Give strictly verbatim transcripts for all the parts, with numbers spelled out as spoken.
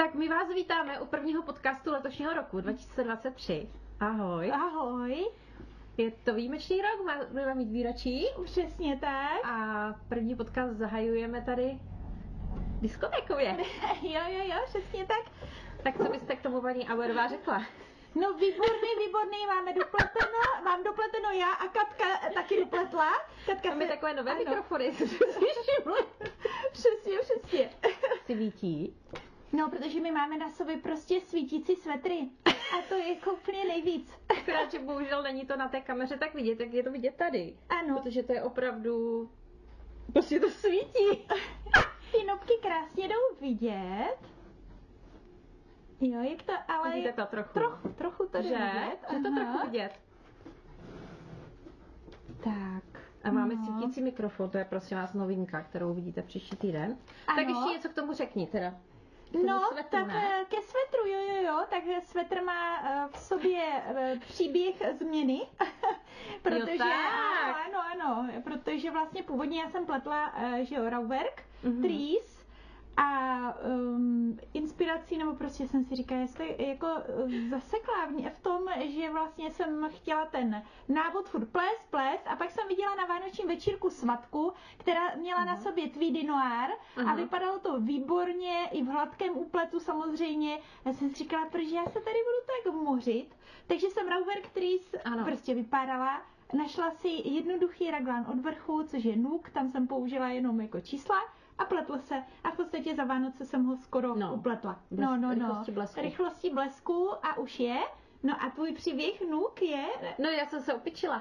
Tak my vás vítáme u prvního podcastu letošního roku dva tisíce dvacet tři. Ahoj. Ahoj. Je to výjimečný rok, budeme mít výročí. Přesně tak. A první podcast zahajujeme tady diskotékově. Jo, jo, jo, přesně tak. Tak co byste k tomu paní Auerová řekla? No výborný, výborný, máme dopleteno, mám dopleteno já a Katka taky dopletla. Katka Máme se... takové nové ano. mikrofony, Přesně, přesně. Svítí. No, protože my máme na sobě prostě svítící svetry. A to je jako úplně nejvíc. Akorát, že bohužel není to na té kameře tak vidět, tak je to vidět tady. Ano. Protože to je opravdu... Prostě to svítí. Ty nopky krásně jdou vidět. Jo, jak to, ale... Vidíte to trochu. Trochu, trochu to jde Že? vidět. Že to Aha. trochu vidět. Tak. A máme no. svítící mikrofon, to je prosím vás novinka, kterou vidíte příští týden. Ano. Tak ještě něco k tomu řekni teda. K tomu No, svetru, tak ne? ke svetru, jo, jo, jo, tak svetr má eh, v sobě eh, příběh změny, protože, Jo, tak. ano, ano, ano, protože vlastně původně já jsem pletla, eh, že jo, Rauwerk, Mhm. Tries, a um, inspirací, nebo prostě jsem si říkala, jestli jako eh, zasekla v, v tom, že vlastně jsem chtěla ten návod furt ples, ples, a pak jsem viděla na vánočním večírku svatku, která měla na sobě tweedy noir a Aha. vypadalo to výborně, i v hladkém úpletu samozřejmě. Já jsem si říkala, proč já se tady budu tak mořit. Takže jsem Rauwerk Tries Ano. prostě vypárala. Našla si jednoduchý raglan od vrchu, což je nuk, tam jsem použila jenom jako čísla a pletla se. A v podstatě za Vánoce jsem ho skoro No. upletla. Blesk- No, no, no. rychlosti blesku. Rychlosti blesku a už je. No a tvůj příběh nuk je, No já jsem se opičila.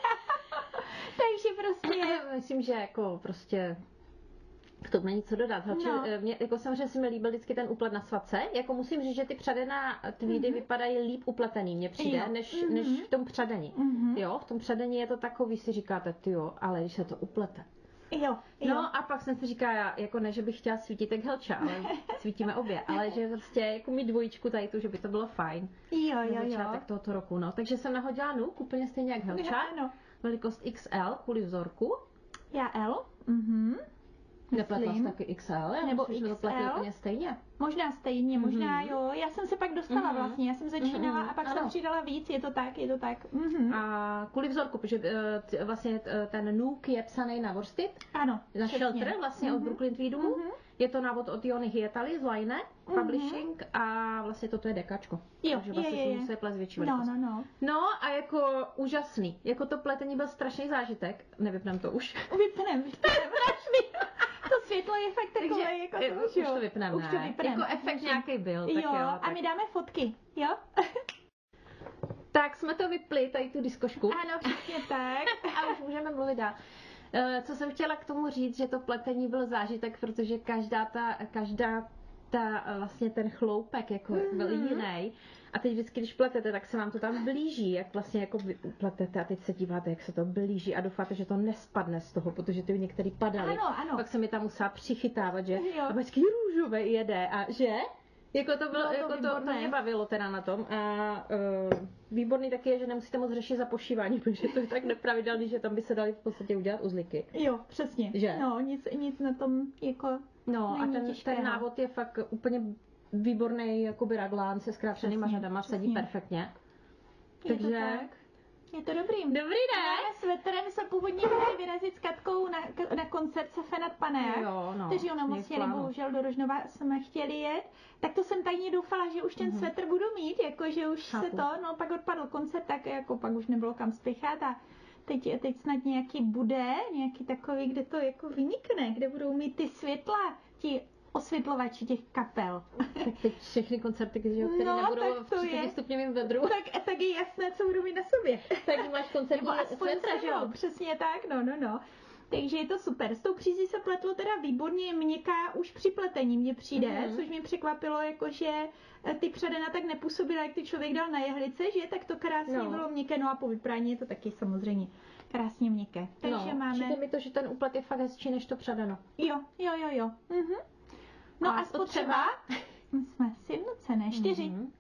takže prostě... Myslím, že jako prostě k tomu není co dodat. Hlči, No. mě, jako samozřejmě si mi líbil vždycky ten úplet na svatce. Jako musím říct, že ty předená tweedy mm-hmm. vypadají líp upletený, mně přijde, Jo. než, Mhm. než v tom předení. Mhm. Jo, v tom předení je to takový, si říkáte, tyjo, ale když se to uplete. Jo, jo. No a pak jsem si říkala, já, jako ne, že bych chtěla svítit jak Helča, ale svítíme obě, ale že prostě jako mít dvojičku tady tu, že by to bylo fajn. jo, Na jo, jo. začátek tohoto roku, no. Takže jsem nahodila nuk, úplně stejně jak Helča, Ano. velikost X L kvůli vzorku. Já L. Mhm. Nepletla jsi Myslím. taky X L, já Nebo myslím, že to X L. platí úplně stejně. Možná stejně, možná Mhm. jo. Já jsem se pak dostala Mhm. vlastně, já jsem začínala Mhm, a pak ano. jsem přidala víc, je to tak, je to tak. Mhm. A kvůli vzorku, protože eh, t- vlastně eh, ten nuk je psaný na worsted, Ano, na přesně. Shelter, vlastně od Mhm. Brooklyn Tweedů. Mhm. Je to návod od Jony Hyetaly z Line Mhm. Publishing a vlastně toto je dekačko. Jo, Takže je, vlastně je, se je. musí ples větší No, velikost. no, no. No a jako úžasný. Jako to pletení byl strašný zážitek. Nevypnem to už. Vypnem, vypnem. Strašný. To světlo je fakt takové, Takže, jako eh, to už to vypneme, Už to ne? vypnem. Jako efekt nějaký byl. Tak Jo, jo, a tak. my dáme fotky, jo? Tak jsme to vypli, tady tu diskošku. Ano, přesně tak. A už můžeme mluvit dál. Eh, Co jsem chtěla k tomu říct, že to pletení byl zážitek, protože každá ta, každá ta eh, vlastně ten chloupek jako byl Mhm. jiný. A teď vždycky, když pletete, tak se vám to tam blíží, jak vlastně jako vy pletete a teď se díváte, jak se to blíží a doufáte, že to nespadne z toho, protože ty některý padaly. Ano, ano. Pak se mi tam musela přichytávat, že Jo. a vždycky růžové jede a že? Jako to, bylo, Bylo to jako to, to výborné. mě bavilo teda na tom. A uh, výborný taky je, že nemusíte moc řešit za pošívání, protože to je tak nepravidelný, že tam by se dali v podstatě udělat uzlíky. Jo, přesně. Že? No, nic, nic na tom jako No a není ten, těžkého. ten návod je fakt úplně výborný, jakoby raglán se zkrácenýma Přesně, řadama, sedí přesně. perfektně. Je to Takže... tak. Je to dobrý. Dobrý Máme svetrem, my jsme původně chtěli vyrazit s Katkou na, na koncert Sefenat Paneák, Jo, no, kteří měli onemocněli, plánu. bohužel do Rožnova jsme chtěli jet, tak to jsem tajně doufala, že už ten Mhm. svetr budu mít, jako že už Chápu. se to, no pak odpadl koncert, tak jako pak už nebylo kam spěchat a teď, teď snad nějaký bude, nějaký takový, kde to jako vynikne, kde budou mít ty světla, ti osvětlovači těch kapel. Tak teď všechny koncerty, které No, nebudou tak v to je. třiceti stupňovém vedru, tak, tak je jasné, co budu mít na sobě. tak máš koncertní Nebo aspoň světra, že jo? sebou, přesně tak, no, no, no. Takže je to super. S tou přízí se pletlo teda výborně měkká už při pletení mně přijde, Mhm. což mě překvapilo, jakože ty předena tak nepůsobila, jak ty člověk dal na jehlice, že tak to krásně No. bylo měkké, no a po vyprání je to taky samozřejmě krásně měkké. Takže no, máme, přijde mi to, že ten úplet je fakt hezčí než to předeno. jo, jo, jo, jo. Mhm. No A a spotřeba, jsme sjednocené, čtyři. Mhm.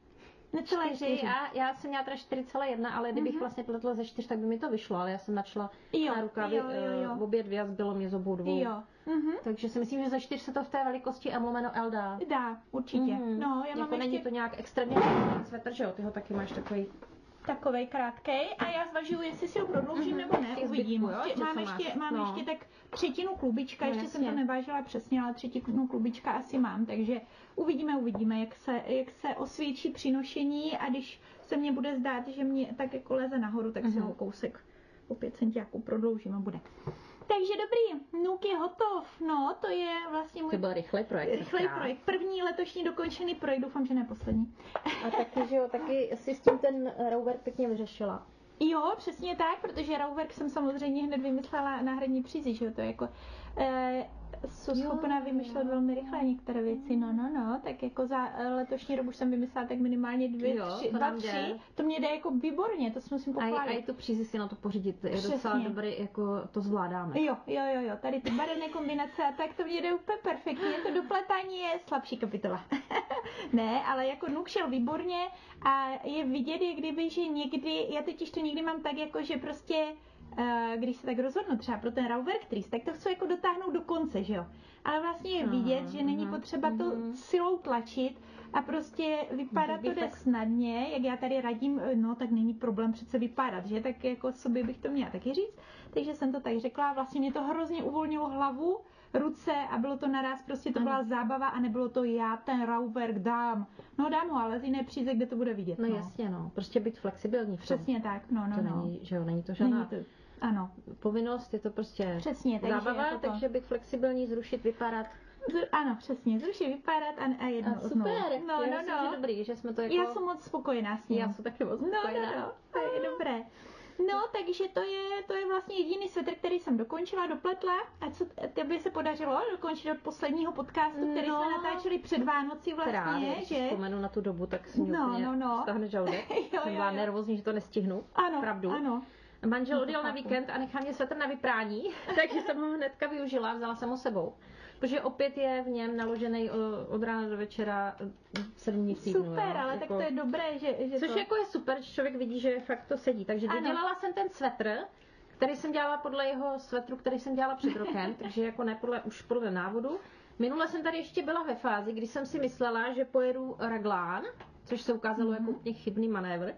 Necelé čtyři. čtyři. Já, já jsem měla teda čtyři celá jedna, ale kdybych Mhm. vlastně pletla ze čtyř, tak by mi to vyšlo, ale já jsem načla Jo, na rukávy jo, jo, jo. eh, obě dvě a zbylo mě z obou dvou. Jo. Mhm. Takže si myslím, že ze čtyř se to v té velikosti M lomeno L dá. Dá, určitě. Mhm. No, já mám jako ještě není to nějak extrémně svetr, že jo? Ty ho taky máš takový. takovej krátkej a já zvažuji, jestli si ho prodloužím Mhm. nebo ne, Těch uvidím. zbytků, jo? Ještě, Že mám co ještě, máš? mám No. ještě tak třetinu klubička, No, ještě jsem to jasně. nevážila přesně, ale třetinu klubička asi mám, takže uvidíme, uvidíme, jak se, jak se osvědčí při nošení a když se mně bude zdát, že mě tak jako leze nahoru, tak si Mhm. ho kousek o pět centiáků prodloužím a bude. Takže dobrý, Nuk je hotov, no to je vlastně můj To byl rychlý projekt. rychlej tenkrát. projekt, první letošní dokončený projekt, doufám, že ne poslední. A taky, že jo, taky si s tím ten Rauber pěkně vyřešila. Jo, přesně tak, protože Rauwerk jsem samozřejmě hned vymyslela náhradní přízy, že jo, to je jako, e, jsou Jo, schopná vymýšlet jo. velmi rychle některé věci, no, no, no, tak jako za eh, letošní rok už jsem vymyslela tak minimálně dvě, Jo, tři, to dva, nám tři, jde. to mě jde jako výborně, to si musím A i, a i pochválit. tu přízi si na to pořídit, je Přesně. docela dobrý, jako to zvládáme. Jo, jo, jo, jo, tady ty barevné kombinace a tak to mě jde úplně perfektně, to dopletání je slabší kapitola. Ne, ale jako Nuk šel výborně a je vidět, jak kdyby, že někdy, já totiž to někdy mám tak jako, že prostě, eh, když se tak rozhodnu třeba pro ten Rauwerk Tris, tak to chci jako dotáhnout do konce, že jo. Ale vlastně je vidět, že není Mhm, potřeba to mhm. silou tlačit a prostě vypadá to bych jde tak- snadně, jak já tady radím, no tak není problém přece vypadat, že, tak jako sobě bych to měla taky říct, takže jsem to tak řekla, vlastně mě to hrozně uvolnilo hlavu, ruce a bylo to naraz, prostě to Ano. byla zábava a nebylo to já ten Rauwerk dám, no dám ho, ale z jiné příze, kde to bude vidět, No no. jasně, no. Prostě být flexibilní v tom. Přesně tak, no, no, To no. není, že jo, není to žádná Není to, ano, povinnost, je to prostě přesně, takže zábava, jako to, takže být flexibilní, zrušit, vypadat. Z- ano, přesně, zrušit, vypadat a, a jedno A znovu. super, No, já no, myslím, no. že dobrý, že jsme to jako... Já jsem moc spokojená s ním. Já jsem taky moc No, no, spokojená. no, to je dobré. No, takže to je, to je vlastně jediný svetr, který jsem dokončila, dopletla. A co tebe se podařilo dokončit od posledního podcastu, který No. jsme natáčeli před Vánocí vlastně, Právě, když si že? vzpomenu na tu dobu, tak si mě No, úplně no, no. stáhne žaludek. Jo, Jsem jo, byla jo. nervózní, že to nestihnu. Ano, Pravdu. ano. Manžel No, to odjel na chápu. víkend a nechal mě svetr na vyprání, takže jsem ho hnedka využila, vzala jsem ho sebou. Protože opět je v něm naložený od rána do večera sedm dní v týdnu. Super, jo. ale jako... tak to je dobré, že, že Což to... jako je super, že člověk vidí, že fakt to sedí. Takže Ano. dodělala jsem ten svetr, který jsem dělala podle jeho svetru, který jsem dělala před rokem, takže jako ne podle, už podle návodu. Minule jsem tady ještě byla ve fázi, kdy jsem si myslela, že pojedu raglán, což se ukázalo Mhm. jako úplně chybný manévr.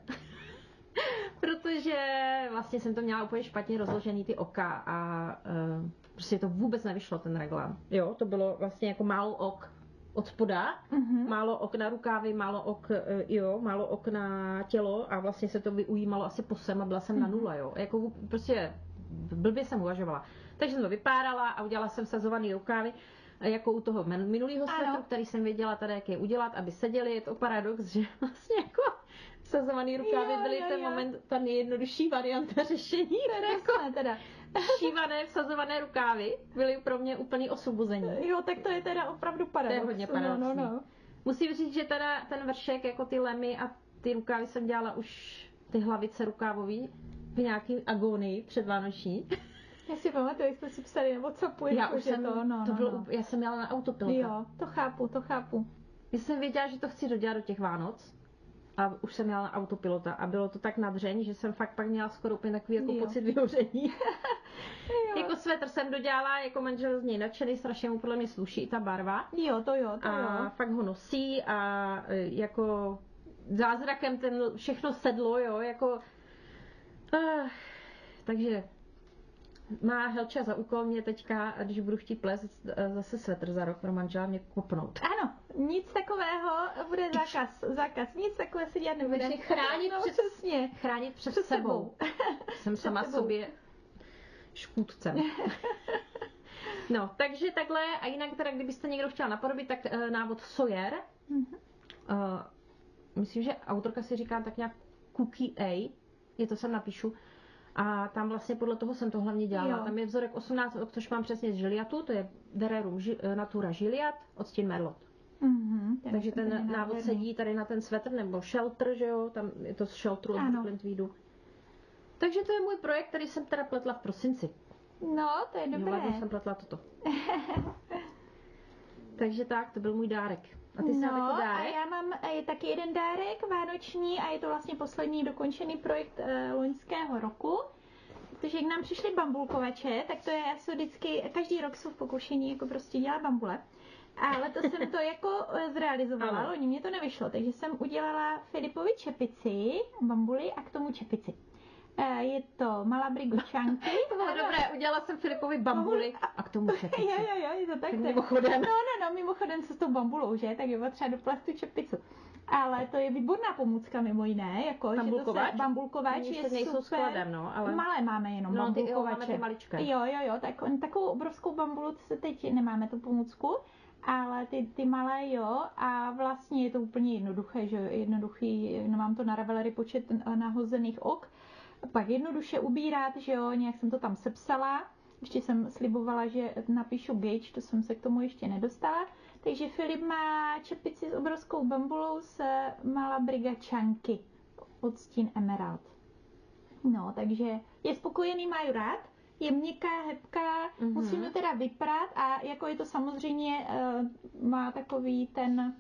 Protože vlastně jsem to měla úplně špatně rozložený ty oka a uh, prostě to vůbec nevyšlo ten raglán. Jo, to bylo vlastně jako málo ok od spoda, Mhm. málo ok na rukávy, málo ok, eh, jo, málo ok na tělo a vlastně se to vyujímalo asi po sem a byla jsem na nula, jo. Jako vů- prostě blbě jsem uvažovala. Takže jsem to vypárala a udělala jsem sazovaný rukávy, jako u toho minulého Ano. svetru, který jsem věděla tady, jak je udělat, aby seděli. Je to paradox, že vlastně jako sazovaný rukávy Jo, byly jo, ten jo. moment ta nejjednodušší varianta řešení. Jasné teda. Šívané, vsazované rukávy byly pro mě úplný osvobození. Jo, tak to je teda opravdu paradox. To je hodně No, paradoxní. no, no. Musím říct, že teda ten vršek, jako ty lemy a ty rukávy jsem dělala už, ty hlavice rukávový, v nějaký agonii předvánoční. Já si pamatuju, jak jsme si psali, nebo co půjde, Já už že jsem, to, no, to no, bylo, no. up- já jsem jela na autopilota. Jo, to chápu, to chápu. Já jsem věděla, že to chci dodělat do těch Vánoc a už jsem jela na autopilota a bylo to tak nadřeň, že jsem fakt pak měla skoro úplně takový jako Jo. pocit vyhoření. Jo. Jako svetr jsem dodělala, jako manžel z něj nadšený, strašně mu podle mě sluší i ta barva. Jo, to jo, to A jo. fakt ho nosí a e, jako zázrakem ten všechno sedlo, jo, jako uh, takže má Helča za úkol mě teďka, když budu chtít plést zase svetr za rok pro manžela, mě kopnout. Ano, nic takového bude zákaz, zákaz, nic takového se dělat nebude. Budeš mě chránit no, před- přesně. Chránit před, Před sebou. sebou. Jsem Před sama sebou. sobě škůdcem. No, takže takhle, a jinak teda, kdybyste někdo chtěla napodobit, tak uh, návod Sawyer. Mhm. Uh, myslím, že autorka si říká tak nějak Cookie A, je to sem napíšu. A tam vlastně podle toho jsem to hlavně dělala. Jo. Tam je vzorek osmnáct, což mám přesně z Gilliatu, to je Vererum Gi- Natura Gilliat, odstín Merlot. Mhm, Takže ten je návod nádherný. sedí tady na ten svetr, nebo shelter, že jo, tam je to z shelteru od Ano. Brooklyn Tweedu. Takže to je můj projekt, který jsem teda pletla v prosinci. No, to je V dobré. lednu jsem pletla toto. Takže tak, to byl můj dárek. A ty jsi no, jako a dárek? já mám je taky jeden dárek vánoční a je to vlastně poslední dokončený projekt uh, loňského roku. Protože jak nám přišly bambulkovače, tak to je asi vždycky, každý rok jsou v pokušení jako prostě dělat bambule. A letos jsem to jako zrealizovala, loni mě to nevyšlo, takže jsem udělala Filipovi čepici, bambuly a k tomu čepici. Je to Malabrigo čanky. To bylo dobré, udělala jsem Filipovi bambuly a k tomu čepici. Jo, jo, jo, je to tak. Mimochodem. No, no, no, mimochodem co s tou bambulou, že? Tak je potřeba doplat tu čepicu. Ale to je výborná pomůcka mimo jiné, jako bambulkovač? Že to se, bambulkovač je nejsou super. Skladem, no, ale... Malé máme jenom no, bambulkovače. No, máme ty maličké. Jo, jo, jo, tak, takovou obrovskou bambulu se teď nemáme tu pomůcku, ale ty, ty malé jo a vlastně je to úplně jednoduché, že jednoduchý, no, mám to na Ravelry počet nahozených ok, pak jednoduše ubírat, že jo, nějak jsem to tam sepsala, ještě jsem slibovala, že napíšu gauge, to jsem se k tomu ještě nedostala. Takže Filip má čepici s obrovskou bambulou z Malabriga čanky od Stín Emerald. No, takže je spokojený, má ju rád, je měkká, hebká, mm-hmm. musím to teda vyprat a jako je to samozřejmě, uh, má takový ten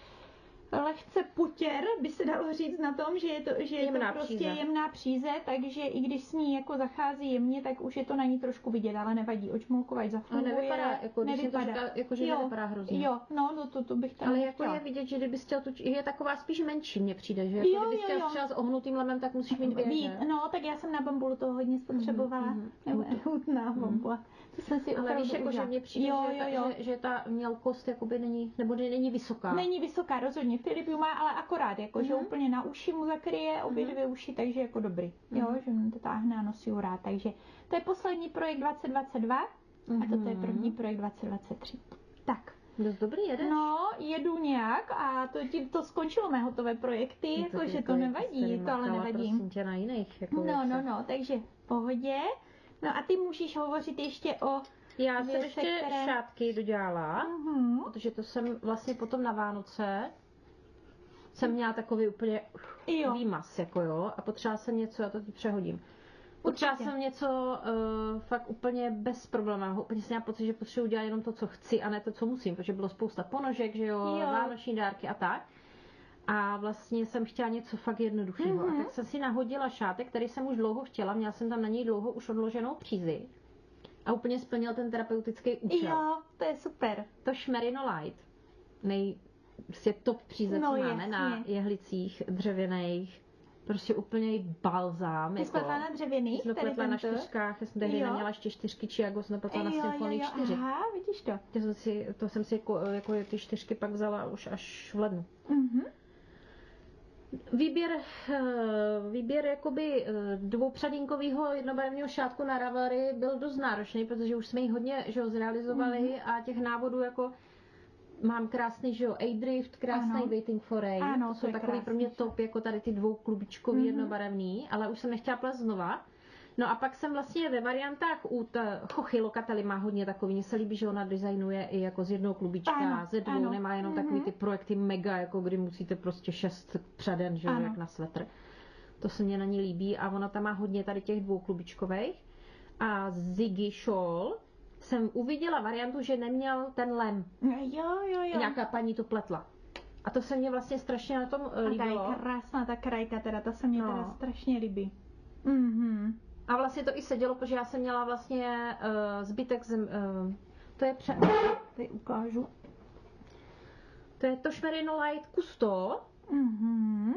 lehce putěr, by se dalo říct na tom, že je to, že je to prostě příze. jemná příze, takže i když s ní jako zachází jemně, tak už je to na ní trošku vidět, ale nevadí, očmolkovač zafunguje. A nevypadá, jako když nevypadá. To říká, jako že jo, nevypadá hrozně. Jo, no, no to, to bych tam ale nechtěla. jako je vidět, že kdyby chtěl tu, je taková spíš menší, mně přijde, že jako jo, kdyby chtěl třeba s ohnutým lemem, tak musíš mít dvě, no, tak já jsem na bambulu toho hodně spotřebovala, mm-hmm. nebo hutná bambula. To jsem si ale víš, jako, že mně přijde, jo, že, jo, jo. Že, že ta mělkost jakoby není, nebo není vysoká. Není vysoká, rozhodně. Filip ju má, ale akorát, jako, mm-hmm. že úplně na uši mu zakryje obě dvě uši, takže jako dobrý. Jo, mm-hmm. že on to táhne a nosí ju rád. Takže to je poslední projekt dvacet dvacet dva mm-hmm. a toto je první projekt dvacet dvacet tři. Tak. Dost dobrý, jedeš? No, jedu nějak a to, tím to skončilo mé hotové projekty, no jakože to nevadí, to ale nevadí. Tě na jiných, jako no, věcech. no, no, takže v pohodě. No a ty můžeš hovořit ještě o Já jsem ještě které... šátky dodělala, uh-huh. protože to jsem vlastně potom na Vánoce jsem měla takový úplně jo. výmaz, jako jo, a potřebovala jsem něco, já to teď přehodím. Potřebovala jsem něco uh, fakt úplně bez problémů. Úplně jsem měla pocit, že potřebuji dělat jenom to, co chci a ne to, co musím, protože bylo spousta ponožek, že jo, jo. vánoční dárky a tak. A vlastně jsem chtěla něco fakt jednoduchého. Mm-hmm. A tak jsem si nahodila šátek, který jsem už dlouho chtěla, měla jsem tam na něj dlouho už odloženou přízi. A úplně splnil ten terapeutický účel. Jo, to je super. To Schmerino Light, nej, prostě top příze, no, co máme jasně. na jehlicích dřevěných. Prostě úplně balzám. Ty jsi pletla na dřevěných? Jsem pletla na čtyřkách, já jsem tehdy neměla ještě čtyřky Chiago, jsem pletla na Symphony čtyři. Aha, vidíš to. To jsem si, to jsem si jako, jako ty čtyřky pak vzala už až v lednu. Mhm. Výběr, výběr jakoby dvoupřadínkového jednobarevného šátku na Ravelry byl dost náročný, protože už jsme ji hodně že ho, zrealizovali mm-hmm. a těch návodů jako mám krásný, že jo, A-Drift, krásný ano. Waiting for Rain, ano, to jsou to takový pro mě top, jako tady ty dvou klubičkový mm-hmm. jednobarevný, ale už jsem nechtěla plést znova. No a pak jsem vlastně ve variantách u Chochy Locatelli má hodně takový, mně se líbí, že ona designuje i jako z jednoho klubička, ano, ze dvou, ano. nemá jenom mm-hmm. takový ty projekty mega, jako kdy musíte prostě šest předen, že jak na svetr. To se mě na ní líbí a ona tam má hodně tady těch dvou klubičkových. A Ziggy Shawl jsem uviděla variantu, že neměl ten lem. Jo, jo, jo. Nějaká paní to pletla. A to se mě vlastně strašně na tom líbilo. A ta je krásná ta krajka teda, ta se mě no. teda strašně líbí. Mhm. A vlastně to i sedělo, protože já jsem měla vlastně uh, zbytek z... Uh, to je pře... Tady ukážu. To je to Schmerino Light Custo. Mhm.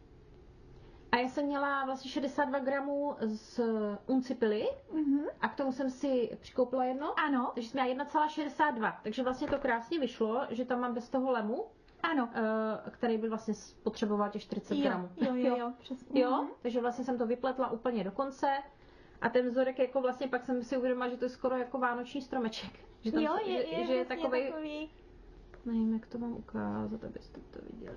A já jsem měla vlastně šedesát dva gramů z uncipily mm-hmm. a k tomu jsem si přikoupila jedno. Ano. Takže jsem měla jedna celá šedesát dva. Takže vlastně to krásně vyšlo, že tam mám bez toho lemu. Ano. Který by vlastně potřeboval těch čtyřicet jo, gramů. Jo, jo, jo. Přesně. Jo, takže vlastně jsem to vypletla úplně do konce. A ten vzorek jako vlastně pak jsem si uvědomila, že to je skoro jako vánoční stromeček. Že tam, jo, je, je, že, že je takovej... takový... Nevím, jak to mám ukázat, abyste to viděli.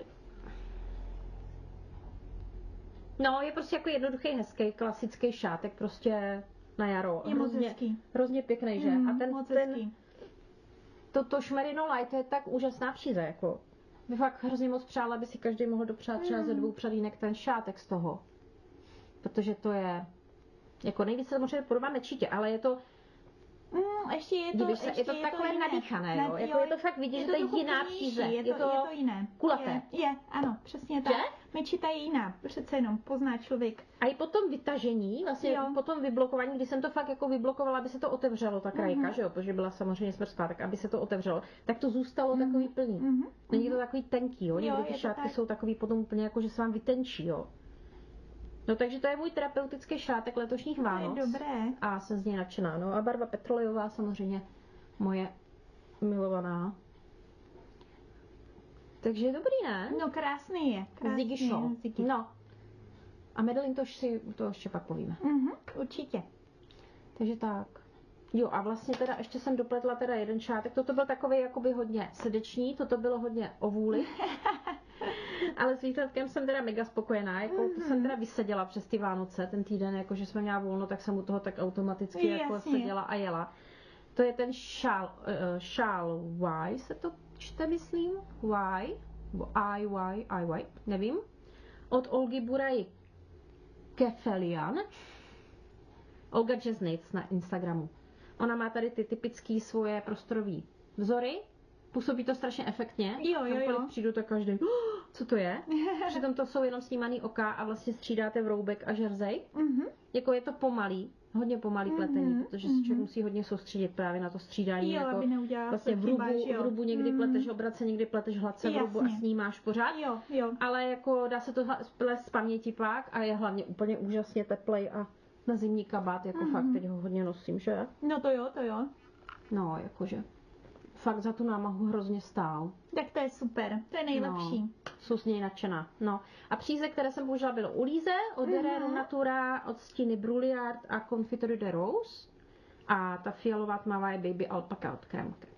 No, je prostě jako jednoduchý, hezký, klasický šátek, prostě na jaro. Je moc hezký. Hrozně pěkný, že? Mm, a ten, moc ten hezký. to, to Schmerino Light, to je tak úžasná příze, jako. Bych fakt hrozně moc přála, aby si každý mohl dopřát třeba mm. ze dvou přadínek ten šátek z toho. Protože to je, jako nejvíc se možná podobá nečítě, ale je to Mm, ještě je to, Dívíš se, ještě je to je takové jiné. nadýchané, Ne, jo? Jako je to fakt vidět, že to je jiná příze. Je to, je to, je to jiné. kulaté. Je, je, ano, přesně tak. Že? Mečita je jiná, přece jenom pozná člověk. A i po tom vytažení, vlastně Jo. po tom vyblokování, když jsem to fakt jako vyblokovala, aby se to otevřelo, ta krajka, Mhm. že jo, protože byla samozřejmě smrtská, tak aby se to otevřelo, tak to zůstalo Mhm. takový plný. Mhm. Není to takový tenký, jo, Jo, někdy je ty to šátky tak. jsou takový potom úplně jako, že se vám vytenčí, jo. No takže to je můj terapeutický šátek letošních Vánoc. To je dobré. A jsem z něj nadšená, no a barva petrolejová samozřejmě moje milovaná. Takže je dobrý, ne? No krásný je. Krásný Ziggy Show. je, Ziggy. No. A Madeline, to už si to ještě pak povíme. Mhm, určitě. Takže tak. Jo, a vlastně teda ještě jsem dopletla teda jeden šátek. Toto byl takový jakoby hodně srdeční, toto bylo hodně o vůli. Ale s výsledkem jsem teda mega spokojená. Jako, to jsem teda vyseděla přes ty Vánoce, ten týden, jako že jsme měla volno, tak jsem u toho tak automaticky jako Jasně. seděla a jela. To je ten šál, uh, šál Y, se to čte, myslím? Y? Nebo I, Y, I, Y, nevím. Od Olgy Buraj Kefelian. Olga Jaznic na Instagramu. Ona má tady ty typické svoje prostorové vzory. Působí to strašně efektně. Jo, jo, Kamkoliv jo. přijdu, tak každý, oh, co to je? Přitom to jsou jenom snímaný oka a vlastně střídáte vroubek a žerzej. Mhm. Jako je to pomalý, hodně pomalý pletení, Mhm, protože se člověk mhm. musí hodně soustředit právě na to střídání. Jo, jako aby neudělala vlastně se v rubu, chyba, že jo. v rubu někdy Mhm. pleteš obrace, někdy pleteš hladce v rubu a Jasně. snímáš pořád. Jo, jo. Ale jako dá se to hla- plést z paměti pak a je hlavně úplně úžasně teplej a na zimní kabát, jako Mhm. fakt teď ho hodně nosím, že? No to jo, to jo. No, jakože fakt za tu námahu hrozně stál. Tak to je super, to je nejlepší. No, jsou z něj nadšená. No. A příze, které jsem použila, bylo u Líze, od Herrero Mhm. Natura, od Stíny Brouillard a Confiture de Rose. A ta fialová tmavá je Baby Alpaca od Kremke.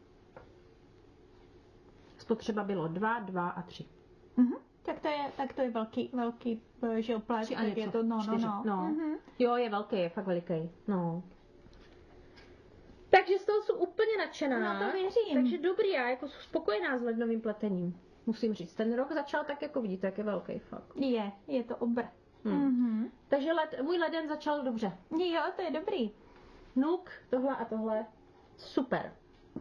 Spotřeba bylo dva, dva a tři. Mhm. Tak to je, tak to je velký, velký, eh, že jo, ples, Tři a tak něco. je to, no, Čtyři. no, no. no. Mhm. Jo, je velký, je fakt veliký. No. Takže z toho jsem úplně nadšená. No to věřím. Takže dobrý, já jako jsem spokojená s lednovým pletením. Musím říct, ten rok začal tak, jako vidíte, jak je velký fakt. Je, je to obr. Hmm. Mhm. Takže led, můj leden začal dobře. Jo, to je dobrý. Nuk, tohle a tohle. Super.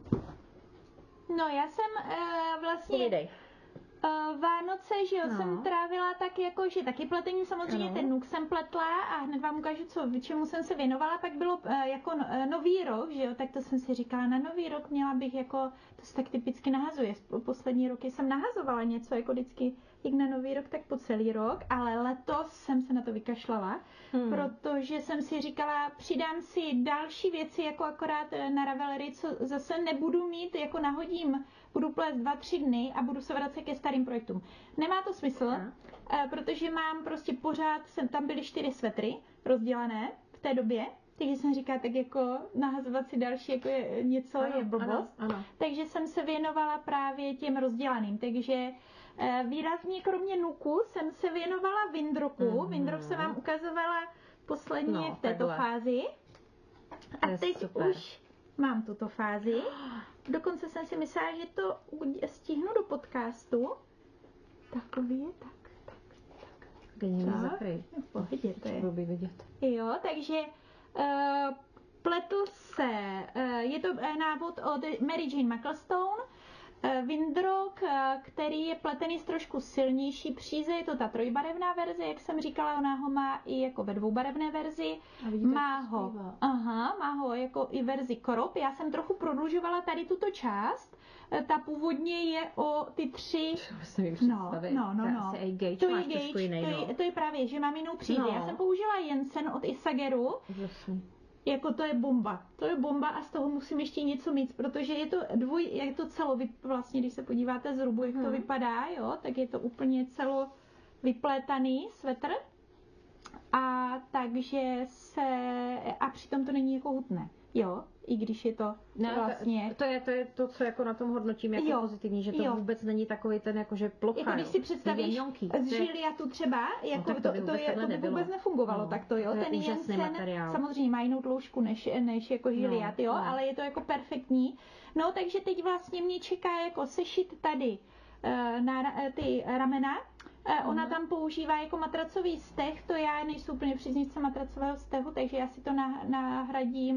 No já jsem uh, vlastně Povídej. uh, Vánoce, že jo, No. jsem trávila tak jako, že taky pletením samozřejmě, Ano. ten nuk jsem pletla a hned vám ukážu, co, čemu jsem se věnovala, pak bylo uh, jako uh, nový rok, že jo, tak to jsem si říkala, na nový rok měla bych jako, to se tak typicky nahazuje, poslední roky jsem nahazovala něco jako vždycky, jak na nový rok, tak po celý rok, ale letos jsem se na to vykašlala, Hmm. protože jsem si říkala, přidám si další věci, jako akorát eh, na Ravelry, co zase nebudu mít, jako nahodím, budu plést dva, tři dny a budu se vracet ke starým projektům. Nemá to smysl, Aha. eh, protože mám prostě pořád, jsem, tam byly čtyři svetry rozdělané v té době, takže jsem říkala, tak jako nahazovat si další, jako je něco, Ano, je blbost. ano, ano. Takže jsem se věnovala právě těm rozdělaným, takže eh, výrazně kromě nuku jsem se věnovala Windroku. Mhm. Windrock jsem vám ukazovala posledně No, v této takhle. fázi. To A je teď super. už mám tuto fázi. Dokonce jsem si myslela, že to u- stihnu do podcastu. Takový je tak, tak, tak. Geniální Tak, zakryj. v pohodě to je. Blbý vidět. Jo, takže uh, pletu se, uh, je to uh, návod od Mary Jane McElstone, uh, Windrock, uh, který je pletený z trošku silnější příze, je to ta trojbarevná verze, jak jsem říkala, ona ho má i jako ve dvoubarevné verzi, A vidíte, má jak to ho, zpívá. aha, má ho jako i verzi krop, já jsem trochu prodlužovala tady tuto část, uh, ta původně je o ty tři. To si mi No, představit. no, no, To je no. asi i gauge To je máš trošku gauge, jiný, to, no. je, to je právě, že mám jinou přízi. No. Já jsem použila Jensen od Isageru, Úžasný. jako to je bomba. To je bomba a z toho musím ještě něco mít, protože je to dvoj, je to celo, vlastně když se podíváte z rubu, jak to Mhm. vypadá, jo, tak je to úplně celo vyplétaný svetr. A takže se, a přitom to není jako hutné, jo, i když je to Ne, vlastně... to, to, je, to je to, co jako na tom hodnotím jako Jo, pozitivní, že to jo. vůbec není takový ten jakože plocha. Jako když jo. si představíš Jemňonký. z To je- žiliatu třeba, jako tak to to, by to, vůbec je, takhle to by nebylo. vůbec nefungovalo No, takto, jo. to je Ten úžasný Jensen materiál. samozřejmě má jinou dloužku než, než jako žiliat, No, jo, no. ale je to jako perfektní. No, takže teď vlastně mě čeká jako sešit tady eh, na ra- eh, ty ramena. Eh, Ona Mhm. tam používá jako matracový steh, to já nejsou úplně příznivce matracového stehu, takže já si to nah- nahradím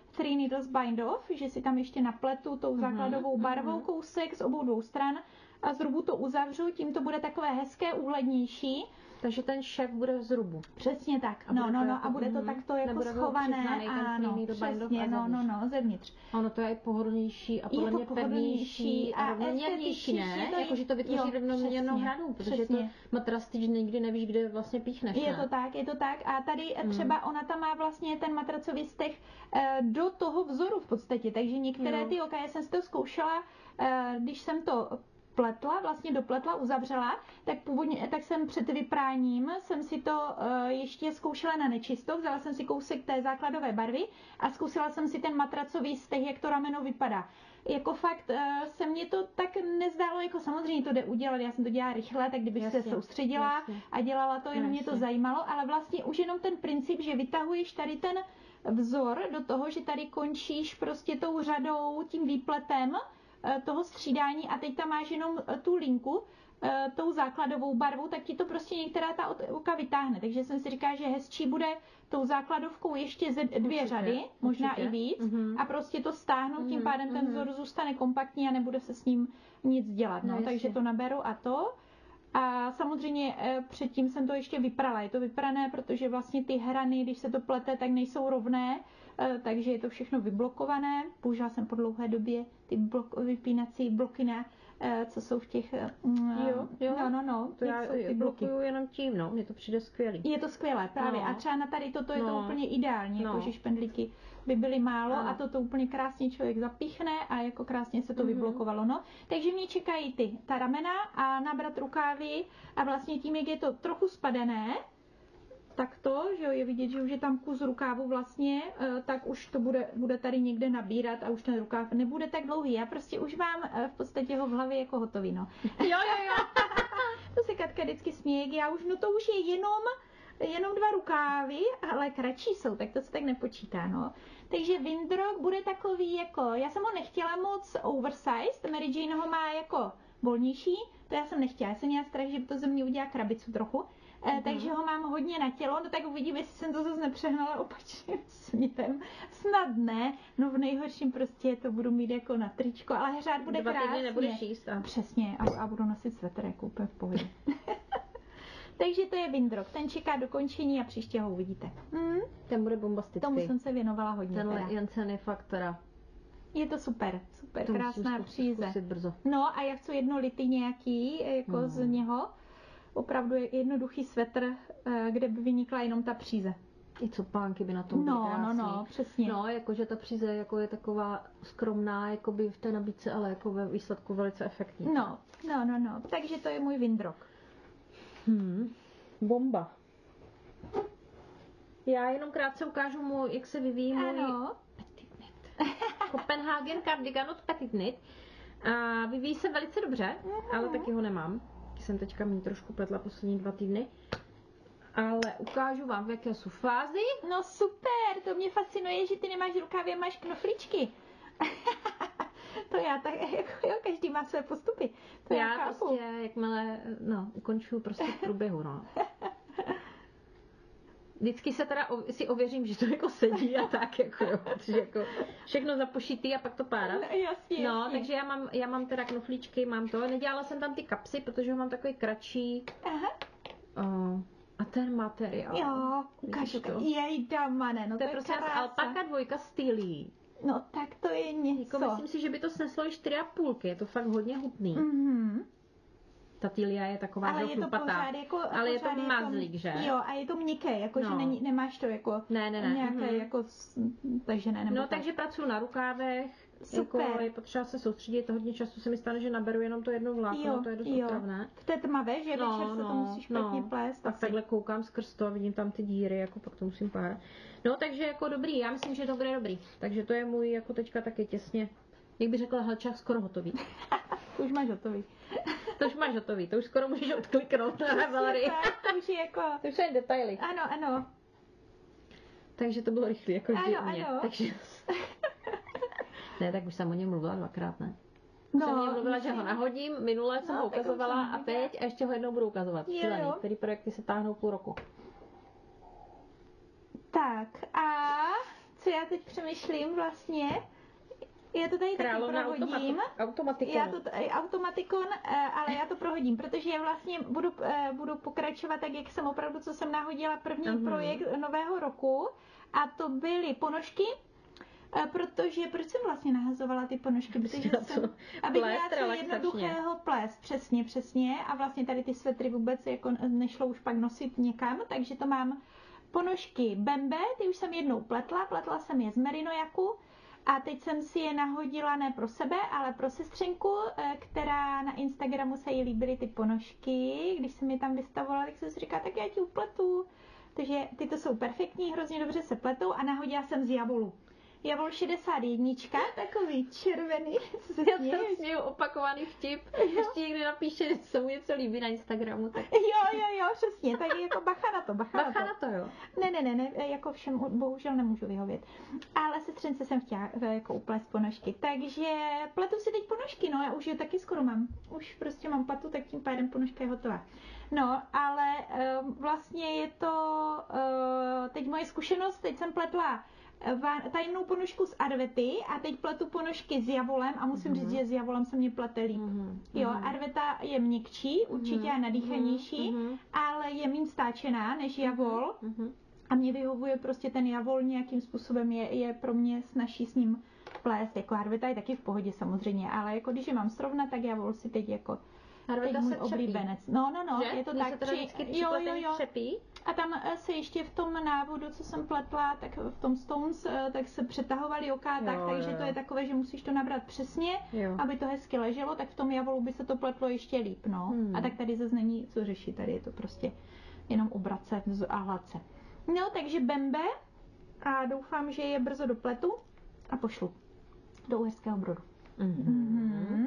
Three Needles Bind Off, že si tam ještě napletu tou základovou barvou kousek z obou dvou stran a zrubu to uzavřu, tím to bude takové hezké, úhlednější. Takže ten šéf bude v zrubu. Přesně tak. A no, no, no, a bude to takto jako schované. Ano, přesně, no, no, no, zevnitř. Ono to je pohodlnější a podle mě pevnější a rovnoměrnější, ne? Jakože to vytvoří rovnoměrnou hranu, protože to matras ty nikdy nevíš, kde vlastně píchneš. Je to tak, je to tak. A tady třeba ona tam má vlastně ten matracový steh do toho vzoru v podstatě, takže některé ty oka, já jsem si to zkoušela, když jsem to pletla, vlastně dopletla, uzavřela, tak původně, tak jsem před vypráním jsem si to uh, ještě zkoušela na nečisto, vzala jsem si kousek té základové barvy a zkusila jsem si ten matracový steh, jak to rameno vypadá. Jako fakt uh, se mně to tak nezdálo, jako samozřejmě to jde udělat, já jsem to dělala rychle, tak kdybych jasně, se soustředila jasně. a dělala to, jenom jasně. mě to zajímalo, ale vlastně už jenom ten princip, že vytahuješ tady ten vzor do toho, že tady končíš prostě tou řadou, tím výpletem toho střídání a teď tam máš jenom tu linku tou základovou barvou, tak ti to prostě některá ta oka vytáhne. Takže jsem si říkala, že hezčí bude tou základovkou ještě ze dvě určitě, řady, možná určitě. i víc mm-hmm. a prostě to stáhnout, mm-hmm. tím pádem ten vzor zůstane kompaktní a nebude se s ním nic dělat. No, no takže to naberu a to. A samozřejmě předtím jsem to ještě vyprala. Je to vyprané, protože vlastně ty hrany, když se to plete, tak nejsou rovné, takže je to všechno vyblokované. Použila jsem po dlouhé době ty blok, vypínací bloky, na, co jsou v těch... Jo, jo. No, no, no. To já ty blokuju jenom tím, no. Mně to přijde skvělý. Je to skvělé, právě. No. A třeba na tady toto je no. to úplně ideální, no. jakože špendlíky by byly málo ano. a toto úplně krásně člověk zapíchne a jako krásně se to mm-hmm. vyblokovalo, no. Takže mě čekají ty, ta ramena a nabrat rukávy a vlastně tím, jak je to trochu spadené, tak to, že jo, je vidět, že už je tam kus rukávu vlastně, tak už to bude, bude tady někde nabírat a už ten rukáv nebude tak dlouhý. Já prostě už mám v podstatě ho v hlavě jako hotový, no. Jo, jo, jo. To se Katka vždycky směje, já už, no to už je jenom, jenom dva rukávy, ale kratší jsou, tak to se tak nepočítá, no. Takže windrock bude takový jako, já jsem ho nechtěla moc oversized, Mary Jane ho má jako volnější, to já jsem nechtěla, já jsem měla strach, že by to ze mě udělá krabicu trochu. Mm-hmm. Takže ho mám hodně na tělo, no tak uvidím, jestli jsem to zase nepřehnala opačným směrem. Snad ne, no v nejhorším prostě to budu mít jako na tričko, ale hřát bude Dva krásně. Dva týdny nebudeš jíst. A... Přesně, a, a budu nosit svetr jako úplně v pohodě. Takže to je windrock, ten čeká dokončení a příště ho uvidíte. Hmm? Ten bude bombastický. Tomu jsem se věnovala hodně. Tenhle Jensen je fakt teda... Je to super, super, to krásná příze. Brzo. No a já chci jedno lity nějaký, jako no. z něho. Opravdu je jednoduchý svetr, kde by vynikla jenom ta příze. I copánky by na tom byly no, krásný. No, no, přesně. No, jakože ta příze jako je taková skromná, jakoby v té nabídce, ale jako ve výsledku velice efektní. No, no, no, no. Takže to je můj windrock. Hmm. Bomba. Já jenom krátce ukážu můj, jak se vyvíjí můj ano. Petit Knit. Copenhagen cardigan od Petit Knit. A vyvíjí se velice dobře, uh-huh. ale taky ho nemám. Jsem teďka mě trošku pletla poslední dva týdny. Ale ukážu vám, v jaké jsou fázi. No super, to mě fascinuje, že ty nemáš rukávy, máš knoflíčky. To já tak, jako jo, každý má své postupy. To já, já prostě, jakmile, no, ukončuju prostě v průběhu, no. Vždycky se teda si ověřím, že to jako sedí a tak, jako jo, protože jako všechno zapošitý a pak to párat. No, jasně, no jasně. takže já mám, já mám teda knoflíčky, mám to, nedělala jsem tam ty kapsy, protože ho mám takový kratší. Aha. Uh, a ten materiál. Jo, ukážu, jej damane, no to, to je prostě alpaka dvojka stylí. No tak to je něco. Jako myslím si, že by to sneslo i čtyři a půlky, je to fakt hodně hutný. Mhm. Ta Tilia je taková ale je to pořád jako, ale je to mazlík, že? Jo, a je to měkké, jako no. že není, nemáš to jako ne, ne, ne. nějaké mm-hmm. jako takže ne, nebo no tak. takže pracuji na rukávech. Super. Jako je potřeba se soustředit, to hodně času se mi stane, že naberu jenom to jedno vlákno, jo, to je dost otravné. V té tmavé, že no, večer se no, to musíš špatně no. plést. Tak takhle koukám skrz to a vidím tam ty díry, jako pak to musím párat. No takže jako dobrý, já myslím, že to bude dobrý. Takže to je můj jako teďka taky těsně, jak by řekla Helčák, skoro hotový. To už máš hotový. To už máš hotový, to už skoro můžeš odkliknout na galerii. To už je jako... To už je detaily. Ano, ano. Takže to bylo rychlé, jako vždy ano, u mě. Ano. Takže... ne, tak už jsem o něm mluvila dvakrát, ne? No, jsem o něm mluvila, že ho nahodím, minule jsem no, ho ukazovala a teď a ještě ho jednou budu ukazovat. Šílený, který projekty se táhnou půl roku. Tak a... co co já teď přemýšlím vlastně, já to tady Královna taky prohodím. automatikon. Já to tady automatikon, ale já to prohodím, protože já vlastně budu, budu pokračovat tak, jak jsem opravdu, co jsem nahodila první uh-huh. projekt nového roku. A to byly ponožky, protože, proč jsem vlastně nahazovala ty ponožky? Protože jsem, abych měla co jednoduchého ples, přesně, přesně. A vlastně tady ty svetry vůbec jako nešlo už pak nosit někam, takže to mám ponožky Bembe, ty už jsem jednou pletla, pletla jsem je z merinojaku. A teď jsem si je nahodila ne pro sebe, ale pro sestřenku, která na Instagramu se jí líbily ty ponožky. Když jsem je tam vystavovala, tak jsem si říkala, tak já ti upletu. Takže tyto jsou perfektní, hrozně dobře se pletou a nahodila jsem z Javolu. Javol šedesát jedna, takový červený. Já to směju opakovaný vtip. Ještě někdy napíše, že se mu něco líbí na Instagramu. Tak... Jo, jo, jo, přesně. Tak jako bacha na to, bacha, bacha na to. na to, jo. Ne, ne, ne, ne, jako všem bohužel nemůžu vyhovět. Ale sestřence jsem chtěla jako uplést ponožky. Takže pletu si teď ponožky, no já už je taky skoro mám. Už prostě mám platu, tak tím pádem ponožka je hotová. No, ale uh, vlastně je to uh, teď moje zkušenost, teď jsem pletla tajemnou ponožku z Arvety a teď pletu ponožky s Javolem a musím mm-hmm. říct, že s Javolem se mě plete líp. Mm-hmm. Jo, Arveta je měkčí, určitě mm-hmm. nadýchanější, mm-hmm. ale je méně stáčená než Javol mm-hmm. a mě vyhovuje prostě ten Javol nějakým způsobem, je, je pro mě snažší s ním plést. Jako Arveta je taky v pohodě samozřejmě, ale jako když je mám srovnat, tak Javol si teď jako Arveta se oblíbenec. No, no, no, že? je to Mně tak. se teda vždycky při jo, jo, jo. třepí. A tam se ještě v tom návodu, co jsem pletla, tak v tom Stones, tak se přetahovaly oká, tak, takže to je takové, že musíš to nabrat přesně, jo. aby to hezky leželo, tak v tom Javolu by se to pletlo ještě líp, no. Hmm. A tak tady zase není co řešit, tady je to prostě jenom obrace a hladce. No, takže Bembe a doufám, že je brzo do pletu a pošlu do Uherského Brodu. Mm-hmm. Mm-hmm.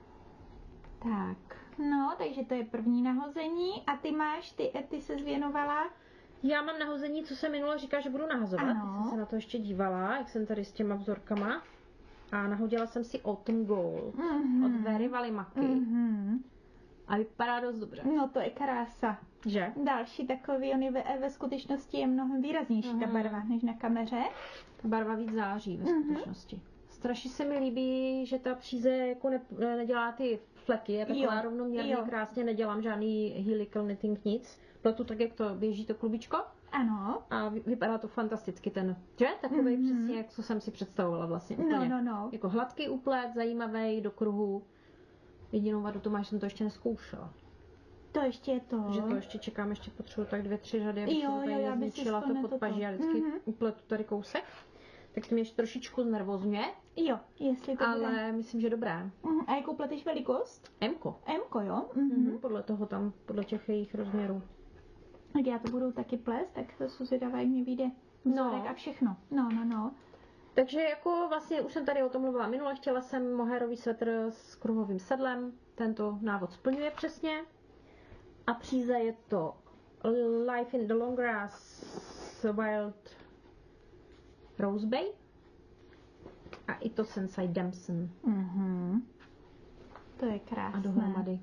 Tak. No, takže to je první nahození. A ty máš, ty, ty se zvěnovala? Já mám nahození, co jsem minule říkala, že budu nahazovat. Ano. Jsem se na to ještě dívala, jak jsem tady s těma vzorkama. A nahodila jsem si Autumn Gold mm-hmm. od Very Valimaky. Mm-hmm. A vypadá dost dobře. No, to je krása. Že? Další takový, on je ve, ve skutečnosti je mnohem výraznější mm-hmm. ta barva, než na kameře. Ta barva víc září ve skutečnosti. Mm-hmm. Strašně se mi líbí, že ta příze jako ne, nedělá ty fleky, je taková jo, rovnoměrně jo. krásně, nedělám žádný helical knitting, nic. Pletu tak, jak to běží to klubičko. Ano. A vypadá to fantasticky ten, že? Takovej mm-hmm. přesně, jak co jsem si představovala vlastně. Úplně. No, no, no. Jako hladký úplet, zajímavý, do kruhu. Jedinou vadu to máš, jsem to ještě neskoušela. To ještě je to. Že to ještě čekám, ještě potřebuji tak dvě, tři řady, abych jo, si to tady nezničila to pod paží a vždycky mm-hmm. upletu tady kousek. Tak to mě ještě trošičku znervozňuje. Jo, jestli to ale bude. myslím, že dobré. Uh-huh. A jakou pleteš velikost? M-ko. M-ko, jo? Uh-huh. Uh-huh. Podle toho tam, podle těch jejich rozměrů. Tak já to budu taky plést, tak to jsou zvědavá, jak mě vyjde vzorek no. a všechno. No, no, no. Takže jako vlastně už jsem tady o tom mluvila minule, chtěla jsem mohérový svetr s kruhovým sedlem. Tento návod splňuje přesně. A příze je to Life in the Long Grass Wild Rose Bay. A i to Sensei Damson. Mm-hmm. To je krásné. A dohromady.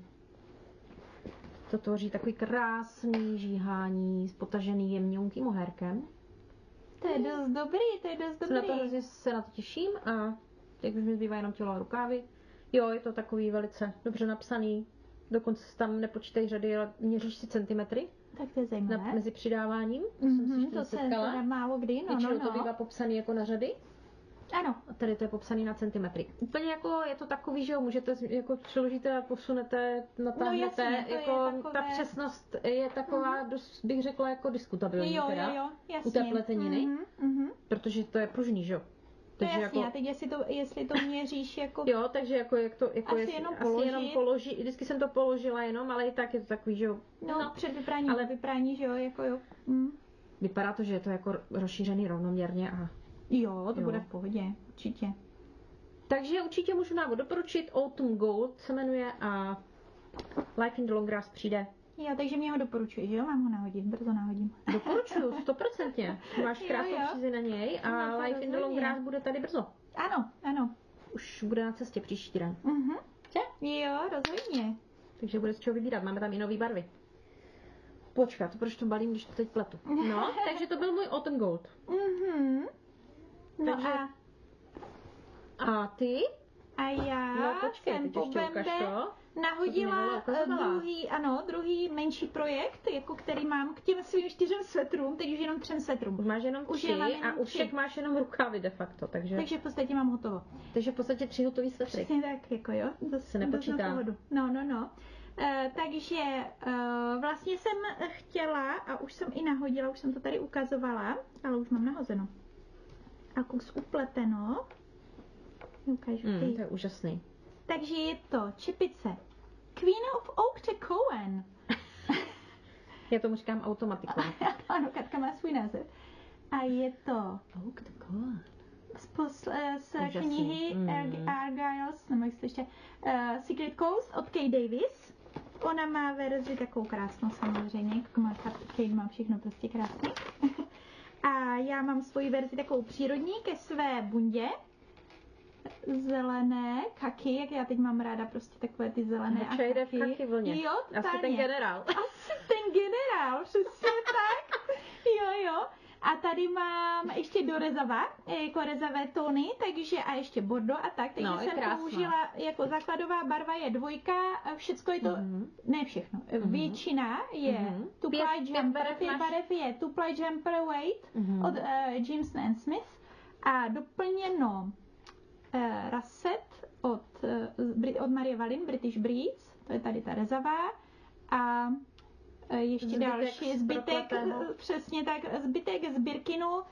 To tvoří takový krásný žíhání s potažený jemňonkým mohérkem. To je dost dobrý, to je dost dobrý. Na to hrozně se na to těším a teď už mi zbývá jenom tělo a rukávy. Jo, je to takový velice dobře napsaný. Dokonce tam nepočítají řady, ale měříš si centimetry. Tak to je zajímavé. Na, mezi přidáváním. To, mm-hmm, jsem si to se teda málo kdy, no, Většinou no, no. to bývá popsaný jako na řady. Ano. A tady to je popsaný na centimetry. Úplně jako je to takový, že jo, můžete jako přeložíte a posunete, natáhnete. No jasně, jako takové... ta přesnost je taková, mm. dost, bych řekla, jako diskutabilní jo, teda. Jo, jo, jasně. U té pleteniny. Mm-hmm, mm-hmm. Protože to je pružný, že jo. Takže jasně, jako... a teď jestli to, jestli to měříš jako... Jo, takže jako, jak to, jako asi jest, jenom asi položit. jenom položí, vždycky jsem to položila jenom, ale i tak je to takový, že jo. No, no před vypráním, ale vyprání, že jo, jako jo. Mm. Vypadá to, že je to jako rozšířený rovnoměrně a... Jo, to jo. Bude v pohodě, určitě. Takže určitě můžu návod doporučit, Autumn Gold se jmenuje a Life in the Long Grass přijde. Jo, takže mě ho doporučuješ, jo? Mám ho nahodit, brzo nahodím. Doporučuju, stoprocentně. Máš krásnou přízi na něj a no, Life in the Long Grass bude tady brzo. Ano, ano. Už bude na cestě příští týden. Mhm. Co? Jo, rozhodně. Takže bude z čeho vybírat, máme tam i nový barvy. Počkat, proč to balím, když to teď pletu. No, takže to byl můj Autumn Gold. Mhm. No Takže... a, a ty? a já No počkej, jsem teď po ještě ukaž Bembe to. nahodila druhý, ano, druhý menší projekt, jako který mám k těm svým čtyřem svetrům, teď už jenom třem svetrům. Už máš jenom Už tři jenom a u všech máš jenom rukávy de facto, takže... Takže v podstatě mám hotovo. Takže v podstatě tři hotový svetry. Přesně tak, jako jo. To se nepočítá. No, no, no. Uh, takže uh, vlastně jsem chtěla, a už jsem i nahodila, už jsem to tady ukazovala, ale už mám nahozeno. A kus upleteno. Ukážu mm, to je úžasný. Takže je to čepice Queen of Oak to Cohen. Já tomu říkám automatikou. Ano, Katka má svůj název. A je to Oak to Cohen. z, posl- z knihy mm. Argyles, nebo jak se to ještě, uh, Secret Coast od Kay Davis. Ona má verzi takovou krásnou samozřejmě, jako má Kate, má všechno prostě krásný. A já mám svoji verzi takovou přírodní ke své bundě. Zelené kaky, jak já teď mám ráda prostě takové ty zelené a kaky. v kaky vlně. Jo, asi ten generál. Asi ten generál, přesně tak. Jo, jo. A tady mám ještě do rezava, jako rezavé tóny, takže a ještě bordo a tak, takže no, jsem krásná. použila, jako základová barva je dvojka, všecko je to, mm-hmm. ne všechno, mm-hmm. většina je mm-hmm. two-ply jumper, pět barev je two-ply jumper weight mm-hmm. od uh, Jameson and Smith a doplněno uh, Rasset od, uh, od Marie Valin, British Breeds, to je tady ta rezavá a ještě zbytek další zbytek, přesně tak, zbytek z Birkinu uh,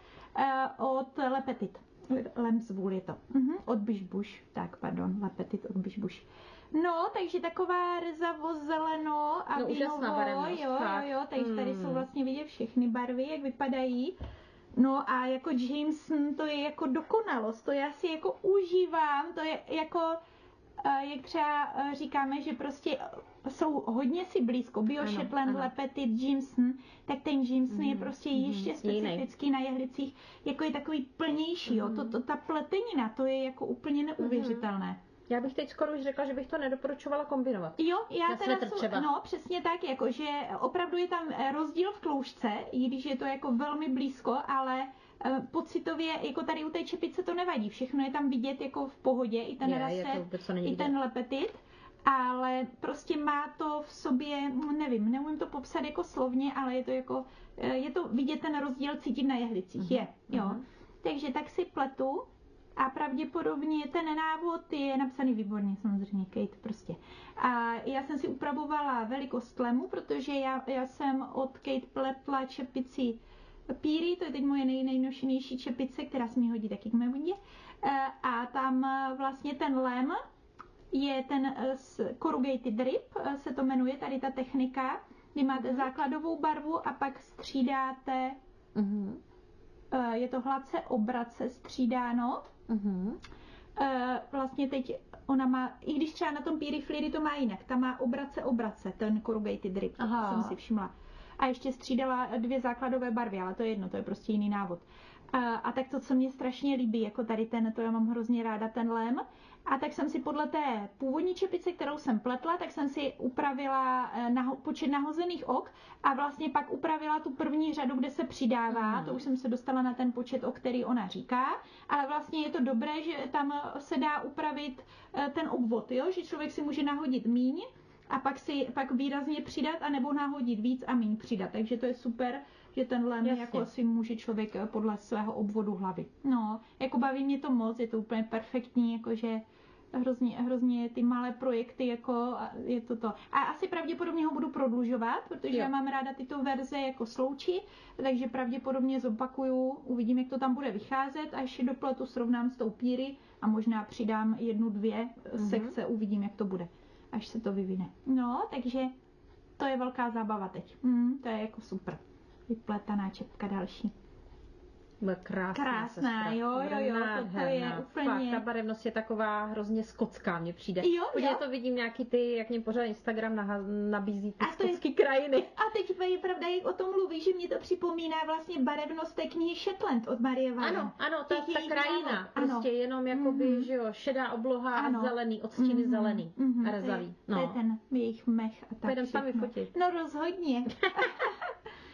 od Le Petit. Lemswool je to. Uh-huh. Od Bišbuš. Tak, pardon, Le Petit od Bišbuš. No, takže taková rezavo-zeleno a no, vínovo. Jo, jo, jo, takže hmm. tady jsou vlastně vidět všechny barvy, jak vypadají. No a jako Jameson, to je jako dokonalost, to já si jako užívám, to je jako, jak třeba říkáme, že prostě jsou hodně si blízko, Bio ano, Shetland, ano. Le Petit, Jameson, tak ten Jameson mm, je prostě mm, ještě mm, specifický jiný. Na jehlicích, jako je takový plnější, mm. jo, to, to, ta pletenina, to je jako úplně neuvěřitelné. Mm. Já bych teď skoro už řekla, že bych to nedoporučovala kombinovat. Jo, já teda jsou, no přesně tak, jako že opravdu je tam rozdíl v tloušťce, i když je to jako velmi blízko, ale pocitově, jako tady u té čepice to nevadí, všechno je tam vidět jako v pohodě, i ten Rasset, i ten Le Petit. Ale prostě má to v sobě, nevím, neumím to popsat jako slovně, ale je to jako, je to vidět ten rozdíl cítit na jehlicích, uh-huh, je, jo. Uh-huh. Takže tak si pletu a pravděpodobně ten návod je napsaný výborně, samozřejmě, Kate prostě. A já jsem si upravovala velikost lemu, protože já, já jsem od Kate pletla čepici Píry, to je teď moje nej, nejnošenější čepice, která se mi hodí taky k mé bundě. A tam vlastně ten lem je ten corrugated rib, se to jmenuje, tady ta technika, kdy máte uh-huh. základovou barvu a pak střídáte, uh-huh. je to hladce obrace střídáno. Uh-huh. Vlastně teď ona má, i když třeba na tom Píry Fliry to má jinak, ta má obrace obrace, ten corrugated rib, to jsem si všimla. A ještě střídala dvě základové barvy, ale to je jedno, to je prostě jiný návod. A, a tak to, co mě strašně líbí, jako tady ten, to já mám hrozně ráda, ten lem. A tak jsem si podle té původní čepice, kterou jsem pletla, tak jsem si upravila naho, počet nahozených ok a vlastně pak upravila tu první řadu, kde se přidává. Mm. To už jsem se dostala na ten počet, o který ona říká. Ale vlastně je to dobré, že tam se dá upravit ten obvod, jo? Že člověk si může nahodit míň a pak si pak výrazně přidat, anebo nahodit víc a míň přidat. Takže to je super, že ten lem jako si může člověk podle svého obvodu hlavy. No, jako baví mě to moc, je to úplně perfektní, jakože hrozně, hrozně ty malé projekty, jako je to to. A asi pravděpodobně ho budu prodlužovat, protože jo. já mám ráda tyto verze jako slouči, takže pravděpodobně zopakuju, uvidím, jak to tam bude vycházet, až do pletu srovnám s tou Píry a možná přidám jednu, dvě mm-hmm. sekce, uvidím, jak to bude, až se to vyvine. No, takže to je velká zábava teď. Mm, to je jako super. Vypletaná čepka další. Bude krásná. Krásná, jo, jo, jo, to je úplně... Fakt, ta barevnost je taková hrozně skotská, mně přijde. Jo, Protože jo. to vidím nějaký ty, jak mě pořád Instagram nabízí ty skotský je... krajiny. A teď je pravda, jak o tom mluví, že mě to připomíná vlastně barevnost té knihy Shetland od Marie Valin. Ano, ano, ta, ta krajina, ano. Prostě jenom jakoby, mm-hmm. že jo, šedá obloha ano. a zelený, odstíny mm-hmm. zelený mm-hmm. a rezavý. No. To je ten jejich mech a tak. Půjdem s vámi fotit. No rozhodně.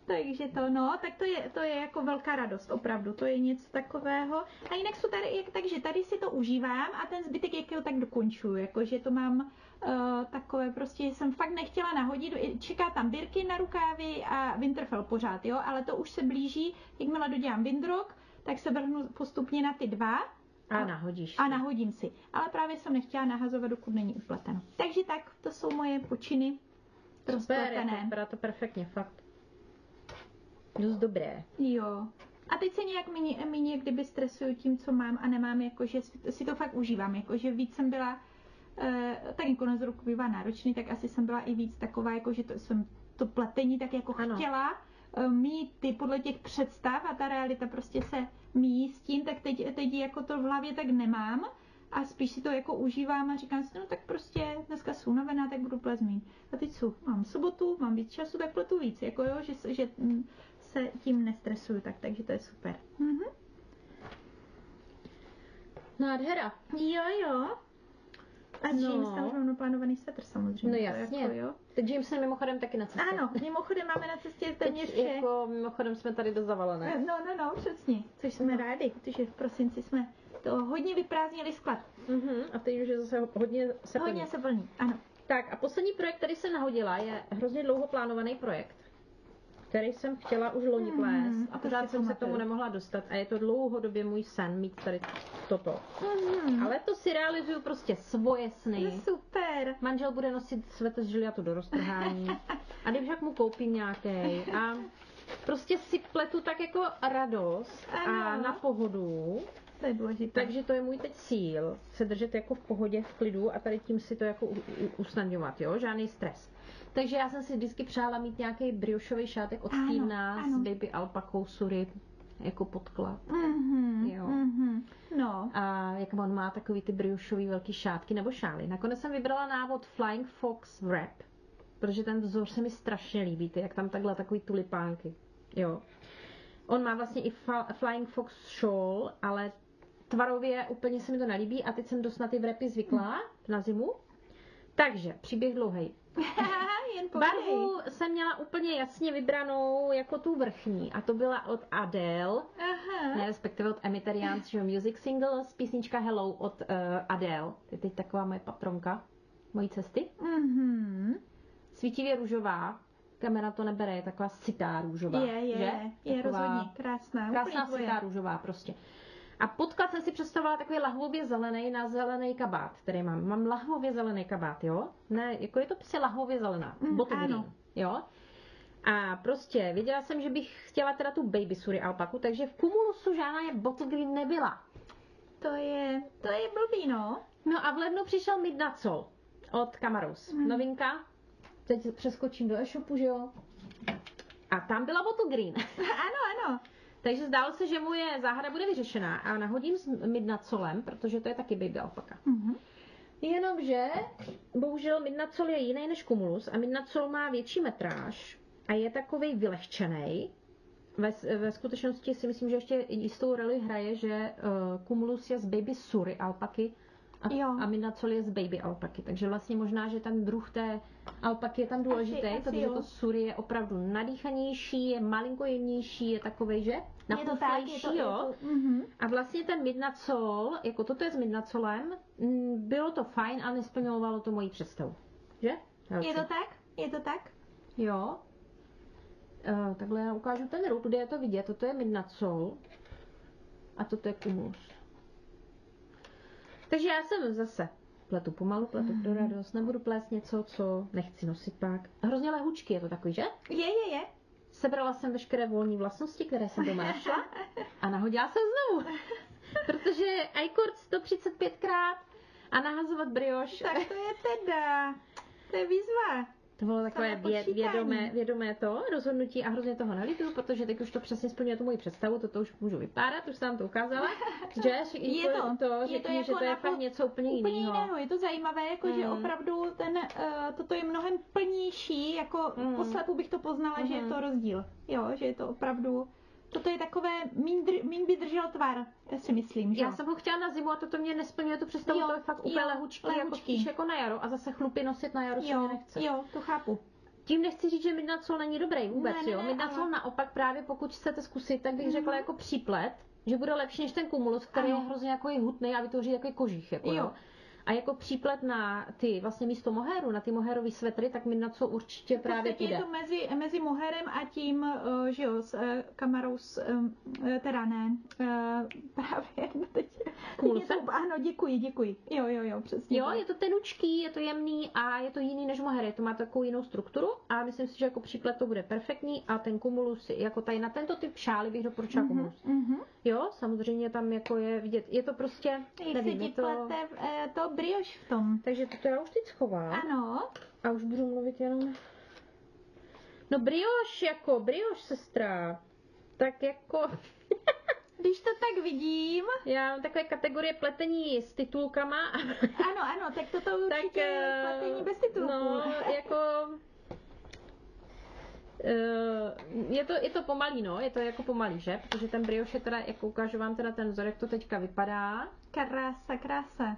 takže to, no, tak to je, to je jako velká radost, opravdu, to je něco takového. A jinak jsou tady, jak, takže tady si to užívám a ten zbytek jak tak dokončuju, jakože to mám uh, takové, prostě jsem fakt nechtěla nahodit, čeká tam Birkin na rukávy a Winterfell pořád, jo, ale to už se blíží, jakmile dodělám Windrock, tak se vrhnu postupně na ty dva. A nahodíš A nahodím si. Ale právě jsem nechtěla nahazovat, dokud není upleteno. Takže tak, to jsou moje počiny. Super, jako vypadá to perfektně, fakt. Dost dobré. Jo. A teď se nějak méně, méně kdyby stresuju tím, co mám a nemám, jakože si to fakt užívám. Jakože víc jsem byla, eh, tak jako na ruku bývá náročný, tak asi jsem byla i víc taková, jakože to jsem to pletení tak jako ano. chtěla eh, mít ty podle těch představ a ta realita prostě se míjí s tím, tak teď, teď jako to v hlavě tak nemám. A spíš si to jako užívám a říkám si, no tak prostě dneska jsou unavená, tak budu plést míň. A teď jsou, mám sobotu, mám víc času, tak pletu víc, jako jo, že, že se tím nestresuju, tak, takže to je super. Mhm. Nádhera. Jo, jo. A s No. James tam už mám naplánovaný svetr samozřejmě. No jasně. Jako, jo. Teď James je mimochodem taky na cestě. Ano, mimochodem máme na cestě téměř vše. Jako mimochodem jsme tady dost zavalené. No, no, no, přesně. Což jsme No. rádi, protože v prosinci jsme to hodně vyprázdnili sklad. Uh-huh. A teď už je zase hodně se plní. Hodně se plní, ano. Tak a poslední projekt, který jsem nahodila, je hrozně dlouho plánovaný projekt, který jsem chtěla už loni plést Mm, a to pořád si jsem se k pamatuju. tomu nemohla dostat a je to dlouhodobě můj sen mít tady toto. Mm. Ale to si realizuju prostě svoje sny. No, super. Manžel bude nosit svetr z žiliatu do roztrhání a když mu koupím nějaký a prostě si pletu tak jako radost a Ano. na pohodu. To je důležité. Takže to je můj teď cíl, se držet jako v pohodě, v klidu a tady tím si to jako u- u- usnadňovat, jo, žádný stres. Takže já jsem si vždycky přála mít nějaký briošový šátek od Ano, Stevena s ano. baby alpakou sury jako podklad. Mhm, Jo. mhm. No. A jak on má takový ty briošový velký šátky nebo šály. Nakonec jsem vybrala návod Flying Fox Wrap, protože ten vzor se mi strašně líbí, ty, jak tam takhle takový tulipánky. Jo. On má vlastně i fa- Flying Fox shawl, ale tvarově úplně se mi to nelíbí a teď jsem dost na ty wrapy zvyklá na zimu. Takže příběh dlouhý. Jen povídej. Barvu jsem měla úplně jasně vybranou jako tu vrchní a to byla od Adele, Aha. ne, respektive od Emiterians, že Music Singles, písnička Hello od uh, Adele. To je teď taková moje patronka mojí cesty. Mhm. Svítivě růžová, kamera to nebere, je taková sitá růžová. Je, je, že? je Taková rozhodně krásná. krásná úplně sitá tvoje. růžová prostě. A podklad jsem si představovala takový lahvově zelený na zelený kabát, který mám. Mám lahvově zelený kabát, jo? Ne, jako je to prostě lahvově zelená. Mm, bottle ano. green, jo? A prostě věděla jsem, že bych chtěla teda tu baby suri alpaku, takže v Cumulusu žádná je bottle green nebyla. To je, to je blbý, no. No a v lednu přišel Midnight Soul od Camaros. Mm. Novinka. Teď přeskočím do e-shopu, že jo? A tam byla bottle green. Ano, ano. Takže zdálo se, že moje záhada bude vyřešená a nahodím s Midnight Soulem, protože to je taky baby alpaka. Mhm. Jenomže, bohužel Midnight Soul je jiný než Cumulus a Midnight Soul má větší metráž a je takovej vylehčenej. Ve, ve skutečnosti si myslím, že ještě jistou roli hraje, že uh, Cumulus je z baby sury alpaky a, Jo. a Midnight Soul je z baby alpaky. Takže vlastně možná, že ten druh té alpaky je tam důležitý, Asi- asi protože jo. to sury je opravdu nadýchanější, je malinko jemnější, je takovej, že? Je to tak, je Napuflejší, to, je jo? to, mhm. A vlastně ten Midnight Soul, jako toto je s Midnight Soulem, mm, bylo to fajn, ale nesplňovalo to moji představu. Že? Helci. Je to tak? Je to tak? Jo. Uh, takhle já ukážu ten rub, kde je to vidět. Toto je Midnight Soul a toto je Cumulus. Takže já jsem zase pletu pomalu, pletu pro radost, nebudu plést něco, co nechci nosit pak. Hrozně lehučky je to takový, že? Je, je, je. Sebrala jsem veškeré volné vlastnosti, které jsem doma našla a nahodila jsem znovu. Protože iCord sto třicet pět krát a nahazovat brioš. Tak to je teda. To je výzva. To bylo takové Samé vě, počítání. vědomé, vědomé to rozhodnutí a hrozně toho nelituju, protože teď už to přesně splňuje tu moji představu, toto už můžu vypárat, už jsem vám to ukázala. Že? Je to, to je řekni, to jako že to je na fakt to něco úplně, Úplně jiného. jiného, je to zajímavé, jako že Mm. opravdu ten, uh, toto je mnohem plnější, jako Mm. poslepu bych to poznala, že je Mhm. to rozdíl, jo, že je to opravdu, toto je takové, míň, dr, míň by držel tvar, já si myslím, že Já jsem ho chtěla na zimu a toto mě nesplňuje tu představu, Jo, to je fakt úplně jo, lehučký, jako lehučký. spíš jako na jaro a zase chlupy nosit na jaro se mě jo, nechce. jo, to chápu. tím nechci říct, že Midnight Soul není dobrý vůbec, ne, ne, jo. Midnight Soul ale... naopak právě, pokud chcete zkusit, tak bych mm. řekla jako příplet, že bude lepší než ten Cumulus, který ano. je hrozně jako je hutný a vytvoří takový kožich, jako jo. jo. A jako příplet na ty vlastně místo mohéru, na ty mohérový svetry, tak Midnight Soul určitě v právě půjde. je to mezi, mezi moherem a tím, uh, že jo, s uh, kamarou, s, um, teda ne, uh, právě teď. Cumulusem? Ano, děkuji, děkuji. Jo, jo, jo, přesně. Jo, je to tenučký, je to jemný a je to jiný než moher, to má takovou jinou strukturu a myslím si, že jako příplet to bude perfektní a ten Cumulus, jako tady na tento typ šály bych doporučila mm-hmm, Cumulus. Mm-hmm. Jo, samozřejmě tam jako je vidět, je to prostě, nevím, je to... Plete, to brioche v tom. Takže to já už teď schovám. Ano. A už budu mluvit jenom... No brioche, jako brioche, sestra. Tak jako... Když to tak vidím. Já mám takové kategorie pletení s titulkama. Ano, ano, tak toto určitě tak, je pletení bez titulků. No, jako... Je to, je to pomalý, no, je to jako pomalý, že? Protože ten brioche je teda, jako ukážu vám teda ten vzorek, to teďka vypadá. Krása, krása.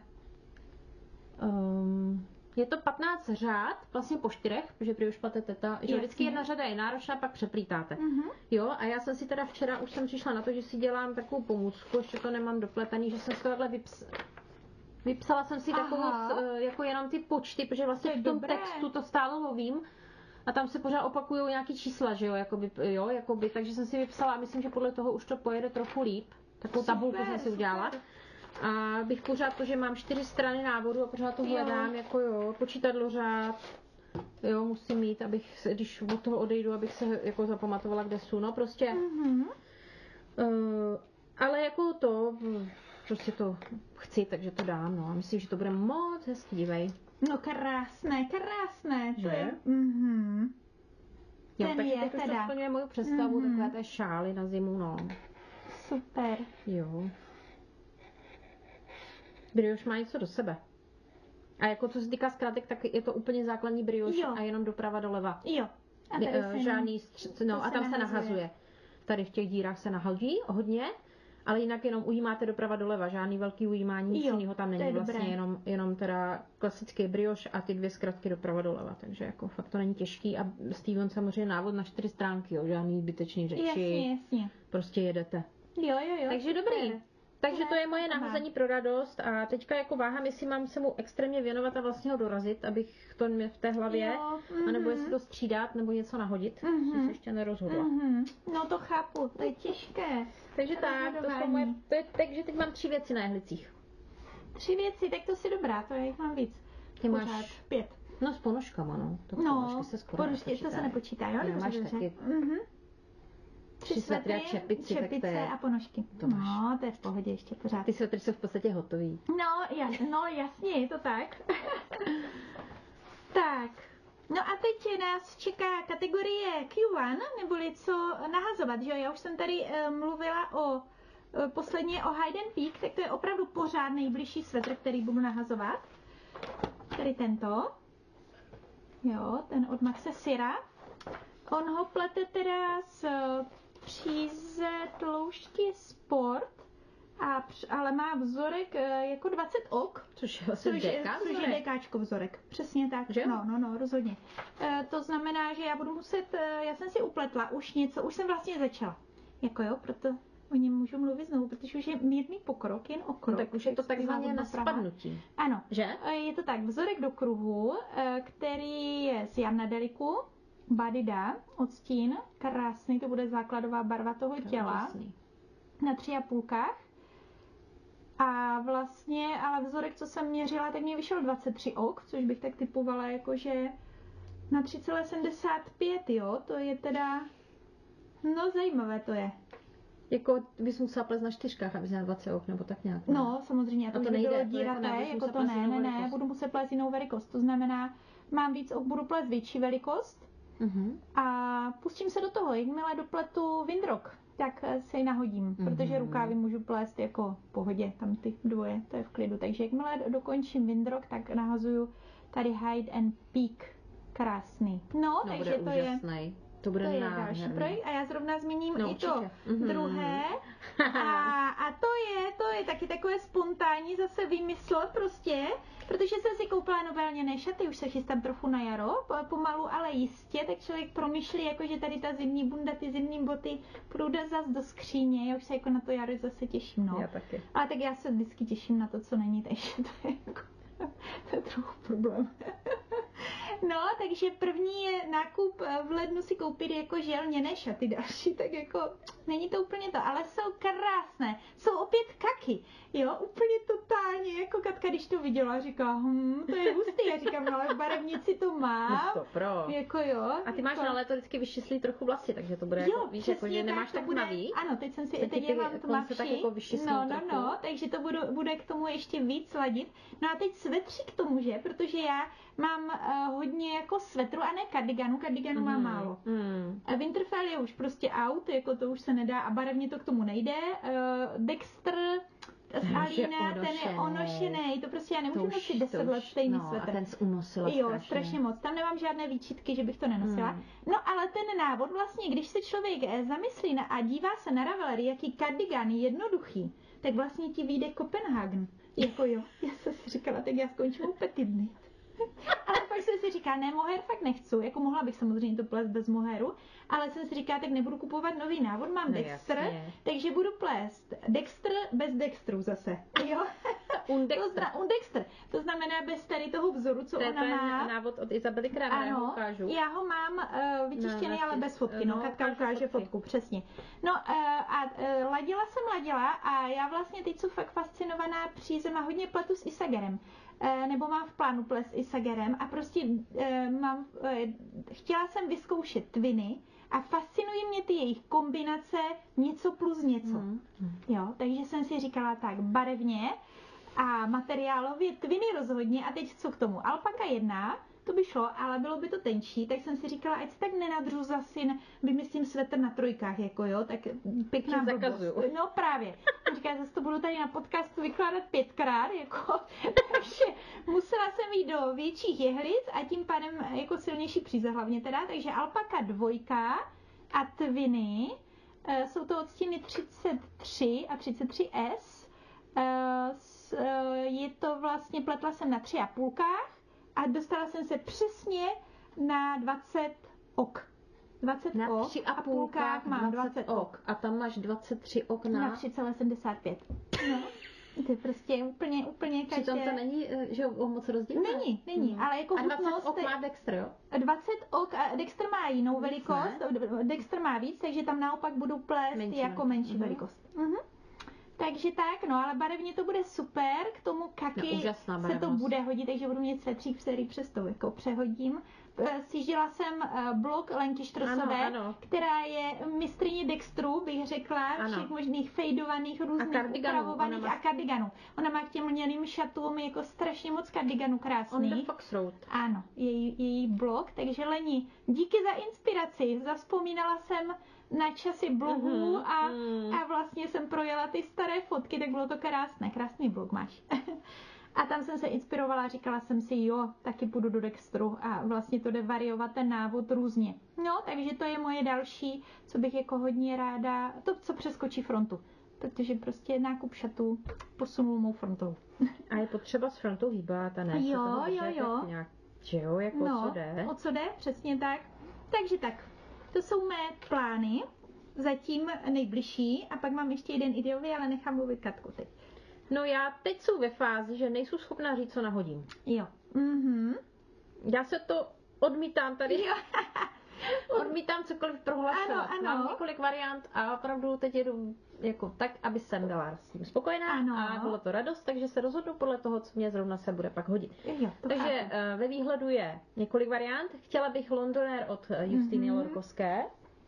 Um, je to patnáct řád, vlastně po čtyřech, protože brioche plete teta, že vždycky jedna řada je náročná, pak přeplítáte. Uh-huh. Jo, a já jsem si teda včera, už jsem přišla na to, že si dělám takovou pomůcku, ještě to nemám dopletaný, že jsem si to takhle vyps... vypsala jsem si Aha. takovou, jako jenom ty počty, protože vlastně v tom dobré. textu to stále lovím. A tam se pořád opakujou nějaký čísla, že jo, jakoby, jo, jakoby, takže jsem si vypsala a myslím, že podle toho už to pojede trochu líp. Takovou tabulku jsem si udělala. A bych pořád to, že mám čtyři strany návodu a pořád to hledám, jo. jako jo, počítadlo řád, jo, musím mít, abych, když od toho odejdu, abych se jako zapamatovala, kde jsou, no prostě. Mm-hmm. Uh, ale jako to, prostě to chci, takže to dám, no a myslím, že to bude moc hezký, dívej. No krásné, krásné, to že? je. Mhm. Jo, tak teď už to splňuje moju představu, mm-hmm. takové té šály na zimu, no. Super. Jo. Brioche má něco do sebe. A jako co se týká zkrátek, tak je to úplně základní brioche jo. a jenom doprava doleva. Jo. A tady je, žádný stř... no a tam se nahazuje. nahazuje. Tady v těch dírách se nahazí hodně. Ale jinak jenom ujímáte doprava doleva, žádný velký ujímání, nic jiného tam není, vlastně jenom, jenom teda klasický brioche a ty dvě zkratky doprava doleva, takže jako fakt to není těžký a Steven samozřejmě návod na čtyři stránky, jo, žádný zbytečný řeči, jasně, jasně. prostě jedete. Jo, jo, jo. Takže dobrý. Takže to je moje nahození pro radost a teďka jako váhám, jestli mám se mu extrémně věnovat a vlastně ho dorazit, abych to měl v té hlavě, jo, mm-hmm. anebo jestli to střídat, nebo něco nahodit, mm-hmm. jsem se ještě nerozhodla. Mm-hmm. No to chápu, to je těžké. Takže tak, to jsou moje, to je, takže teď mám tři věci na jehlicích. Tři věci, tak to si dobrá, to je jich mám víc. Ty máš pořád pět. No s ponožkama, no. To no, se skoro ponožky, to se nepočítá, jo? No, máš taky mm-hmm. tři svetry a čepici, čepice tak to je... a ponožky. To no, to je v pohodě ještě pořád. Ty svetry jsou v podstatě hotový. No, jas, no jasně, je to tak. Tak. No a teď nás čeká kategorie Q jedna, neboli co nahazovat, že jo? Já už jsem tady uh, mluvila o uh, posledně o Hide and Peak, tak to je opravdu pořád nejbližší svetr, který budu nahazovat. Tady tento. Jo, ten od Maxe Syra. On ho plete teda z příze tloušti Sport, a, ale má vzorek jako dvacet ok. Což je asi déka Což je dékáčko vzorek. Přesně tak. Že? No, no, no, rozhodně. E, to znamená, že já budu muset, já jsem si upletla už něco, už jsem vlastně začala. Jako jo, proto o něm můžu mluvit znovu, protože už je mírný pokrok, jen o krok. No, tak už je to takzvaně na spadnutí. Ano. Že? Je to tak, vzorek do kruhu, který je z Janadeliku, Badida, odstín, krásný, to bude základová barva toho těla. Krásný. Na tři a půlkách. A vlastně, ale vzorek, co jsem měřila, tak mě vyšel dvacet tři ok, což bych tak typovala jakože na tři celá sedmdesát pět, jo, to je teda, no zajímavé to je. Jako bys musela plést na čtyřkách, aby na dvacet ok, nebo tak nějak. Ne? No, samozřejmě, to, to by bylo díraté, jako to ne, ne, ne, budu muset plést jinou velikost, to znamená, mám víc ok, budu plést větší velikost. Uh-huh. A pustím se do toho, jakmile dopletu windrock, tak se ji nahodím, uh-huh. protože rukávy můžu plést jako v pohodě, tam ty dvoje, to je v klidu. Takže jakmile dokončím windrock, tak nahazuju tady Hide and Peak, krásný. No, no takže bude to úžasnej. je, to bude to je další projekt a já zrovna zmíním no, i to uh-huh. druhé. A, a to je, to je taky takové spontánní zase vymysl prostě, protože jsem si koupila nové lněné šaty, už se chystám trochu na jaro, pomalu, ale jistě, tak člověk promyšlí, jako že tady ta zimní bunda, ty zimní boty půjdu zase do skříně, já už se jako na to jaro zase těším, no. Já taky. Ale tak já se vždycky těším na to, co není, takže to je jako, to je trochu problém. No, takže první je nákup v lednu si koupit jako žel lněné šaty, další, tak jako není to úplně to, ale jsou krásné, jsou opět kaky, jo, úplně totálně, jako Katka, když to viděla, říká, hm, to je hustý, já říkám, no, ale v barevnici to mám, no to pro. jako jo. A ty máš jako... na léto vždycky vyšislí trochu vlasy, takže to bude jo, jako, víš, jako, že nemáš tak bude... tmavý. Ano, teď jsem si, teď teď je mám tmavší, tak jako no, no, trochu. no, takže to budu, bude k tomu ještě víc ladit. No a teď svetři k tomu, že, protože já mám uh, hodně jako svetru a ne kardiganu, kardiganu mm. mám málo. Mm. A Winterfell je už prostě out, jako to už se nedá a barevně to k tomu nejde. Uh, Dexter z Alína, ten je onošený, to prostě já nemůžu nosit deset let stejný no, svetr. A ten unosila jo, strašně. strašně moc. Tam nemám žádné výčitky, že bych to nenosila. Mm. No ale ten návod vlastně, když se člověk zamyslí a dívá se na Ravelry, jaký kardigan je jednoduchý, tak vlastně ti vyjde Kopenhagen. Jako jo, já jsem si říkala, tak já skončím u Petitny. Ale pak jsem si říkala, ne, mohair fakt nechci, jako mohla bych samozřejmě to plést bez mohairu, ale jsem si říkala, tak nebudu kupovat nový návod, mám no, Dexter, jasně. Takže budu plést Dexter bez Dextru zase, jo? Undexter. To, zna, Undexter. To znamená bez tady toho vzoru, co to ona má. To je návod od Izabely Kramer, já ho ukážu. Já ho mám uh, vytištěný, no, ale bez fotky, no, no Katka ukáže fotky. fotku, přesně. No uh, a uh, ladila jsem ladila a já vlastně teď jsem fakt fascinovaná přízem a hodně pletu s Isagerem. Nebo mám v plánu ples i Isagerem a prostě e, mám, e, chtěla jsem vyzkoušet twiny a fascinují mě ty jejich kombinace něco plus něco. Mm. Jo, takže jsem si říkala tak barevně a materiálově twiny rozhodně a teď co k tomu? Alpaka jedna, to by šlo, ale bylo by to tenčí, tak jsem si říkala, ať si tak nenadřu zase, vymyslím svetr na trojkách, jako jo, tak pěkná blbost. No právě. Říká, zase to budu tady na podcastu vykládat pětkrát, jako, takže musela jsem jít do větších jehlic a tím pádem jako silnější příze hlavně teda, takže Alpaka dvojka a twiny, e, jsou to odstíny třicet tři a třicet tři S, e, s, e, je to vlastně, pletla jsem na tři a půlkách, a dostala jsem se přesně na dvacet ok. dvacet na ok tři a půlkách mám dvacet ok. A tam máš dvacet tři ok na... Na tři celá sedmdesát pět. No. To je prostě úplně, úplně každé... Přitom to není, že o moc rozdílné? Není, není, hmm. ale jako a dvacet ok má Dexter, jo? dvacet ok, a Dexter má jinou víc, velikost, ne? Dexter má víc, takže tam naopak budu plést menší jako menší uh-huh. velikost. Uh-huh. Takže tak, no, ale barevně to bude super, k tomu kaky no, se to bude hodit, takže budu mít svetřík, který přes to jako přehodím. Sjížděla jsem blog Lenky Štrosové, ano, ano. která je mistryně Dextru, bych řekla, ano. všech možných fejdovaných, různých upravovaných a kardiganů. Ona má k těm lněným šatům jako strašně moc kardiganů krásných. On the Fox Road. Ano, její, její blog, takže Leni, díky za inspiraci, zavzpomínala jsem na časy blogů mm-hmm, a, mm. a vlastně jsem projela ty staré fotky, tak bylo to krásné, krásný blog máš. A tam jsem se inspirovala, říkala jsem si, jo, taky půjdu do Dextru a vlastně to jde variovat ten návod různě. No, takže to je moje další, co bych jako hodně ráda, to, co přeskočí frontu, protože prostě nákup šatů posunul mou frontou. A je potřeba s frontou hýbat a ne? Jo, jo, jo. Nějak, že jo, jako no, co jde. o co jde, přesně tak. Takže tak, to jsou mé plány, zatím nejbližší a pak mám ještě jeden ideový, ale nechám mluvit Katku teď. No já teď jsou ve fázi, že nejsou schopná říct, co nahodím. Jo. Mhm. Já se to odmítám tady. Jo. Odmítám cokoliv prohlasovat. Ano, ano. Mám několik variant a opravdu teď jedu jako tak, aby jsem byla s tím spokojená ano. a bylo to radost, takže se rozhodnu podle toho, co mě zrovna se bude pak hodit. Jo, takže chápu. Ve výhledu je několik variant. Chtěla bych Londoner od Justiny mm-hmm. Lorkovské.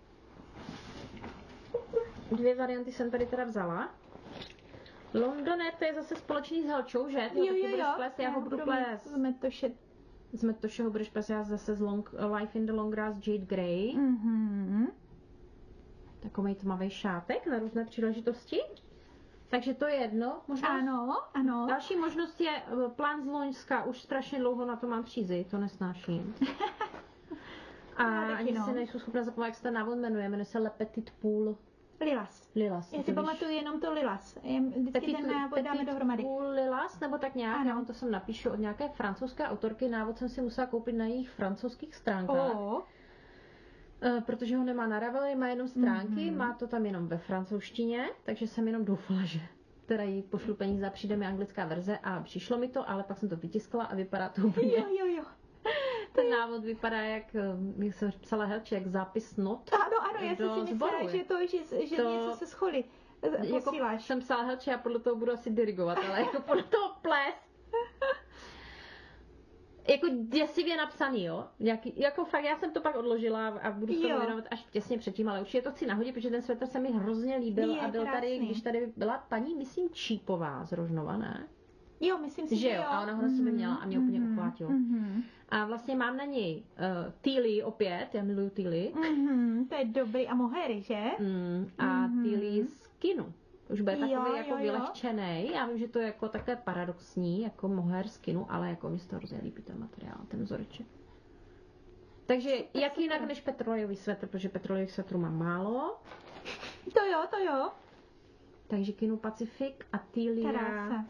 Dvě varianty jsem tady teda vzala. Londoner, to je zase společný s Helčou, že? Ty jo, jo, jo. Plést, já ho budu plést. Z Metoše. Z Metoše ho budeš plést, já zase z long, Life in the Long Grass Jade Grey. Mhm. Takový tmavý šátek na různé příležitosti. Takže to je jedno. Možnost. Ano, ano. Další možnost je plán z Loňska. Už strašně dlouho na to mám přízy, to nesnáším. A no, ani no. si nejsou schopna zapomenout, jak se ten návod jmenuje. Jmenuje se Le Petit Pool. Lilas. Lilas. Já si to pamatuju jenom to Lilas. Vždycky Taky ten tu- návod taky dáme dohromady. tu Lilas, nebo tak nějak, Ano. já vám to sem napíšu od nějaké francouzské autorky, návod jsem si musela koupit na jejich francouzských stránkách. O, Eh, protože ho nemá na Ravelry, má jenom stránky, Mhm. má to tam jenom ve francouzštině, takže jsem jenom doufala, že teda jí pošlu peníze a přijde mi anglická verze a přišlo mi to, ale pak jsem to vytiskla a vypadá to úplně. jo, jo, jo. Ten návod vypadá jak, eh, jak jsem psala Helče, jak zápis not. Ano, ano, já do jsem si sboru, myslela, je. že to, že, že To- něco se scholí. Jako Posíláš. jsem psala Helče, já podle toho budu asi dirigovat, ale jako podle toho ples. Jako děsivě napsaný, jo? Jaký, jako fakt, já jsem to pak odložila a budu se tomu Jo. věnovat až těsně předtím, ale určitě to chci nahodit, protože ten svetr se mi hrozně líbil Je a byl tady, krásný. když tady byla paní, myslím, Čípová z Rožnova, ne? Jo, myslím si, Že že jo, jo. a ona ho na sebe Mhm, měla a mě úplně mhm, uchvátilo. mhm. A vlastně mám na něj uh, Tealy opět, já miluju Tealy, Mhm, to je dobrý. A mohery, že? mm, a Mhm. Tealy skinu. Už bude takový Jo, jako jo, jo. vylehčenej. Já vím, že to je jako takové paradoxní, jako mohair skinu, ale jako mi se to hrozně líbí ten materiál, ten vzoreček. Takže Super, jak super. jinak než petrolejový svetr, protože petrolejových svetrů mám málo. To jo, to jo. Takže Kinu Pacific a Tealia. Krása.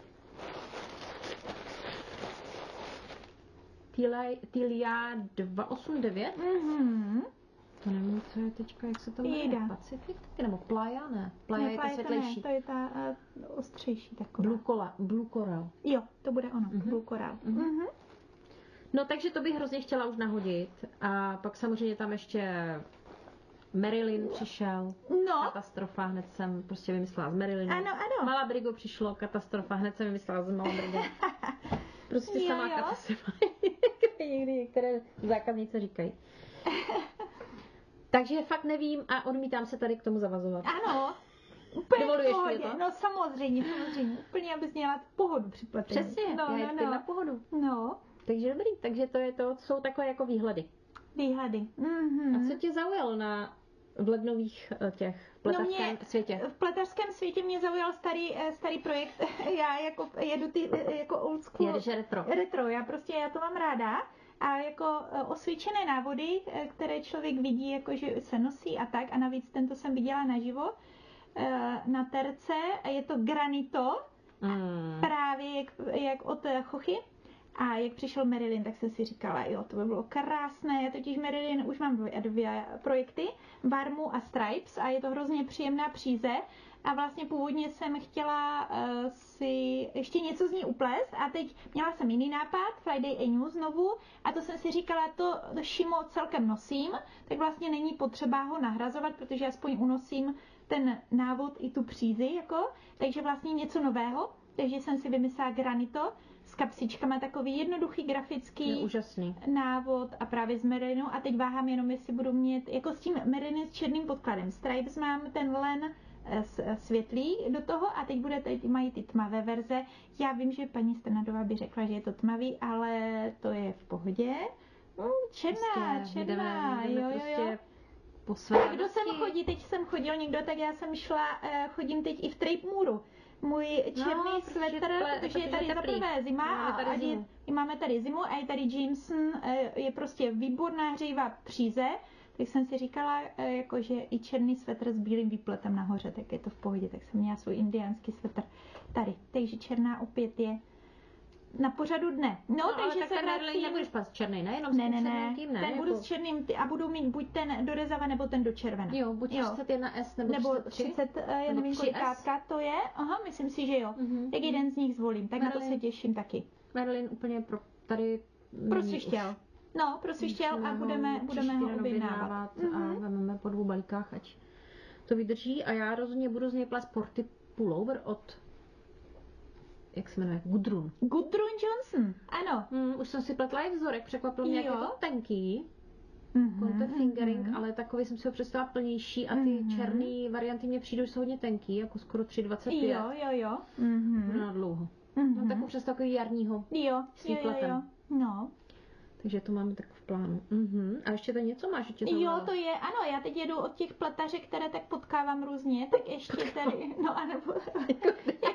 Tealia, Tealia dva osm devět. Mhm. To nevím, co je teďka, jak se to jmenuje. Jejda. Pacific? Taky nebo Playa? Ne. Playa Ne, je ta playa to světlejší. ne, to je ta uh, ostřejší taková. Blue, cola, Blue Coral. Jo, to bude ono. Mhm. Blue Coral. Mhm. Mhm. No takže to bych hrozně chtěla už nahodit. A pak samozřejmě tam ještě Marilyn přišel. No, Katastrofa, hned jsem prostě vymyslela z Marilynu. ano, ano. Malá Brigo přišlo, katastrofa, hned jsem vymyslela z Malá Brigo. Prostě Jo, samá jo. katastrofa. Někdy některé zákaznice říkají. Takže fakt nevím a odmítám se tady k tomu zavazovat. Ano. Úplně Dovoluješ v pohodě. mi to? No samozřejmě, samozřejmě. Úplně, abys měla pohodu při pletení. Přesně, no, já no, jedu no. na pohodu. No, Takže dobrý, takže to je to, jsou takové jako výhledy. výhledy. Mhm. A co tě zaujalo na v lednových eh, těch pletařském mě- světě? V pletařském světě mě zaujal starý, eh, starý projekt. Já jako jedu ty eh, jako old school. Jedeš retro. Retro, já prostě, já to mám ráda. A jako eh, osvědčené návody, eh, které člověk vidí, jako že se nosí a tak. A navíc tento jsem viděla naživo eh, na terce. A je to granito, Mm. právě jak, jak od eh, Chochy. A jak přišel Marilyn, tak jsem si říkala, jo, to by bylo krásné. Já totiž Marilyn už mám dvě, dvě projekty, Varmu a Stripes, a je to hrozně příjemná příze. A vlastně původně jsem chtěla uh, si ještě něco z ní uplést a teď měla jsem jiný nápad, Friday A New znovu, a to jsem si říkala, to, to šimo celkem nosím, tak vlastně není potřeba ho nahrazovat, protože aspoň unosím ten návod i tu přízi, jako, takže vlastně něco nového. Takže jsem si vymyslela granito s kapsičkama, takový jednoduchý grafický Je úžasný. návod a právě z merinu. A teď váhám jenom, jestli budu mít, jako s tím meriny s černým podkladem. Stripes mám ten len eh, s- eh, světlý do toho a teď bude, teď mají ty tmavé verze. Já vím, že paní Strnadová by řekla, že je to tmavý, ale to je v pohodě. Mm, černá, Prostě černá, jdeme, jdeme jo, jo, prostě jo. po své Kdo sem radosti. chodí, teď sem chodil někdo, tak já jsem šla, eh, chodím teď i v Trape Mouru. Můj černý No, svetr, protože ple- protože je protože tady za teplý. prvé zima Máme a, tady a je, zimu. máme tady zimu a je tady Jameson, eh, je prostě výborná hřejivá příze, tak jsem si říkala, eh, jako, že i černý svetr s bílým výpletem nahoře, tak je to v pohodě, tak jsem měla svůj indiánský svetr tady. Takže černá opět je na pořadu dne. No, No, ale takže tak se ten Marilyn vracím. nebudeš pas černý, ne? Jenom s Ne, tím ne, černým ne, tím, ne? ten jako... budu s černým ty- a budu mít buď ten do rezava, nebo ten do červena. Jo, buď Jo. třicet jedna S nebo, Nebo třicet tři. třicet, eh, já Nebo nevím, tři S. kolikátka to je. Aha, myslím si, že jo. Mhm. Jak jeden z nich zvolím, tak na to Marilyn. se těším taky. Marilyn úplně pro tady není Prosvištěl. už. No, prosvištěl a Musíme budeme, ho budeme příští ho den objednávat. objednávat a vezmeme po dvou balíkách, ať to vydrží. A já rozhodně budu z něj plést porty pullover od, jak se jmenuje, Gudrun. Gudrun Johnson, ano. Hmm, už jsem si pletla i vzorek, překvapil mě, jak Jo. je to tenký. Mhm, On to je fingering, mhm. ale takový jsem si ho představila plnější a ty Mhm. černé varianty mě přijdou, že jsou hodně tenký, jako skoro tři dvacet pět. Jo, jo, jo. Mhm. Na dlouho. Mhm. Mám takovou představu takový jarního, Jo, s jo, jo, výpletem. jo. No. takže to máme tak v plánu. Mhm. A ještě tady něco máš, že tě Jo, zaujalo? to je, ano, já teď jedu od těch pletařek, které tak potkávám různě, tak ještě tady, no a nebo, jako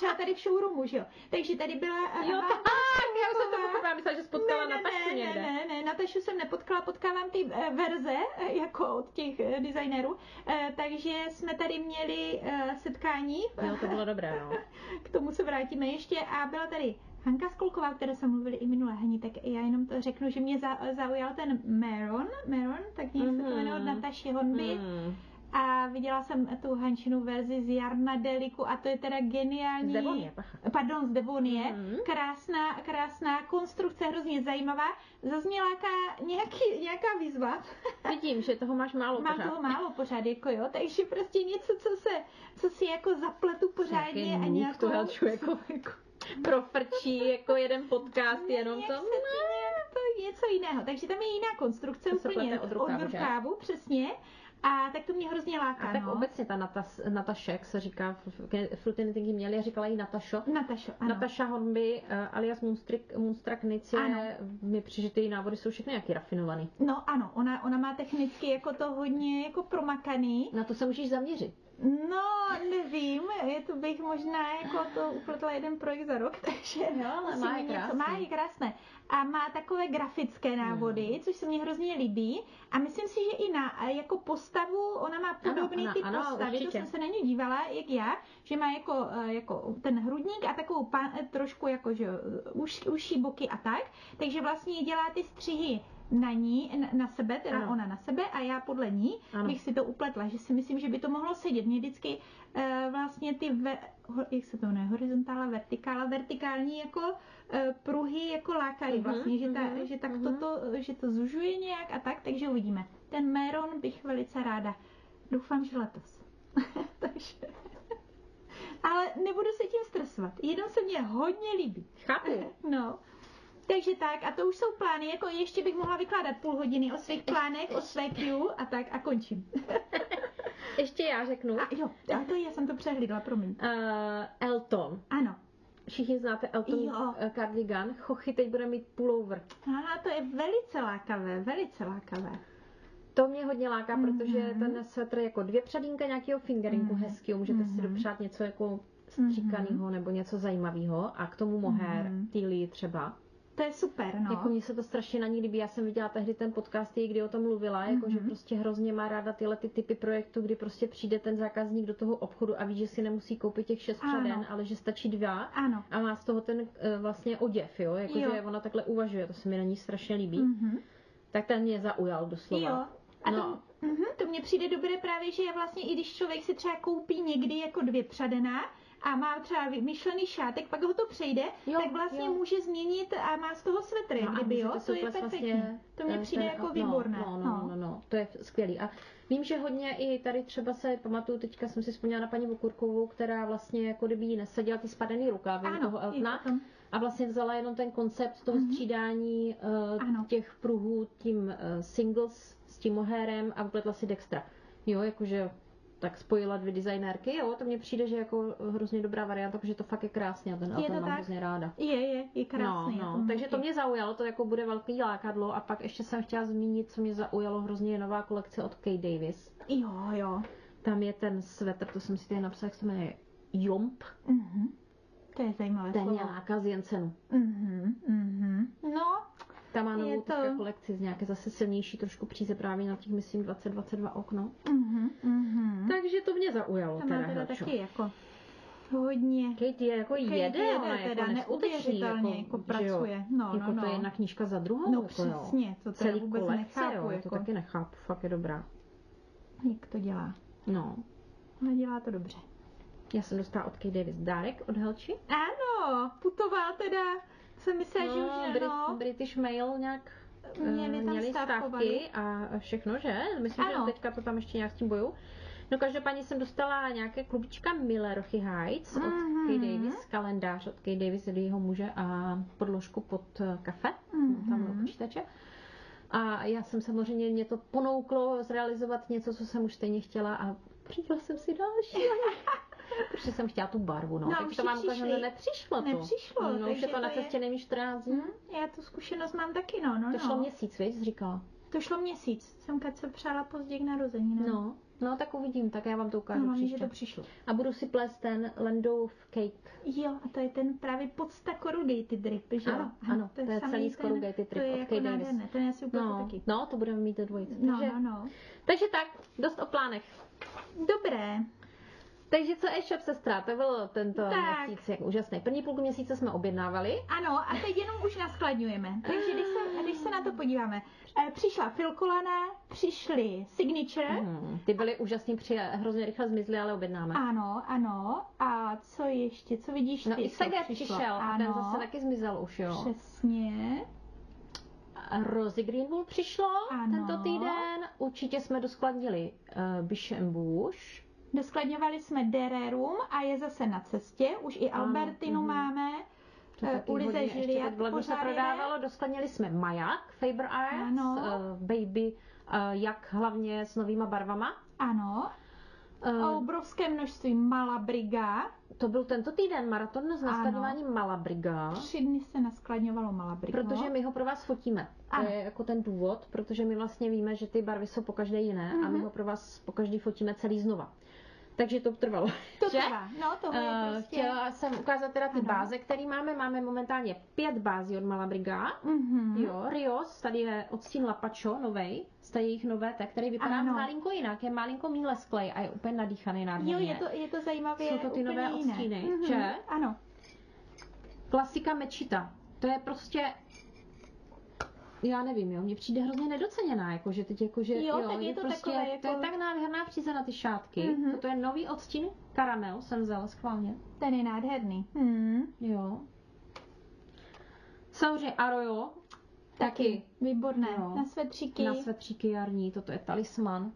byla tady v showroomu, že jo. Takže tady byla... Jo, tak, já už jsem to poprvé myslela, že spotkala ne, ne, Natašu ne, někde. Ne, ne, ne, Natašu jsem nepotkala, potkávám ty eh, verze, eh, jako od těch eh, designérů, eh, takže jsme tady měli eh, setkání. Jo, to bylo dobré, no. K tomu se vrátíme ještě a byla tady Hanka Skolková, o které jsme mluvili i minule, Hani, tak já jenom to řeknu, že mě za, zaujal ten Maron, Maron, tak nějak mm-hmm. se to jmenuje od Nataši Honby. Mm. A viděla jsem tu Hančinu verzi z Jarna Deliku a to je teda geniální. Z Devonie, pacha. Pardon, z Devonie. Mm-hmm. Krásná, krásná konstrukce, hrozně zajímavá. Zazněla nějaký, nějaká výzva. Vidím, že toho máš málo Mám pořád. toho málo pořád, jako jo, takže prostě něco, co se, co si jako zapletu pořádně a nějakou... To Helču jako, jako profrčí jako jeden podcast, ne, jenom to... Ne, to je něco jiného. Takže tam je jiná konstrukce, to úplně od rukávu, od rukávu přesně. A tak to mě hrozně láká, A tak no. obecně ta Natas, Natašek se říká, Fruity Knittingy měli a říkala jí Natašo. Natašo, ano. Natasha Hornby, uh, alias Moonstruck Knits, mi přijde, že ty návody jsou všechny nějaký rafinovaný. No ano, ona, ona má technicky jako to hodně jako promakaný. Na to se můžeš zaměřit. No, nevím, je to bych možná jako to upletla jeden projekt za rok, takže jo, ale má je něco, má je krásné. A má takové grafické návody, hmm. což se mně hrozně líbí. A myslím si, že i na jako postavu, ona má podobný ano, typ ano, postavy, určitě. to jsem se na ní dívala, jak já, že má jako, jako ten hrudník a takovou pan, trošku jako, že už, uší boky a tak. Takže vlastně dělá ty střihy na ní, na, na sebe, teda ano. ona na sebe a já podle ní ano. bych si to upletla, že si myslím, že by to mohlo sedět. Mě vždycky uh, vlastně ty, ve, ho, jak se to jmenuje, horizontála, vertikála, vertikální jako uh, pruhy jako lákají vlastně, mm-hmm, že, ta, mm-hmm, že, tak mm-hmm. to, že to zužuje nějak a tak, takže uvidíme. Ten Maron bych velice ráda. Doufám, že letos. takže... Ale nebudu se tím stresovat. Jenom se mně hodně líbí. Chápu. No. Takže tak, a to už jsou plány, jako ještě bych mohla vykládat půl hodiny o svých plánech, o své Q a tak a končím. Ještě já řeknu. A jo, a to já jsem to přehlídla, promiň. Uh, Elton. Ano. Všichni znáte Elton jo. Cardigan. Chochy teď bude mít pullover. Aha, to je velice lákavé, velice lákavé. To mě hodně láká, mm-hmm. protože ten svetr je jako dvě předínka nějakého fingeringu mm-hmm. hezkýho. Můžete mm-hmm. si dopřát něco jako stříkanýho mm-hmm. nebo něco zajímavého a k tomu mohair, mm-hmm. týlí třeba. To je super, no. Jako mně se to strašně na ní líbí. Já jsem viděla tehdy ten podcast, kdy o tom mluvila, mm-hmm. jako že prostě hrozně má ráda tyhle ty typy projektů, kdy prostě přijde ten zákazník do toho obchodu a ví, že si nemusí koupit těch šest předen, ale že stačí dva ano. a má z toho ten uh, vlastně oděv, jo, jako jo. že ona takhle uvažuje, to se mi na ní strašně líbí. Mm-hmm. Tak ten mě zaujal doslova. Jo. A no. to, mm-hmm, to mně přijde dobré právě, že vlastně i když člověk si třeba koupí někdy jako dvě předená, a má třeba vymyšlený šátek, pak ho to přejde, jo, tak vlastně jo. může změnit a má z toho svetr, no, kdyby jo, to, to je perfektní. Vlastně, to mně přijde ten, jako no, výborné. No, no, no, no, no, to je skvělý. A vím, že hodně i tady třeba se pamatuju, teďka jsem si vzpomněla na paní Vokurkovou, která vlastně jako kdyby jí nesadila ty spadený rukávy ano, toho Eltona a vlastně vzala jenom ten koncept toho mm-hmm. střídání uh, těch pruhů tím uh, singles s tím mohérem a upletla si Dextra. Jo, jakože tak spojila dvě designérky, jo, to mně přijde, že jako hrozně dobrá varianta, protože to fakt je krásně a ten Elton mám hrozně ráda. Je, je, je krásný. No, no, takže to mě zaujalo, to jako bude velký lákadlo a pak ještě jsem chtěla zmínit, co mě zaujalo hrozně, je nová kolekce od Kate Davis. Jo, jo. Tam je ten svetr, to jsem si tady napsala, jak se jmenuje, Jomp. Mhm. To je zajímavé Ten mě láká z Jensenu. Mhm, mhm. No, ta má novou to... kolekci z nějaké zase silnější trošku příze právě na těch, myslím, dvacet dvacet dva okno. Mhm, mhm. Takže to mě zaujalo. Ta má teda taky jako hodně. Kate je jako jede, jede ona je teda jako neuvěřitelně jako, jako pracuje. No, jako no, no. to je jedna knížka za druhou. No jako přesně, to teda celý vůbec kolekce, nechápu. Jo, jako. to taky nechápu, fakt je dobrá. Jak to dělá? No. Ale dělá to dobře. Já jsem dostala od Kate Davis dárek od Helči. Ano, putoval teda, jsem myslela, no, že už Brit, no. British Mail nějak měli, tam měli stávky a všechno, že? Myslím, ano. že teďka to tam ještě nějak s tím bojují. No každopádně jsem dostala nějaké klubička Millerochy Heights od mm-hmm. Kate Davis, kalendář od Kate Davis, jejího muže a podložku pod kafe, mm-hmm. tam do počítače. A já jsem samozřejmě, mě to ponouklo zrealizovat něco, co jsem už stejně chtěla a přišla jsem si další. Protože jsem chtěla tu barvu, no. no takže to vám ukážu, že nepřišlo to. Nepřišlo, no, takže je to na cestě nejméně čtrnáct dní. Hmm, já tu zkušenost mám taky, no, no, To šlo no. měsíc, víš, jsi říkala. To šlo měsíc, jsem Katce přála později k narození, no. No, tak uvidím, tak já vám to ukážu No, příště. že to přišlo. A budu si plést ten Landov cake. Jo, a to je ten právě podsta corrugated drip, že? Ano, ano, to je samý celý ten- corrugated To je drip od jako Kay Davis. nádherné, ten já si úplně No, taky. no, to budeme mít do dvojice. No, takže, no, no. takže tak, dost o plánech. Dobré. Takže co e-shop, sestra, to bylo tento Tak. měsíc jak úžasný. První půlku měsíce jsme objednávali. Ano, a teď jenom už naskladňujeme. Takže když se, když se na to podíváme. Eh, Přišla Filkolana, přišly Signature. Hmm, ty byly úžasný, při, hrozně rychle zmizly, ale objednáme. Ano, ano. A co ještě? Co vidíš ty? No i co Seger přišlo? přišel a ano, ten zase taky zmizel už, jo. Přesně. Rosie Greenwood přišlo Ano. tento týden. Určitě jsme doskladnili uh, Bish and Bush. Doskladňovali jsme Dererum a je zase na cestě. Už i Ano, Albertinu mhm. máme. To Eh, taky u Lize hodně, ještě Juliet teď v lednu se pořád jede. prodávalo, doskladnili jsme Maják, Faber Arts, Ano. uh, Baby, uh, jak hlavně s novýma barvama. Ano. Uh, Obrovské množství Malabriga. to byl tento týden maraton s naskladňováním Malabriga, Tři dny se naskladňovalo Malabrigo. protože my ho pro vás fotíme. Ano. To je jako ten důvod, protože my vlastně víme, že ty barvy jsou po každé jiné Mhm. a my ho pro vás po každý fotíme celý znova. Takže to trvalo. To že? trvá. No, tohle je Uh, prostě... chtěla jsem ukázat teda ty Ano. báze, které máme. Máme momentálně pět bází od Malabriga. Mhm. Jo, Rios, tady je odstín Lapacho, novej, z té jejich nové, tak který vypadá Ano. malinko jinak, je malinko míň lesklej a je úplně nadýchaný nádherně. Jo, je to, je to zajímavé. Jsou to ty úplně nové jiné. odstíny, Mhm. že? Ano. Klasika Mečita, to je prostě, já nevím, jo, mně přijde hrozně nedoceněná, jakože teď jakože, Jo, tak je že to prostě, takové to je jako- tak nádherná příze na ty šátky. Mhm. Toto je nový odstín karamel, jsem vzala schválně. Ten je nádherný. Hmm. Jo. Samozřejmě Arroyo, taky. Výborné. Jo. Na svetříky. Na svetříky jarní, toto je talisman.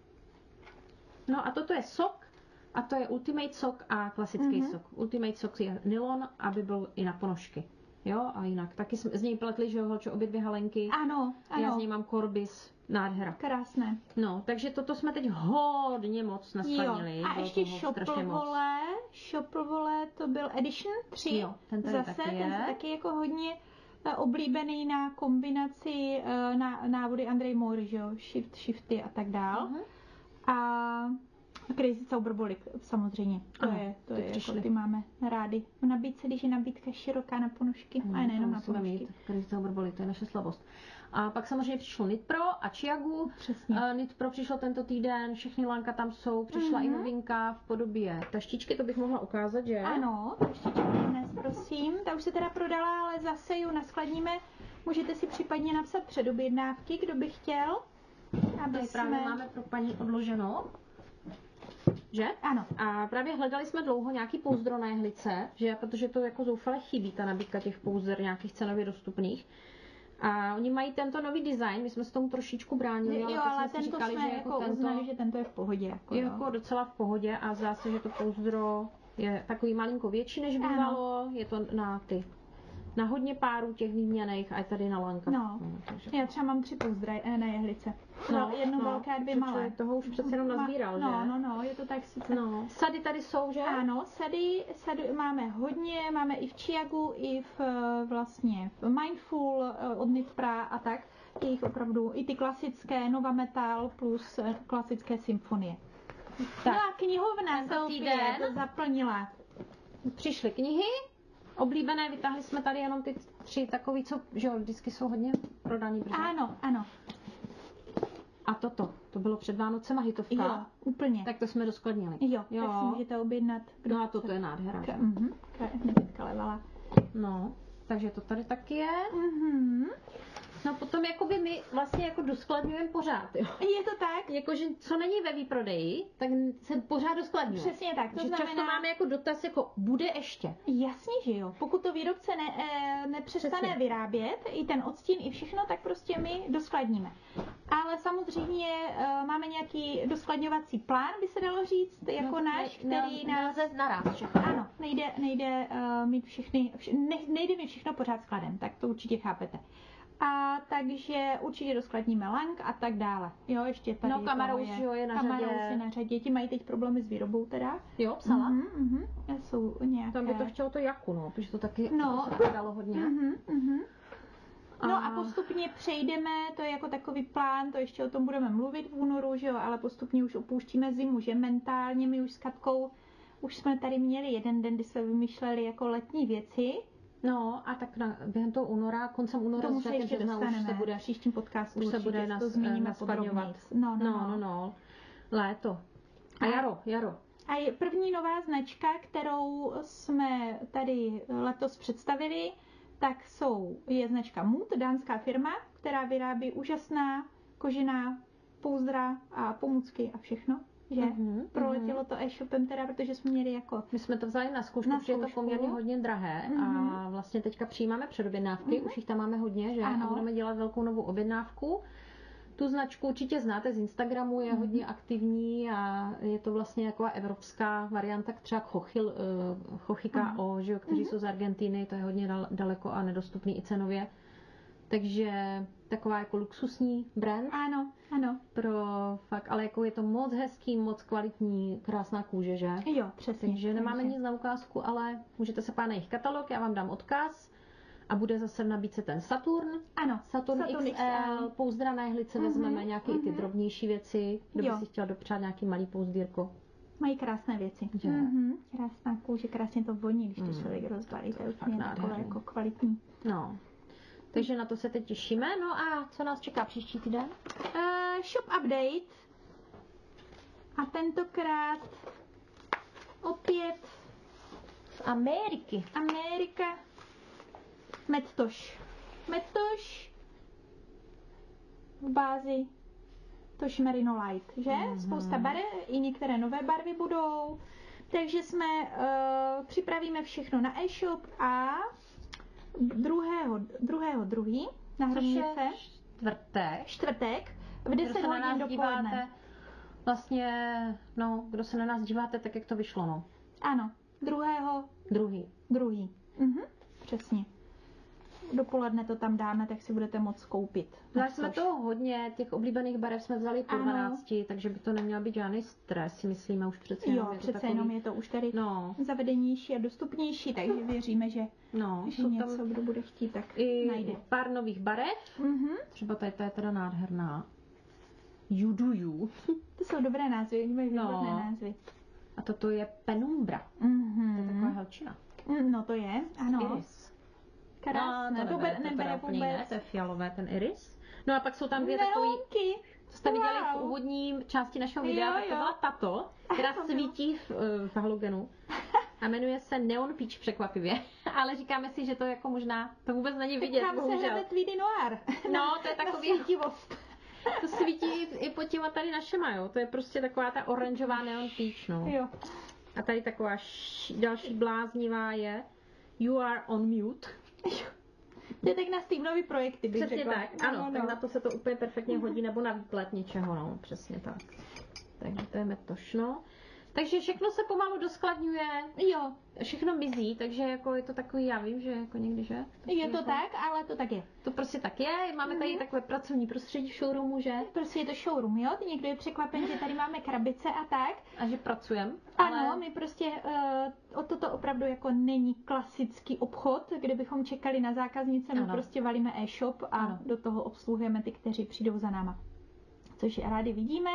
No a toto je sok a to je Ultimate sok a klasický Mhm. sok. Ultimate sok je nylon, aby byl i na ponožky. Jo, a jinak. Taky jsme z něj pletli, že jo, holčo, obě dvě halenky. Ano, ano. Já z něj mám korbis, nádhera. Krásné. No, takže toto jsme teď hodně moc naskladnili. Jo. A Bylo ještě toho strašně moc. Šoplvole. Šoplvole, to byl Edition tři. Jo, ten tady Zase, taky ten je. taky jako hodně eh, oblíbený na kombinaci eh, na, návody Andrej Moore, že jo, shift, shifty a tak dál. Mhm. A Crazy Zauberbolik, samozřejmě. To Ano, je, to ty je jako přišly. ty máme rádi. V nabídce, když je nabídka široká na ponožky, Hmm, a nejenom to na musíme ponožky. mít, který se obrbolí, to je naše slabost. A pak samozřejmě přišlo Nitpro a Chiagu. Přesně. Uh, Nitpro přišlo tento týden, všechny lanka tam jsou, přišla Mhm. i novinka v podobě taštičky, to bych mohla ukázat, že? Ano, taštičku dnes, prosím. Ta už se teda prodala, ale zase ji naskladníme. Můžete si případně napsat předobjednávky, kdo by chtěl. Aby Tady právě jsme... máme pro paní odloženo. Že? Ano. A právě hledali jsme dlouho nějaký pouzdro na jehlice, že? Protože to jako zoufale chybí, ta nabídka těch pouzder nějakých cenově dostupných. A oni mají tento nový design, my jsme se tomu trošičku bránili, ale Jo, pak ale jsme si tento říkali, jsme že jako jako tento uznali, že tento je v pohodě. Jako, je jo. jako docela v pohodě a zdá se, že to pouzdro je takový malinko větší, než bývalo. Je to na ty na hodně párů těch výměných a je tady na lanka. No. takže. Já třeba mám tři pouzdry eh, na jehlice. No, No, jedno no, velké a dvě to malé. člověk toho už přece jenom Ma- nazbíral, no, že? No, no, je to tak sice. No. Sady tady jsou, že? Ano, sady, sady máme hodně, máme i v Chiagu, i v eh, vlastně v Mindful eh, od Nitpra a tak. Je jich opravdu i ty klasické Nova Metal plus eh, klasické symfonie. Tak. No a knihovna Tento Sofie týden to zaplnila. Přišly knihy, oblíbené, vytáhli jsme tady jenom ty tři takový, co, že jo, vždycky jsou hodně prodaný. Protože... Ano, ano. A toto, to bylo před Vánocema hitovka. Jo, úplně. Tak to jsme doskladnili. Jo, jo, tak si můžete objednat. Kdo No a chce. toto je nádhera. K, mhm, k, hnedka levala. No, takže to tady taky je. Mhm. No potom jakoby my vlastně jako doskladňujeme pořád, jo. Je to tak? Jakože co není ve výprodeji, tak se pořád doskladňuje. Přesně tak, to že znamená... často máme jako dotaz jako bude ještě. Jasně, že jo. Pokud to výrobce ne, eh, nepřestane Přesně. vyrábět, i ten odstín, i všechno, tak prostě my doskladníme. Ale samozřejmě eh, máme nějaký doskladňovací plán, by se dalo říct, jako No, náš, ne, který ne, nás... nelze naraz všechno. Ano, nejde, nejde uh, mít všechny, vš, ne, nejde mít všechno pořád skladem, tak to určitě chápete. A takže určitě doskladníme lang a tak dále. Jo, ještě tady No, Kamarous, toho je, jo, je na Kamarous řadě. je na řadě. Ti mají teď problémy s výrobou teda. Jo, psala. Mhm, mhm. Jsou nějaké... Tam by to chtělo to Jaku, no, protože to taky No. se prodalo hodně. Mhm, mhm. No a postupně přejdeme, to je jako takový plán, to ještě o tom budeme mluvit v únoru, že jo, ale postupně už opouštíme zimu, že mentálně my už s Katkou, už jsme tady měli jeden den, kdy jsme vymýšleli jako letní věci. No a tak na, během toho února, koncem února, tomu se ještě dostaneme, už se bude, v příštím podcastu už se bude nas, to zmíníme naskladňovat. No no, no, no, no, no. Léto. A jaro, jaro. A je první nová značka, kterou jsme tady letos představili, tak jsou, je značka Mood, dánská firma, která vyrábí úžasná kožená pouzdra a pomůcky a všechno. Že Mm-hmm, proletělo to e-shopem teda, protože jsme měli jako... My jsme to vzali na zkoušku, protože je to poměrně hodně drahé mm-hmm. a vlastně teďka přijímáme předobjednávky, mm-hmm. už jich tam máme hodně, že? Ano. A budeme dělat velkou novou objednávku. Tu značku určitě znáte z Instagramu, je mm-hmm. hodně aktivní a je to vlastně jako evropská varianta, třeba Chochil, uh, Chochika mm-hmm. O, že jo, kteří mm-hmm. jsou z Argentiny, to je hodně daleko a nedostupný i cenově. Takže taková jako luxusní brand. Ano, ano. Pro fakt, ale jako je to moc hezký, moc kvalitní, krásná kůže, že? Jo, přesně. Takže nemáme nic na ukázku, ale můžete se pát na jejich katalog, já vám dám odkaz. A bude zase v nabídce ten Saturn. Ano, Saturn, Saturn X L, pouzdra hlice mm-hmm, vezmeme, nějaké mm-hmm. i ty drobnější věci, kdo by si chtěl dopřát nějaký malý pouzdírko. Mají krásné věci. Mm-hmm. Krásná kůže, krásně to voní, když to mm. člověk rozbalí, to je úplně takové jako kvalitní. No. Takže na to se teď těšíme. No a co nás čeká příští týden? Uh, shop update. A tentokrát opět z Ameriky. Amerika. Mettoš. Mettoš v bázi Tož Merino Light, že? Mm-hmm. Spousta barev, i některé nové barvy budou. Takže jsme uh, připravíme všechno na e-shop a druhého, druhého druhý na Hromnice. Čtvrtek. Čtvrtek. V deset hodin dopoledne. Vlastně, no, kdo se na nás díváte, tak jak to vyšlo, no. Ano. Druhého. Druhý. Druhý. Mhm. Přesně. Dopoledne to tam dáme, tak si budete moct koupit. Vzali jsme to hodně, těch oblíbených barev jsme vzali po dvanácti, takže by to neměl být žádný stres, si myslíme už přece jenom. Jo, je přece takový... jenom je to už tady no. zavedenější a dostupnější, takže věříme, že, no, že něco, kdo bude chtít, tak i najde. Pár nových barev, mm-hmm. třeba tady ta je teda nádherná. You do you. To jsou dobré názvy, oni mají výborné no. názvy. A toto je Penumbra. Mm-hmm. To je taková helčina. No to je, ano. Iris. Krásné, no, to nebere, to nebere vůbec. Ne, to je fialové, ten iris. No a pak jsou tam dvě takové, co jste wow. viděli v úvodní části našeho videa, jo, tak to jo. byla tato, která svítí v, v halogenu a jmenuje se Neon Peach překvapivě, ale říkáme si, že to jako možná, to vůbec není vidět, tak bohužel. Tam se hledat Tweedy Noir. No, to je takový svítivost. To svítí i pod těma tady našema, jo, to je prostě taková ta oranžová Neon Peach, no. Jo. A tady taková š, další bláznivá je You are on mute. To je tak na Stevenovy projekty, bych přesně řekla. tak, ano, no, no. Tak na to se to úplně perfektně hodí, nebo na výplet něčeho, no, přesně tak. Takže to je metoš, no. Takže všechno se pomalu doskladňuje, jo, všechno mizí, takže jako je to takový, já vím, že jako někdy, že? To je to jako, tak, ale to tak je. To prostě tak je, máme tady mm. takové pracovní prostředí v showroomu, že? Prostě je to showroom, jo? Někdo je překvapen, že tady máme krabice a tak. A že pracujeme. Ano, ale... my prostě, uh, o toto opravdu jako není klasický obchod, kde bychom čekali na zákaznice, my ano. prostě valíme e-shop a ano. do toho obsluhujeme ty, kteří přijdou za náma. Což rádi vidíme.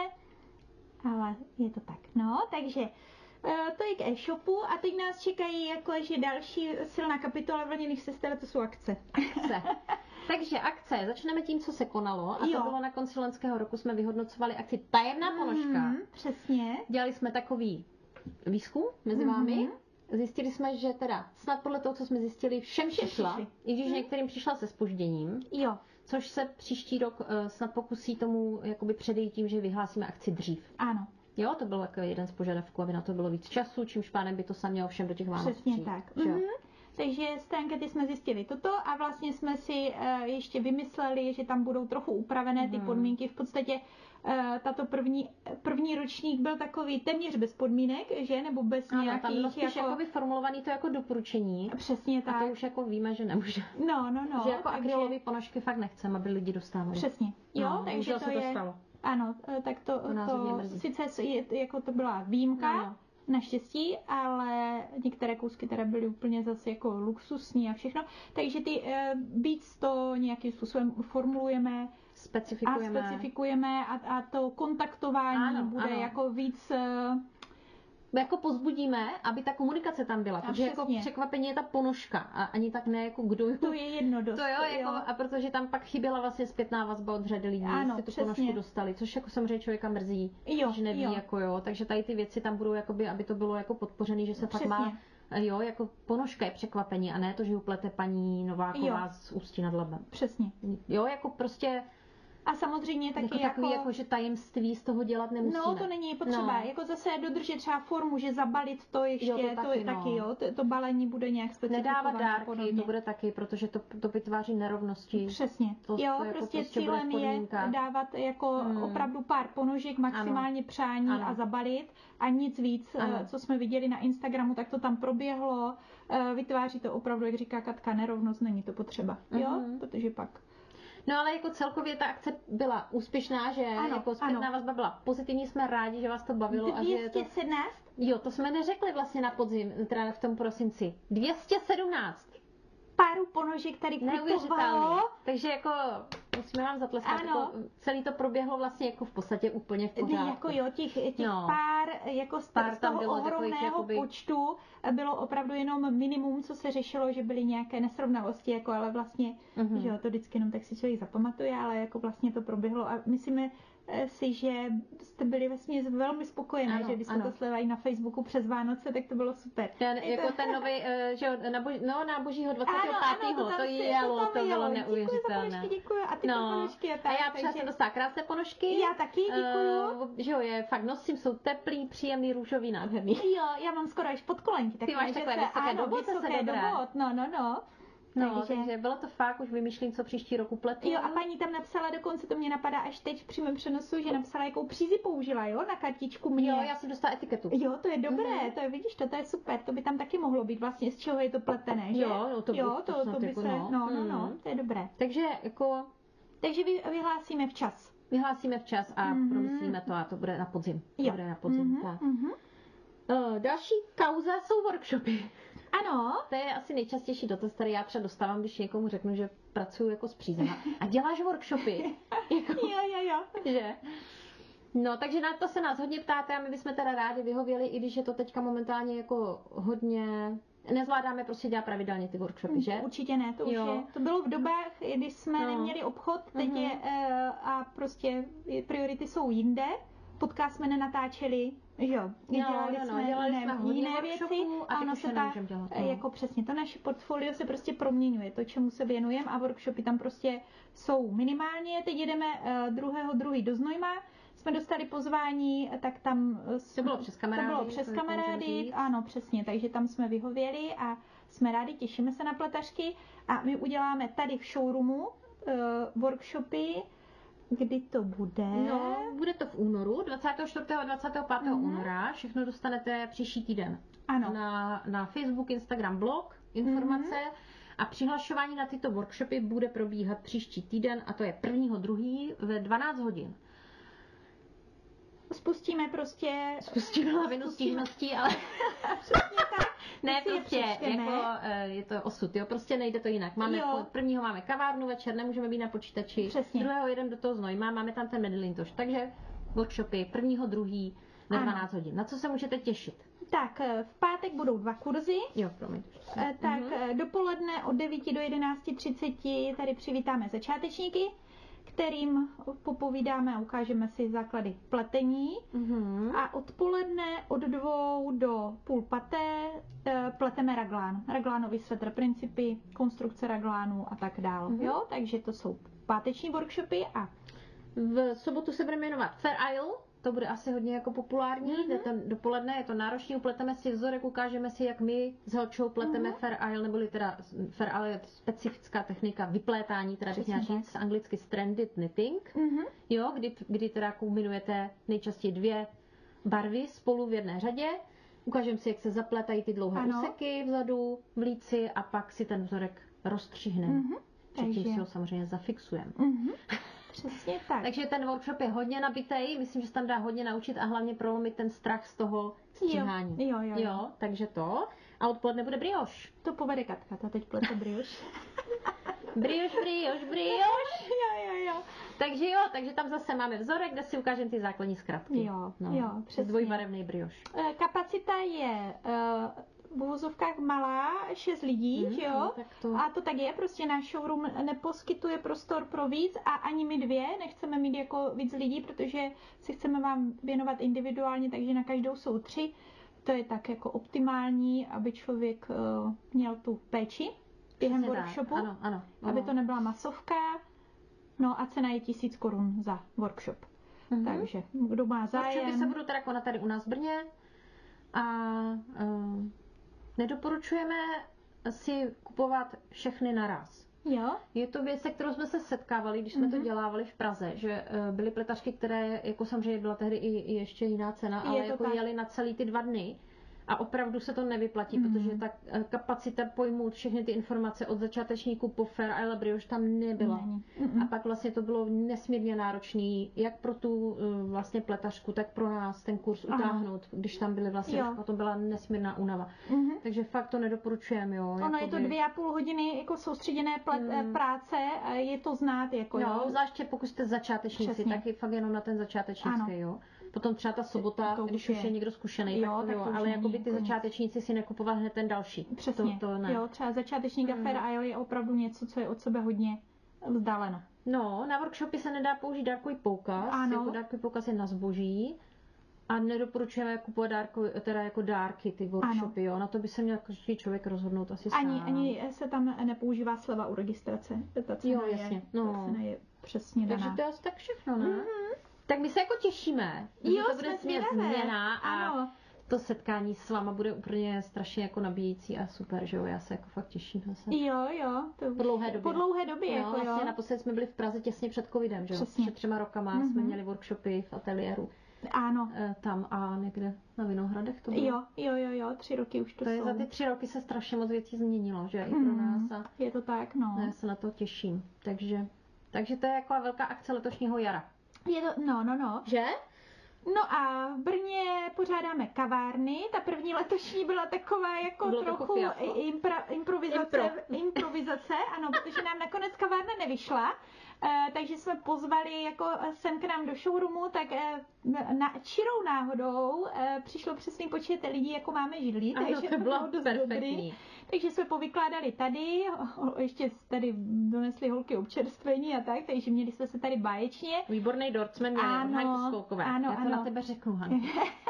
Ale je to tak. No, takže to je k e-shopu a teď nás čekají jakože další silná kapitola vlněných sester, to jsou akce. Akce. Takže akce. Začneme tím, co se konalo. A jo. to bylo na konci loňského roku, jsme vyhodnocovali akci Tajemná ponožka. Mm, přesně. Dělali jsme takový výzkum mezi vámi. Mm-hmm. Zjistili jsme, že teda snad podle toho, co jsme zjistili, všem přišla. I když mm. některým přišla se zpožděním. Jo. Což se příští rok uh, snad pokusí tomu jakoby předejít tím, že vyhlásíme akci dřív. Ano. Jo, to byl jako jeden z požadavků, aby na to bylo víc času, čímž pádem by to sam mělo všem do těch Vánoc přesně přijít, tak. Mm-hmm. Takže z té ankety jsme zjistili toto a vlastně jsme si uh, ještě vymysleli, že tam budou trochu upravené ty mm. podmínky. V podstatě uh, tato první, první ročník byl takový téměř bez podmínek, že? Nebo bez ano, nějakých... Tam bylo spíš jako formulovaný to jako doporučení. Přesně tak. A to už jako víme, že nemůže. No, no, no. Že jako takže... akrylové ponožky fakt nechceme, aby lidi dostávali. Přesně. Jo, no, takže to se je... to stalo. Ano, tak to, to sice je, jako to byla výjimka, no, naštěstí, ale některé kousky teda byly úplně zase jako luxusní a všechno, takže ty uh, beats to nějakým způsobem formulujeme Specifikujeme. a specifikujeme a, a to kontaktování ano, bude ano. jako víc uh, jako pozbudíme, aby ta komunikace tam byla, a protože jako přesně. překvapení je ta ponožka a ani tak ne jako kdo ju. To je jedno dost. To jo, jako, jo. a protože tam pak chyběla vlastně zpětná vazba od řady lidí, Ano, jestli tu přesně. ponožku dostali, což jako samozřejmě člověka mrzí, Jo, že neví, jo. jako jo, takže tady ty věci tam budou, jakoby, aby to bylo jako podpořený, že se Přesně. fakt má, jo, jako ponožka je překvapení a ne to, že ju plete paní Nováková Jo. z Ústí nad Labem. Přesně. Jo, jako prostě A samozřejmě taky jako, jako... takový, jako, že tajemství z toho dělat nemusíme. No, to není potřeba. No. Jako zase dodržet třeba formu, že zabalit to ještě, Jo, to to, taky, je no. taky, jo. To, to balení bude nějak specifikované. Nedávat dárky, podobně. to bude taky, protože to, to vytváří nerovnosti. Přesně. To- jo, to jako prostě, prostě bude v cílem je podmínkách. dávat jako Hmm. opravdu pár ponožek, maximálně Ano. přání Ano. a zabalit a nic víc, Ano. eh, co jsme viděli na Instagramu, tak to tam proběhlo. Eh, Vytváří to opravdu, jak říká Katka, nerovnost, není to potřeba. Jo, Mhm. protože pak. No ale jako celkově ta akce byla úspěšná, že Ano, jako zpětná ano. vazba byla pozitivní, jsme rádi, že vás to bavilo a že je to... dvě stě sedmnáct Jo, to jsme neřekli vlastně na podzim, teda v tom prosinci. dvě stě sedmnáct. párů ponožek tady Neuvěřitelný. kupovalo. Takže jako musíme vám zatleskat. Ano. Jako, celý to proběhlo vlastně jako v podstatě úplně v pořádku. Jako jo, těch, těch No. pár, jako z, Pár z tam toho bylo takových ohromného jakoby- počtu bylo opravdu jenom minimum, co se řešilo, že byly nějaké nesrovnalosti, jako ale vlastně, Mhm. že jo, to vždycky jenom tak si člověk zapamatuje, ale jako vlastně to proběhlo a myslíme eh, si, že jste byli vlastně velmi spokojené, Ano, že když jsme ano. to sledovali na Facebooku přes Vánoce, tak to bylo super. Ten, Je jako to- ten nový, eh, že jo, na, boží, no, na božího dvacátého pátého ano, to, tam to se- jelo, tam to bylo jelo. Děkuji za neuvěřitelné. ponožky, děkuji. A ty No, ponožky a tak. a já třeba takže- jsem dostala krásné ponožky. Já taky, děkuju. Eh, že jo, je fakt nosím, jsou teplý, příjemný, růžový, nádherný. Jo, já mám skoro až podkolenky. Ty máš že takové se- vysoké ano, do bot, to se vysoké do dobré. bot, no, no, no. No, takže... takže bylo to fakt, už vymýšlím, co příští roku pletu. Jo, a paní tam napsala dokonce, to mě napadá až teď v přímém přenosu, že napsala, jakou přízi použila, jo, na kartičku mě. Jo, já jsem dostala etiketu. Jo, to je dobré, Mhm. to je, vidíš, to, to je super, to by tam taky mohlo být vlastně, z čeho je to pletené, že? Jo, no to by- jo, to to, to, snad by jako se, no. no, no, no, Mhm. to je dobré. Takže jako Takže vy, vyhlásíme včas. vyhlásíme včas a Mhm. promyslíme to a to bude na podzim. To Jo. bude na podzim. Mhm, Tak. mhm. Uh, další kauza jsou workshopy. Ano, To je asi nejčastější dotaz, který já třeba dostávám, když někomu řeknu, že pracuji jako s přízema. A děláš workshopy? jako, jo, jo, jo. že? No, takže na to se nás hodně ptáte a my bychom teda rádi vyhověli, i když je to teďka momentálně jako hodně... Nezvládáme prostě dělat pravidelně ty workshopy, že? Určitě ne, to už Jo. je. To bylo v dobách, když jsme No. neměli obchod, teď Mhm. je, eh, a prostě priority jsou jinde. Podcast jsme nenatáčeli, že jo, dělali no, no, jsme dělali jiné, jsme hodně jiné věci workshopů a teď ono už se je ta, nemůžeme dělat, eh, no. jako přesně, to naše portfolio se prostě proměňuje, to, čemu se věnujeme a workshopy tam prostě jsou minimálně. Teď jedeme eh, druhého druhý do Znojma, jsme dostali pozvání, tak tam... To bylo přes kamarády. To bylo přes to jako můžeme kamarády, říct. ano, přesně, takže tam jsme vyhověli a jsme rádi, těšíme se na pletařky a my uděláme tady v showroomu uh, workshopy, kdy to bude. No, bude to v únoru, dvacátého čtvrtého a dvacátého pátého Mhm. února. Všechno dostanete příští týden. Ano. Na, na Facebook, Instagram, blog, informace. A přihlašování na tyto workshopy bude probíhat příští týden a to je prvního druhý ve dvanáct hodin. Spustíme prostě... Spustíme lavinu stížností, ale Přesně tak. ne, si je prostě přečteme. jako, eh, je to osud, jo, prostě nejde to jinak. Máme, Jo. prvního máme kavárnu večer, nemůžeme být na počítači, Přesně. druhého jedem do toho Znojma, máme tam ten Medlintoš, takže workshopy prvního druhý ve Ano. dvanáct hodin. Na co se můžete těšit? Tak, eh, v pátek budou dva kurzy. Jo, promiň. Eh, Tak Mhm. eh, dopoledne od devíti do jedenácti třiceti tady přivítáme začátečníky, kterým popovídáme a ukážeme si základy pletení. Mhm. A odpoledne od dvou do půl paté eh, pleteme raglán. Raglánový svetr, principy, konstrukce raglánů a tak dál. Mhm. Jo? Takže to jsou páteční workshopy a V sobotu se budeme jmenovat Fair Isle, to bude asi hodně jako populární, Mhm. jde ten dopoledne, je to náročný, upleteme si vzorek, ukážeme si, jak my s Helčou pleteme Mhm. Fair Isle, neboli teda Fair Isle je specifická technika vyplétání, teda bych Přesně měla tak. říct anglicky stranded knitting, mhm. jo, kdy, kdy teda kombinujete nejčastěji dvě barvy spolu v jedné řadě, ukážeme si, jak se zaplétají ty dlouhé Ano. úseky vzadu v líci a pak si ten vzorek rozstřihneme. Mhm. Předtím Takže- si ho samozřejmě zafixujeme. Mhm. Přesně tak. Takže ten workshop je hodně nabitej, myslím, že se tam dá hodně naučit a hlavně prolomit ten strach z toho stříhání. Jo, jo, jo. jo takže to. A odpoledne bude brioš. To povede Katka, ta teď plete brioš. brioš, brioš, brioš. jo, jo, jo. Takže jo, takže tam zase máme vzorek, kde si ukážeme ty základní zkratky. Jo, no. jo, přesně. Dvojbarevný brioš. Kapacita je v uvozovkách malá, šest lidí, mm, že jo? No, tak to... A to tak je, prostě náš showroom neposkytuje prostor pro víc a ani my dvě nechceme mít jako víc lidí, protože si chceme vám věnovat individuálně, takže na každou jsou tři. To je tak jako optimální, aby člověk uh, měl tu péči během Přesně workshopu, ano, ano, ano. aby to nebyla masovka. No a cena je tisíc korun za workshop. Mm-hmm. Takže kdo má zájem... Workshopy se budou teda konat tady u nás v Brně a uh, nedoporučujeme si kupovat všechny naraz. Jo. Je to věc, se kterou jsme se setkávali, když jsme mm-hmm. to dělávali v Praze, že uh, byly pletařky, které, jako samozřejmě byla tehdy i, i ještě jiná cena, je ale jako tak. jeli na celý ty dva dny. A opravdu se to nevyplatí, mm. protože ta kapacita pojmout všechny ty informace od začátečníků po Fair Isle Brioche tam nebyla. Mm. A pak vlastně to bylo nesmírně náročný, jak pro tu vlastně pletařku, tak pro nás ten kurz Aha. utáhnout, když tam byly vlastně, a to byla nesmírná únava. Mm. Takže fakt to nedoporučujeme, jo. Ono je to dvě a půl hodiny jako soustředěné plet, mm. práce, je to znát, jako no, jo. Zvláště pokud jste začátečníci, tak je fakt jenom na ten začátečnický, jo. Potom třeba ta sobota, to když už je někdo zkušený, jo, tak, tak jo, ale jakoby ty začátečníci si nekupovat hned ten další. Přesně, to, to ne. Jo, třeba začátečník a mm. Fair Isle je opravdu něco, co je od sebe hodně vzdáleno. No, na workshopy se nedá použít dárkový poukaz, ano. jako dárkový poukaz je na zboží a nedoporučujeme kupovat dárko, teda jako dárky ty workshopy, ano. jo, na to by se měl každý člověk rozhodnout asi ani, sám. Ani se tam nepoužívá sleva u registrace, ta cena, jo, jasně. Je, no. ta cena je přesně daná. Takže to je asi tak všechno, ne? Mm-hmm. Tak my se jako těšíme, jo, že to bude smět změna a ano. to setkání s váma bude úplně strašně jako nabíjící a super, že jo, já se jako fakt těším zase. Jo, jo. To po dlouhé době. Po dlouhé době, no, jako vlastně jo. naposled jsme byli v Praze těsně před covidem, že jo, Přesně. před třema rokama mm-hmm. jsme měli workshopy v ateliéru. Ano. E, tam a někde na Vinohradech to bylo. Jo, jo, jo, jo, tři roky už to, to jsou. Je, za ty tři roky se strašně moc věcí změnilo, že i pro nás. A je to tak, no. Já se na to těším, takže, takže to je jako velká akce letošního jara. Je to, no, no, no. Že? No a v Brně pořádáme kavárny. Ta první letošní byla taková jako bylo trochu impra, improvizace, Impro. improvizace, ano, protože nám nakonec kavárna nevyšla. Uh, takže jsme pozvali jako sem k nám do showroomu, tak uh, na čirou náhodou uh, přišlo přesný počet lidí, jako máme židlí, ano, takže to bylo dost perfektní. Dobrý. Takže jsme povykládali tady, ještě tady donesli holky občerstvení a tak, takže měli jsme se tady báječně. Výborný dort jsme měli, ano, od Hanky Skolkové. Ano, Já to ano. na tebe řeknu, Hanky.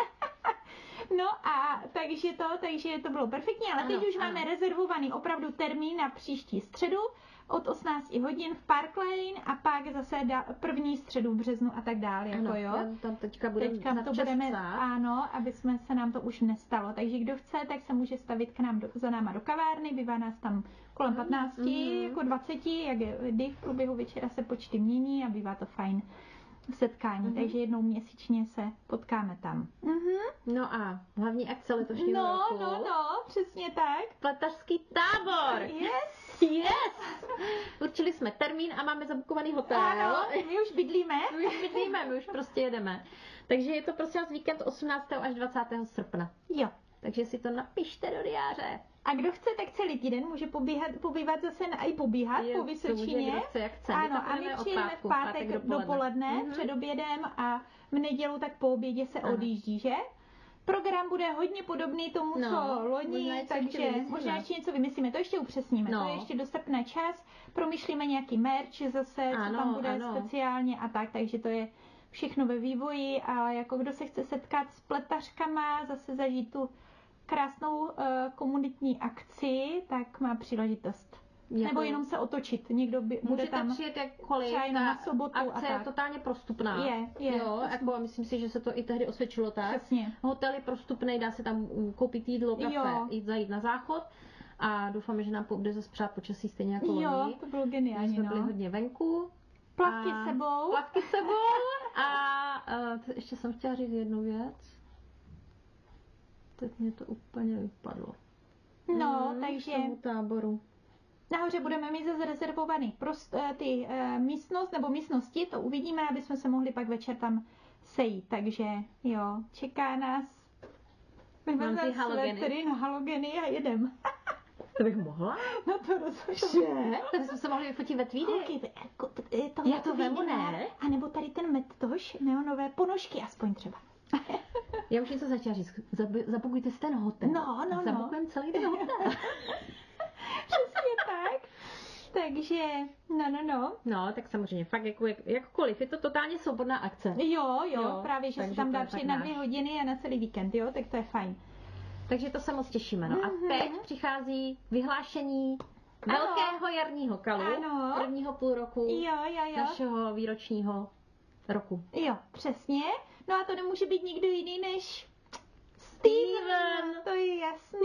No a takže to, takže to bylo perfektní, ale ano, teď už ano. máme rezervovaný opravdu termín na příští středu od osmnácti hodin v Park Lane a pak zase da, první středu v březnu a tak dále. Jako ano, jo. Tam teďka budeme teďka to budeme, ano, aby jsme se nám to už nestalo. Takže kdo chce, tak se může stavit k nám do, za náma do kavárny, bývá nás tam kolem patnácti, mm-hmm. jako dvaceti, jak kdy v průběhu večera se počty mění a bývá to fajn setkání, mm-hmm. takže jednou měsíčně se potkáme tam. Mm-hmm. No a hlavní akce letošního no, roku. No, no, přesně tak. Pletařský tábor. Yes. Yes. Určili jsme termín a máme zabukovaný hotel. Ano, my už bydlíme. My už bydlíme, my už prostě jedeme. Takže je to prostě víkend osmnáctého až dvacátého srpna. Jo. Takže si to napište do diáře. A kdo chce, tak celý týden může pobíhat, pobývat zase na, i pobíhat je, po Vysočině. Kdo chce, jak chce. Ano, a my přijedeme v pátek, pátek dopoledne, dopoledne mm-hmm. před obědem a v nedělu tak po obědě se Aha. odjíždí, že? Program bude hodně podobný tomu, no, co loni, takže možná ještě něco vymyslíme. To ještě upřesníme. No. To je ještě do srpna čas. Promyšlíme nějaký merch zase, ano, co tam bude ano. speciálně a tak, takže to je všechno ve vývoji, ale jako kdo se chce setkat s pletařkama, zase zažít tu krásnou uh, komunitní akci, tak má příležitost. Jako, nebo jenom se otočit. Někdo by, bude můžete tam přijet jakkoliv, na sobotu akce a tak. je totálně prostupná. Je, je. Jo, jako myslím si, že se to i tehdy osvědčilo tak. Přesně. Hotel je prostupný, dá se tam koupit jídlo, kafe, jo. jít zajít na záchod. A doufáme, že nám bude zase přát počasí stejně jako jo, loni. to bylo geniální, jsme no. byli hodně venku. Plavky s sebou. Plavky s sebou. A uh, ještě jsem chtěla říct jednu věc. Teď mě to úplně vypadlo. No, hmm, takže... K tomu táboru. Nahoře budeme mít zase rezervovaný prost, ty uh, místnost nebo místnosti, to uvidíme, aby jsme se mohli pak večer tam sejít. Takže jo, čeká nás. Mám ty halogeny. Svetry na halogeny a jedem. To bych mohla? No to rozhodně. To bychom se mohli vyfotit ve tweedy. Okay, to, jako, to, to, Já to vemu, ne? A nebo tady ten metož, neonové ponožky aspoň třeba. Já už něco začala říct. Zabukujte si ten hotel. No, no, no. Zabukujeme celý ten hotel. Přesně tak. Takže, no, no, no. No, tak samozřejmě, fakt jako, jak, jakkoliv, je to totálně svobodná akce. Jo, jo, jo právě, že se tam dá přijít přijít na dvě hodiny a na celý víkend, jo, tak to je fajn. Takže to se moc těšíme, no. Mm-hmm. A teď přichází vyhlášení ano. velkého jarního kalu, ano. prvního půl roku jo, jo, jo. našeho výročního roku. Jo, přesně. No a to nemůže být nikdo jiný než Steven. To je jasný.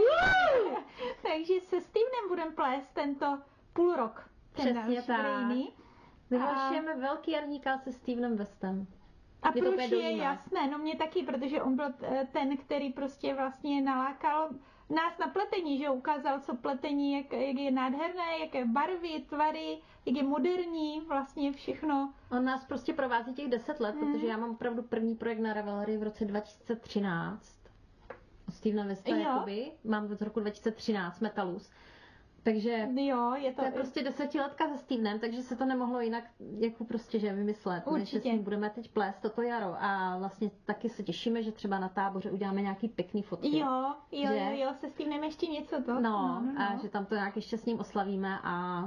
Takže se Stevenem budeme plést tento půl rok. Přesně tak. Vyhlašujeme a... velký jarní kal se Stevenem Westem. A proč je jasné, no mě taky, protože on byl ten, který prostě vlastně nalákal nás na pletení, že ukázal, co pletení, jak, jak je nádherné, jaké barvy, tvary, jak je moderní, vlastně všechno. On nás prostě provází těch deset let, mm. protože já mám opravdu první projekt na Ravelry v roce dva tisíce třináct. Stevena Westa, jakoby, mám z roku dva tisíce třináct Metalus. Takže jo, je to, to je prostě desetiletka se Stevenem, takže se to nemohlo jinak jako prostě že vymyslet. Určitě. Než že si budeme teď plést toto jaro a vlastně taky se těšíme, že třeba na táboře uděláme nějaký pěkný fotky. Jo, jo, že? jo, jo, se Stevenem ještě něco to. No, no, no, no. A že tam to nějak ještě s ním oslavíme a...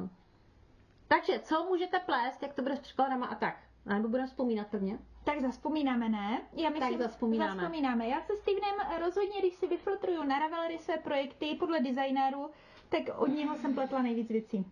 Takže, co můžete plést, jak to bude s překladama a tak? A nebo budeme vzpomínat prvně? Tak zaspomínáme, ne? Já myslím, tak zaspomínáme. zaspomínáme. Já se Stevenem rozhodně, když si vyfiltruju na Ravelry své projekty podle designéru, tak od něho jsem pletla nejvíc věcí.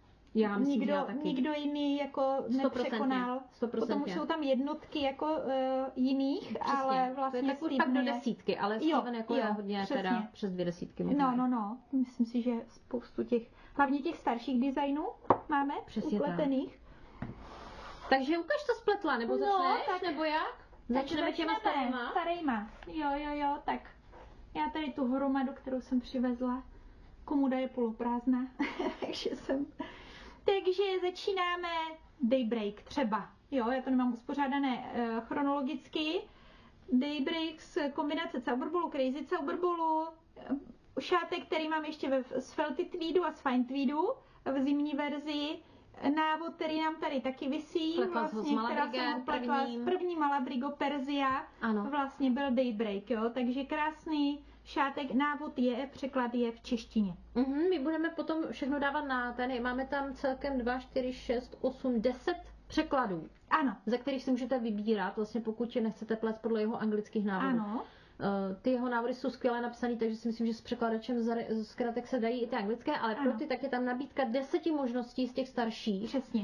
Já myslím, nikdo, že já taky. Nikdo jiný jako nepřekonal. sto procent. Potom už jsou tam jednotky jako uh, jiných, přesně. Ale vlastně to je tak už pak do desítky, ale jo, Steven jako jo, je hodně přesně. Teda přes dvě desítky. No, no, no. Myslím si, že spoustu těch, hlavně těch starších designů máme přesně upletených. Tak. Takže ukaž to spletla, nebo no, začneš, tak, nebo jak? Začneme těma starýma? Starýma, jo, jo, jo, tak já tady tu hromadu, kterou jsem přivezla, komuda je poloprázdná, takže jsem... Takže začínáme Daybreak třeba, jo, já to nemám uspořádané uh, chronologicky. Daybreak z kombinace Zauberballu, Crazy Zauberballu, šátek, který mám ještě ve, z Felty Tweedu a z Fine Tweedu v zimní verzi, návod, který nám tady taky visí, pletla vlastně, která jsem upletla prvním. z první Malabrigo Perzia, ano. Vlastně byl Daybreak, jo, takže krásný šátek, návod je, překlad je v češtině. Mm-hmm, my budeme potom všechno dávat na ten, máme tam celkem dva, čtyři, šest, osm, deset překladů. Ano. Ze kterých si můžete vybírat, vlastně pokud nechcete plést podle jeho anglických návodů. Ano. Ty jeho návody jsou skvěle napsané, takže si myslím, že s překladačem z zkratek se dají i ty anglické, ale ano. Pro ty tak je tam nabídka deseti možností z těch starších. Přesně.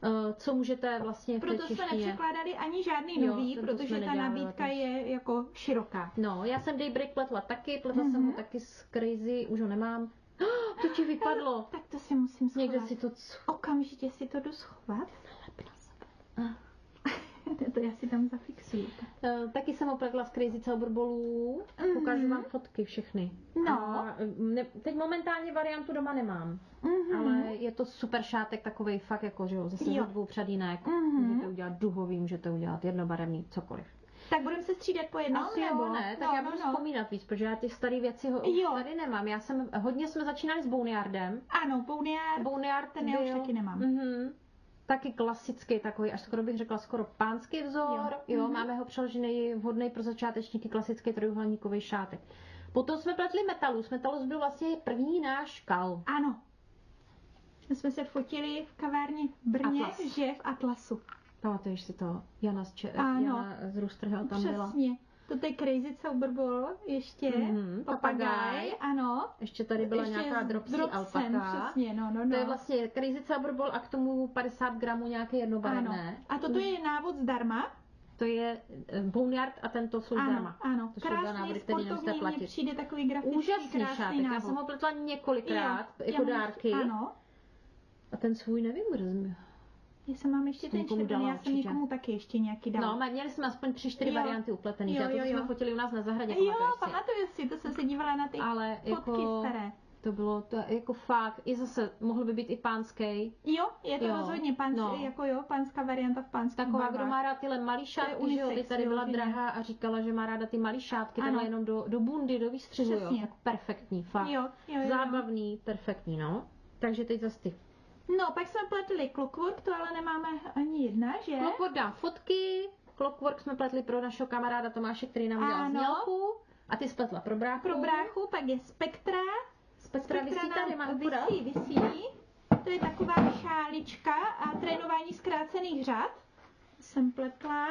Co můžete vlastně v té Proto jsme nepřekládali ani žádný nový, jo, protože ta nabídka je jako široká. No, já jsem Daybreak pletla taky, pletla mm-hmm. jsem ho taky z Crazy, už ho nemám. Oh, to ti vypadlo. Tak to si musím schovat. Někde si to... Okamžitě si to jdu schovat. To já si tam zafixuju. Uh, taky jsem opletla z Crazy Zauberballu. Mm-hmm. Ukážu vám fotky všechny. No. A ne, teď momentálně variantu doma nemám. Mm-hmm. Ale je to super šátek takovej fakt jako, že jo, zase ze dvou předínek. Mm-hmm. Můžete udělat duhový, můžete udělat jednobarevný, cokoliv. Tak budeme se střídat po jednom, asi nebo? Jo, ne, tak no, já budu no, vzpomínat víc, protože já těch starých věcí ho už tady nemám. Já jsem, hodně jsme začínali s Boneyardem. Ano, Boneyard, Boneyard ten já už taky nemám. Mm-hmm. Taky klasický, takový, až skoro bych řekla, skoro pánský vzor. Jo, jo mm-hmm. Máme ho přeložený vhodný pro začátečníky, klasický trojuhelníkový šátek. Potom jsme pletli Metalus. Metalus byl vlastně první náš kal. Ano. My jsme se fotili v kavárně v Brně, Atlas. Že v Atlasu. Pamatuješ si to? Jana z, Če- Jana z Rustrhel tam přesně. Byla. Přesně. To je Crazy Zauberball ještě. Mm-hmm. Papagaj. Ano. Ještě tady byla ještě nějaká dropsí alpaka. Přesně, no, no, no. To je vlastně Crazy Zauberball a k tomu padesát gramů nějaké jednobarevné. A toto je návod zdarma. To je Boneyard a tento jsou ano, zdarma. Ano, to krásný, sportovní, mně přijde takový grafický, úžasný šátek. Já jsem ho pletla několikrát, jo, jako dárky. Ano. A ten svůj nevím, kde jsem... Já jsem mám ještě ten červený, já jsem někomu taky ještě nějaký dala. No, měli jsme aspoň tři, čtyři jo. varianty upletený. Jo, jo, jo. To jsme fotili u nás na zahradě. Jo, pamatuju si, to jsem se dívala na ty ale fotky jako, staré. to bylo to jako fakt, i zase mohl by být i pánský. Jo, je to Jo, rozhodně pánský, no. jako jo, pánská varianta v pánských Taková, barvách. kdo má rád tyhle malý šátky, že jo, ty tady byla drahá a říkala, že má ráda ty malý šátky, takhle jenom do, do bundy, do výstřihu, jo, tak perfektní, fakt. Jo, jo, jo. Zábavný, perfektní, no. Takže teď zase ty. No, pak jsme pletli Clockwork, to ale nemáme ani jedna, že? Clockwork dám fotky, Clockwork jsme pletli pro našeho kamaráda Tomáše, který nám udělal Ano. znělku. A ty spletla pro bráchu. Pro bráchu, pak je Spektra. Spektra visí tady, mám podat. Visí, visí. To je taková šálička a trénování zkrácených řad. Jsem pletla.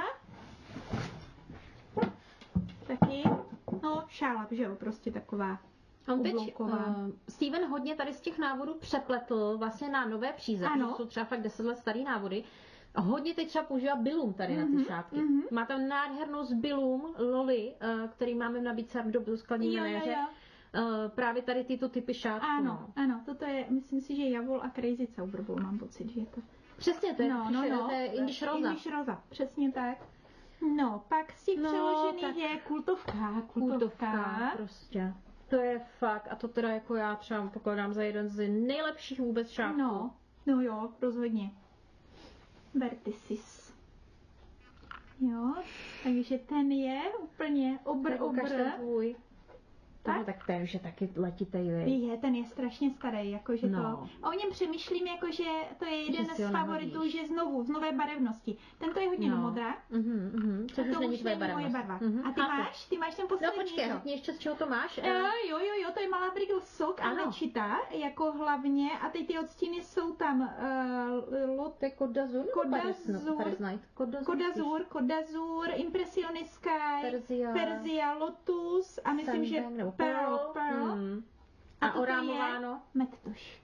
Taky. No, šála, že jo, prostě taková. On teď, uh, Steven hodně tady z těch návodů přepletl vlastně na nové příze, protože jsou třeba fakt deset let starý návody. A hodně teď třeba používá Bilum tady mm-hmm, na ty šátky. Mm-hmm. Má tam nádhernou z Bilum Loli, uh, který máme v nabídce do skladní manaže. Uh, právě tady tyto typy šátků. Ano, no. ano, toto je, myslím si, že Javol a Crazy Zauberball, mám pocit, že je to. Přesně, to je, no, no, no, to je Indiš Roza. Indiš Roza, přesně tak. No, pak z těch no, přeložených tak... je kultovka, kultovka. Kultovka, prostě. To je fakt, a to teda jako já třeba pokladám za jeden z nejlepších vůbec šátků. No, no jo, rozhodně. Vertisis. Jo, takže ten je úplně obr, obr. Tvůj. Toho, tak ten už je taky letitej, je, ten je strašně starý, jakože no. to. A o něm přemýšlím, jakože to je jeden z favoritů, že znovu, z nové barevnosti. Tento je hodně no. modrá. Mhm, mhm. To už není tvoje barva. barva. Mm-hmm. A ty a máš? Ty máš ten poslední. No počkej, řekni ještě z čeho to máš? Uh, jo, jo, jo, to je malá brigl sok a nečita, jako hlavně. A teď ty odstíny jsou tam uh, lot... To je Kodazur? Kodazur, Kodazur, Kodazur, Impressionistka, Perzia, Perzia, Lotus a myslím, že Pearl, Pearl. Hmm. A, a orámováno? Mektoš.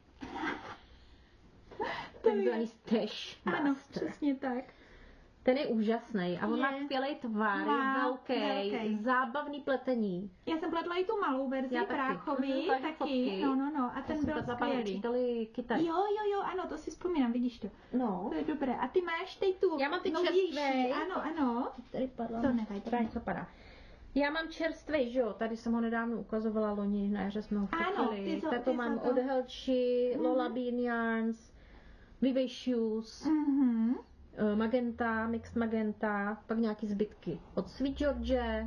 Takzvaný steš. Ano, přesně tak. Ten je úžasný a on je. má skvělý tvar, má, je velký, velký, zábavný pletení. Já jsem pletla i tu malou verzi, práchový, taky. taky. No, no, no. A ten byl skvělý. Jo, jo, jo, ano, to si vzpomínám, vidíš to. No. To je dobré. A ty máš teď tu Já mám ty novější. čerstvej. Ano, ano. Tady padla. To nevadí. Tady to padá. Já mám čerstvej, že jo, tady jsem ho nedávno ukazovala loni, na jaře jsme ho fotili. Tak to mám to... od Helči, mm-hmm. Lola Bean Yarns, Vivacious, mm-hmm. Magenta, Mixed Magenta, pak nějaký zbytky od Sweet George,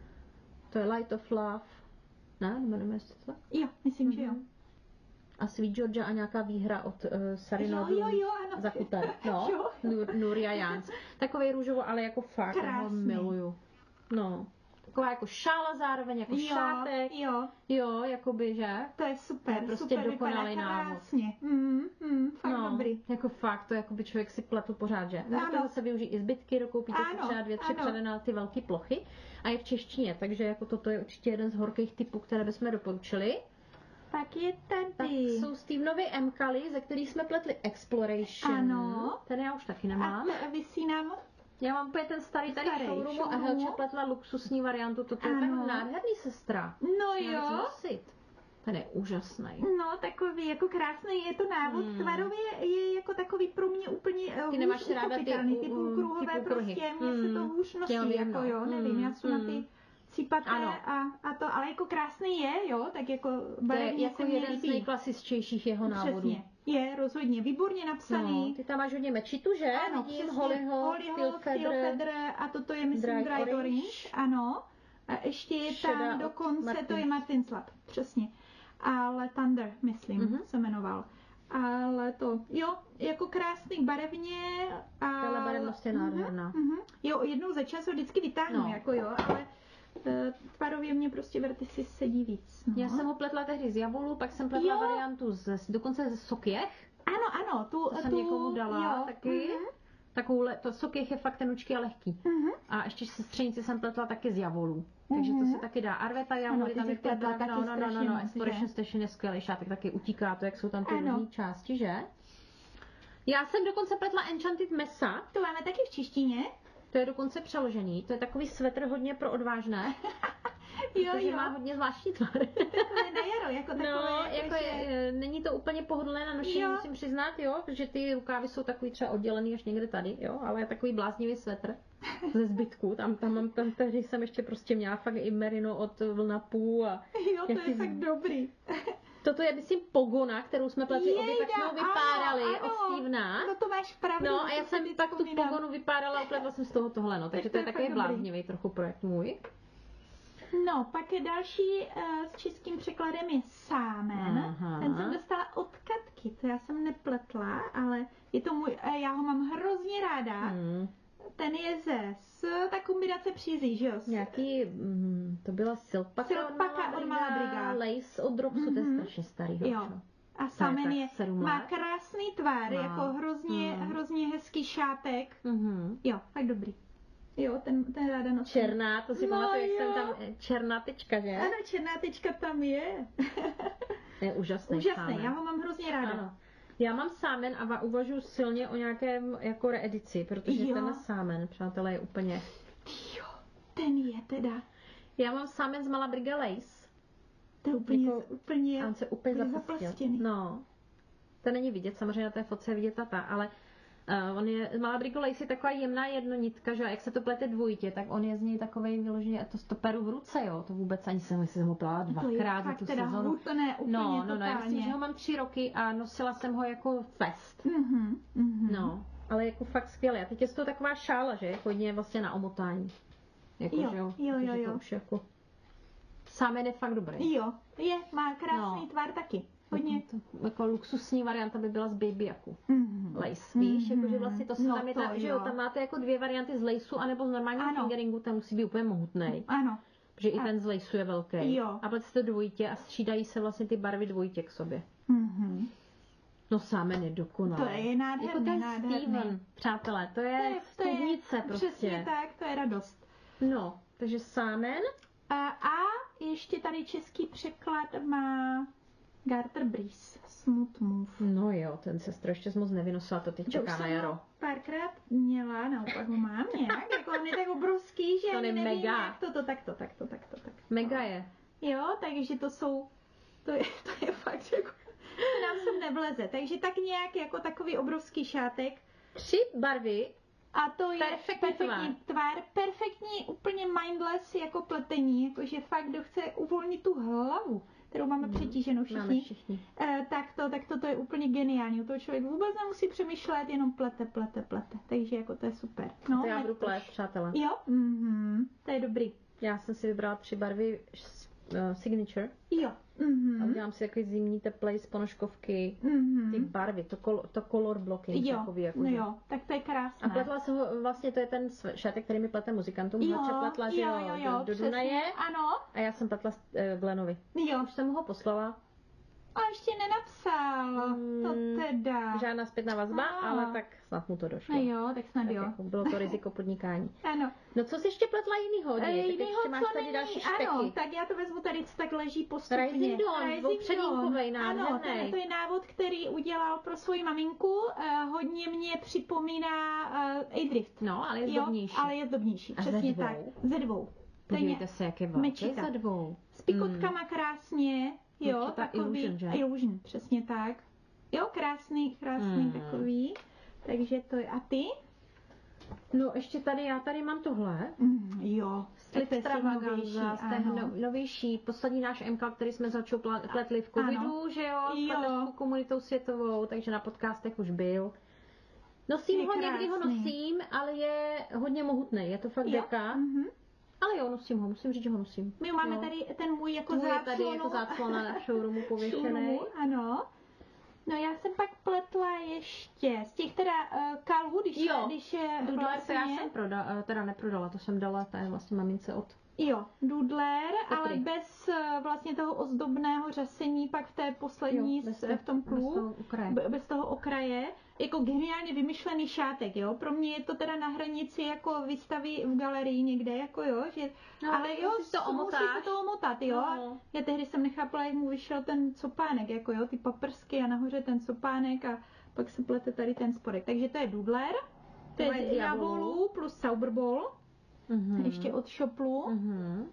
to je Light of Love, ne, jmenujeme se to? Jo, myslím, mm-hmm. že jo. A Sweet George a nějaká výhra od uh, Sarinodu za Kutar, no, Nur, Nuria Jans. Takový růžovo, ale jako fakt, já ho miluju. No. Taková jako šála zároveň, jako jo, šátek. Jo, jo, jakoby, že? To je super, to je prostě super, dokonalý návod. Mm, mm, fakt no, dobrý. Jako fakt, to jakoby člověk si pletl pořád, že? Můžete zase využít i zbytky, dokoupíte si třeba dvě, tři přede na ty velké plochy a je v češtině, takže jako toto je určitě jeden z horkých typů, které bychom doporučili. Tak je tady. Tak jsou Stevenovy M-kaly, ze kterých jsme pletli Exploration. Ano. Ten já už taky nemám. A vysí nám. Já mám úplně ten starý tady starý showroomu showroom. A Helče pletla luxusní variantu. Toto je tak nádherný, sestra. No jo. Ten je úžasný. No, takový jako krásný je to návod. Hmm. Tvarově je jako takový pro mě úplně ty nemáš ráda ty, ty půlkruhové prostě. Mně hmm. se to hůř nosí, já jako jo, hmm. nevím, já jsem hmm. na ty cípaté a, a to, ale jako krásný je, jo, tak jako barevně to je jako jeden z nejklasičtějších jeho návodů. Přesně. Je, rozhodně, výborně napsaný. No, ty tam máš hodně mečitu, že? Ano, vidím, Hollyho, Feather a toto je, myslím, Dry, Dry Orange. Orange. Ano. A ještě je tam Šeda dokonce, Martin. To je Martin Slap, přesně. Ale Thunder, myslím, mm-hmm. se jmenoval. Ale to, jo, jako krásný barevně. A... Tahle barevnost je nádherná. Mm-hmm. Jo, jednou za čas ho vždycky vytáhnu, no. jako jo, ale tvarově mě prostě Vertisis sedí víc. No. Já jsem ho pletla tehdy z Javolu, pak jsem pletla jo. variantu z, dokonce ze Sokěch. Ano, ano. Tu, to jsem tu, někomu dala jo. taky. Mm-hmm. Takovouhle, to Sokěch je fakt tenučký a lehký. Mm-hmm. A ještě sestřenici jsem pletla taky z Javolu. Takže mm-hmm. to se taky dá. Arveta Javoli, tam je pletla taky no, no, no, no, no. Exploration Station je skvělý šátek, taky utíká to, jak jsou tam ty různé části, že? Já jsem dokonce pletla Enchanted Mesa. To máme taky v češtině. To je dokonce přeložený. To je takový svetr hodně pro odvážné. jo, protože jo. má hodně zvláštní tvar. To je na jaro, jako takové. No, jako je, není to úplně pohodlné na nošení, musím přiznat, jo, protože ty rukávy jsou takový třeba oddělený až někde tady, jo, ale je takový bláznivý svetr ze zbytku. Tam, tam mám, tam tehdy jsem ještě prostě měla fakt i merino od Vlnapů a jo, to je fakt dobrý. Toto je, myslím, pogona, kterou jsme pletli obě, tak jsme ho vypárali ano, od Stevena. No to máš pravdu. No a já jsem pak tu pogonu vypárala a upletla jsem z toho tohle, no. Takže Tak to je to je takový fakt bláznivý trochu projekt můj. No, pak je další uh, s českým překladem je Sámen. Aha. Ten jsem dostala od Katky, to já jsem nepletla, ale je to můj, uh, já ho mám hrozně ráda. Hmm. Ten je ze S, ta kombinace přízí, že jo? S, Nějaký, mm, to byla Silpaka, Silpaka od Malabriga. Lace od Dropsu, mm-hmm. to je strašně starý. Jo. A Sámen je, má let. krásný tvar, No. jako hrozně, Mm. hrozně hezký šátek. Mm-hmm. Jo, tak dobrý. Jo, ten, ten ráda nosím. Černá, to si No pamatuju, jak jo. jsem tam, černá tečka, že? Ano, černá tečka tam je. Je úžasný. Úžasný, Sámen. já ho mám hrozně ráda. Ano. Já mám Sámen a va- uvažuji silně o nějakém jako reedici, protože Jo. ten Sámen, přátelé, je úplně... Jo, ten je teda. Já mám Sámen z Malabriga Lace. To je úplně, Jako- úplně, A on se úplně úplně zaplastil. zaplastěný. No. To není vidět, samozřejmě na té fotce je vidět tata, ale uh, on je, Malabrigo Lace je taková jemná jednonitka, že jak se to plete dvojitě, tak on je z něj takovej vyloženě, to, to peru v ruce, jo, to vůbec ani jsem si ho plala dvakrát za tu teda sezonu. hutné, úplně No, no, no, totálně. já myslím, že ho mám tři roky a nosila jsem ho jako fest. Mhm, mhm. No, ale jako fakt skvělé. A teď je to taková šála, že? Hodně vlastně na omotání. Jako, Jo, že jo, jo, jo, takže jo. To už jako... Sámen je fakt dobrý. Jo, je, má krásný No. tvar taky. Hodně. To, jako luxusní varianta by byla z Baby Jaku. Mhm. Lace, víš, Mhm. jakože vlastně to se No tam je to ta, že jo. jo, tam máte jako dvě varianty z laceu, anebo z normálního Ano. fingeringu, ten musí být úplně mohutnej, Ano. protože i A- ten z laceu je velký. Jo. A pak se to dvojitě a střídají se vlastně ty barvy dvojitě k sobě. Mhm. No Sámen je dokonalý. To je nádherný, Jako ten nádherný. Steven, přátelé, to To je je, to je studnice prostě. přesně tak, to je radost. No, takže Sámen. A, a ještě tady český překlad má Garter Breeze, Smooth Move. No jo, ten sestra ještě moc nevynosila, to teď To už čeká na jsem jaro. ho párkrát měla, naopak ho mám nějak, jako on je tak obrovský, že To je nevím, mega. jak to, to, takto, takto, takto, tak. Mega je. Jo, takže to jsou, to je, to je fakt jako, nám sem nevleze, takže tak nějak jako takový obrovský šátek. Tři barvy. A to je Perfektní perfektní tvar, perfektní, úplně mindless jako pletení, jakože fakt, kdo chce uvolnit tu hlavu, kterou máme Mhm. přetíženou Máme všichni, všichni. eh, tak to, tak to, to je úplně geniální. U toho člověk vůbec nemusí přemýšlet, jenom plete, plete, plete. Takže jako to je super. No, To já ať budu to- plést, přátelé. Jo, mhm, to je dobrý. Já jsem si vybrala tři barvy uh, Signature Jo, a mhm, udělám si takový zimní teplej z ponožkovky. mhm. Ty barvy, to, kol, to color blocking Jo, takový, jako no že- jo, tak to je A krásné. pletla jsem ho, vlastně to je ten sv- šatek, který mi plete muzikantům. Jo, Hoče pletla, že jo, jo, jo, jo, do, do přesně, Dunaje. ano, A já jsem pletla uh, Glenovi. jo. Už jsem mu ho poslala. A ještě nenapsal, Mm, to teda. Žádná zpětná vazba, Ah. ale tak snad mu to došlo. No jo, tak snad Tak jo. jako bylo to riziko podnikání. Ano. No co jsi ještě pletla jinýho? E, Tak jinýho, ještě máš co tady není, další ano, špeky. tak já to vezmu tady, co tak leží postupně. Rising Dawn, Rising dvoupředínkovej, Dawn. Ano, nádhernej. ten, to je návod, který udělal pro svoji maminku. Eh, hodně mě připomíná uh, Adrift. No, ale je Jo, zdobnější. ale je zdobnější, A ze přesně dvou? tak. Ze dvou. To je Podívejte se, jak je velký mečita. za dvou. s pikotkama krásně, jo, Mečita takový. Illusion, že? Illusion, přesně tak. Jo, krásný, krásný Mm. takový. Takže to je, a ty? No ještě tady, já tady mám tohle. Mm, jo, Slip Extravaganza, novější, z té ano. no, novější, poslední náš M K, který jsme začali pla- pletli v covidu, Ano. že jo, s Jo. pleteckou komunitou světovou, takže na podcastech už byl. Nosím Je ho, někdy ho krásný. nosím, ale je hodně mohutný, je to fakt Jo, deka. mhm. Ale jo, nosím ho, musím říct, že ho nosím. My máme jo. tady ten můj jako Můj je záclonu. tady jako záclona na showroomu pověšený. showroomu, ano. No já jsem pak pletla ještě z těch teda uh, kalhů, když, Jo, když je Dudler, vlastně, to já jsem proda, eh, teda neprodala, to jsem dala té vlastně mamince od... jo, Dudler, Petry. ale bez eh, vlastně toho ozdobného řasení pak v té poslední, Jo, bez s- toho- v tom bez klu, toho okraje. be- bez toho okraje, jako geniálně vymyšlený šátek, jo. Pro mě je to teda na hranici jako výstavy v galerii někde, jako jo, že, No, ale jo, musíš to musí omotáš. se to omotat, jo. No. Já tehdy jsem nechápala, jak mu vyšel ten copánek, jako jo, ty paprsky a nahoře ten copánek a pak se plete tady ten spodek. Takže to je Dudler, to To je je z Diabolu. Diabolu plus Sauberball, Mhm. ještě od Shoplu. Mhm.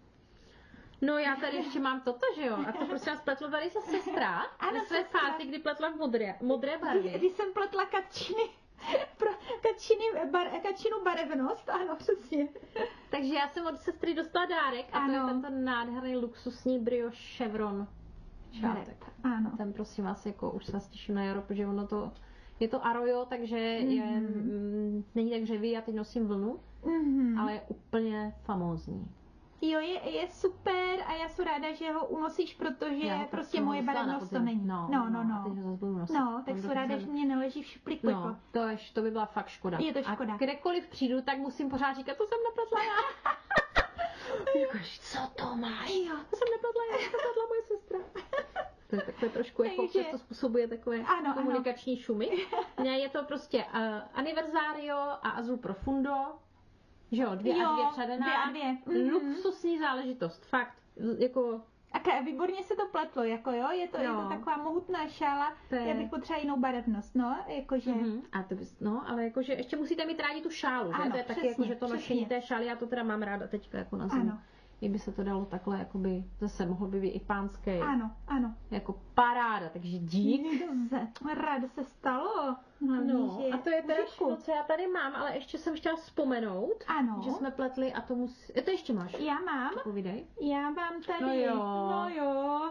No já tady ještě mám toto, že jo? A to prostě nás pletla tady se sestra Ano, ve své sestra. fázi, kdy pletla v modré, modré barvy. Když jsem pletla kačiny, pro kačiny, bar, kačinu barevnost, ano, přesně. Takže já jsem od sestry dostala dárek a to je Ano. tento nádherný luxusní brioche chevron. šátek. Ano. Ten prosím vás, jako už se těším na jaro, protože ono to, je to Arojo, takže mm-hmm. je, mm, není tak řevý, já teď nosím vlnu, mm-hmm. ale je úplně famózní. Jo, je, je super a já jsem ráda, že ho unosíš, protože já, prostě moje barevnost to není. No, no, no. no. no. no tak jsem ráda, že mě neleží v šuplíku. No, to, je, to by byla fakt škoda. Je to škoda. A kdekoliv přijdu, tak musím pořád říkat, to jsem nepletla já. Říkáš, co to máš? Jo. To jsem nepletla já, to pletla moje sestra. To je takové trošku, jako Takže... to způsobuje takové ano, komunikační ano. šumy. Ne, je to prostě uh, Aniversario a Azul Profundo. Že jo, dvě jo, a dvě předená. Dvě a dvě. Mm-hmm. Luxusní záležitost, fakt. Jako... A výborně se to pletlo, jako jo, je to, je to taková mohutná šála, je... já bych potřeba jinou barevnost, no, jakože. Mm-hmm. A to bys, no, ale jakože ještě musíte mít rádi tu šálu, že? Ano, to je taky přesně, jako, že to přesně. nošení té šály, já to teda mám ráda teďka jako na zimu. Kdyby se to dalo takhle, jakoby, zase mohl by být i pánský. Ano, ano. Jako paráda, takže dík. Ráda se stalo. Hlavně, no, a to je teda všechno, co já tady mám, ale ještě jsem chtěla vzpomenout, ano. že jsme pletli a to musí... To ještě máš? Já mám. Povídej. Já mám tady... No jo. No jo.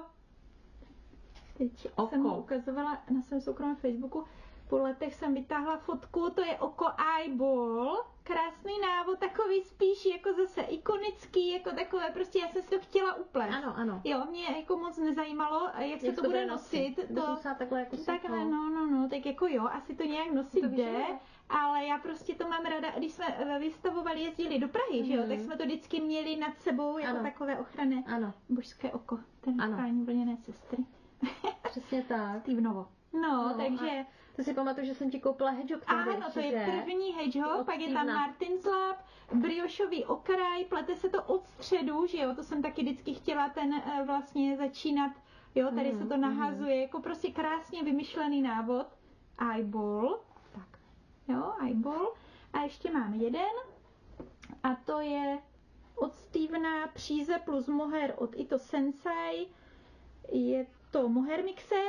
Teď oko. jsem mu ukazovala na svém soukromém Facebooku. Po letech jsem vytáhla fotku, to je oko Eyeball. Krásný návod, takový spíš jako zase ikonický, jako takové, prostě já jsem si to chtěla uplést. Ano, ano. Jo, mě jako moc nezajímalo, jak, jak se to, to bude nosit. nosit. To, to takhle jako takhle, no, no, no, tak jako jo, asi to nějak nosit to jde, ale já prostě to mám ráda, když jsme vystavovali, jezdili do Prahy, mm. že jo, tak jsme to vždycky měli nad sebou jako ano. takové ochranné ano. božské oko, ten skání vlněné sestry. Přesně tak. Stevenovo. No, no, takže... To si pamatuju, že jsem ti koupila hedgehog. Ano, to je první hedgehog, pak je tam Martin's Lab, briošový okraj, plete se to od středu, že jo, to jsem taky vždycky chtěla ten vlastně začínat, jo, tady mm, se to nahazuje, mm. jako prostě krásně vymyšlený návod. Eyeball, tak, jo, Eyeball. A ještě mám jeden, a to je od Stevena Příze plus mohair od Ito Sensei, je to mohair mixer,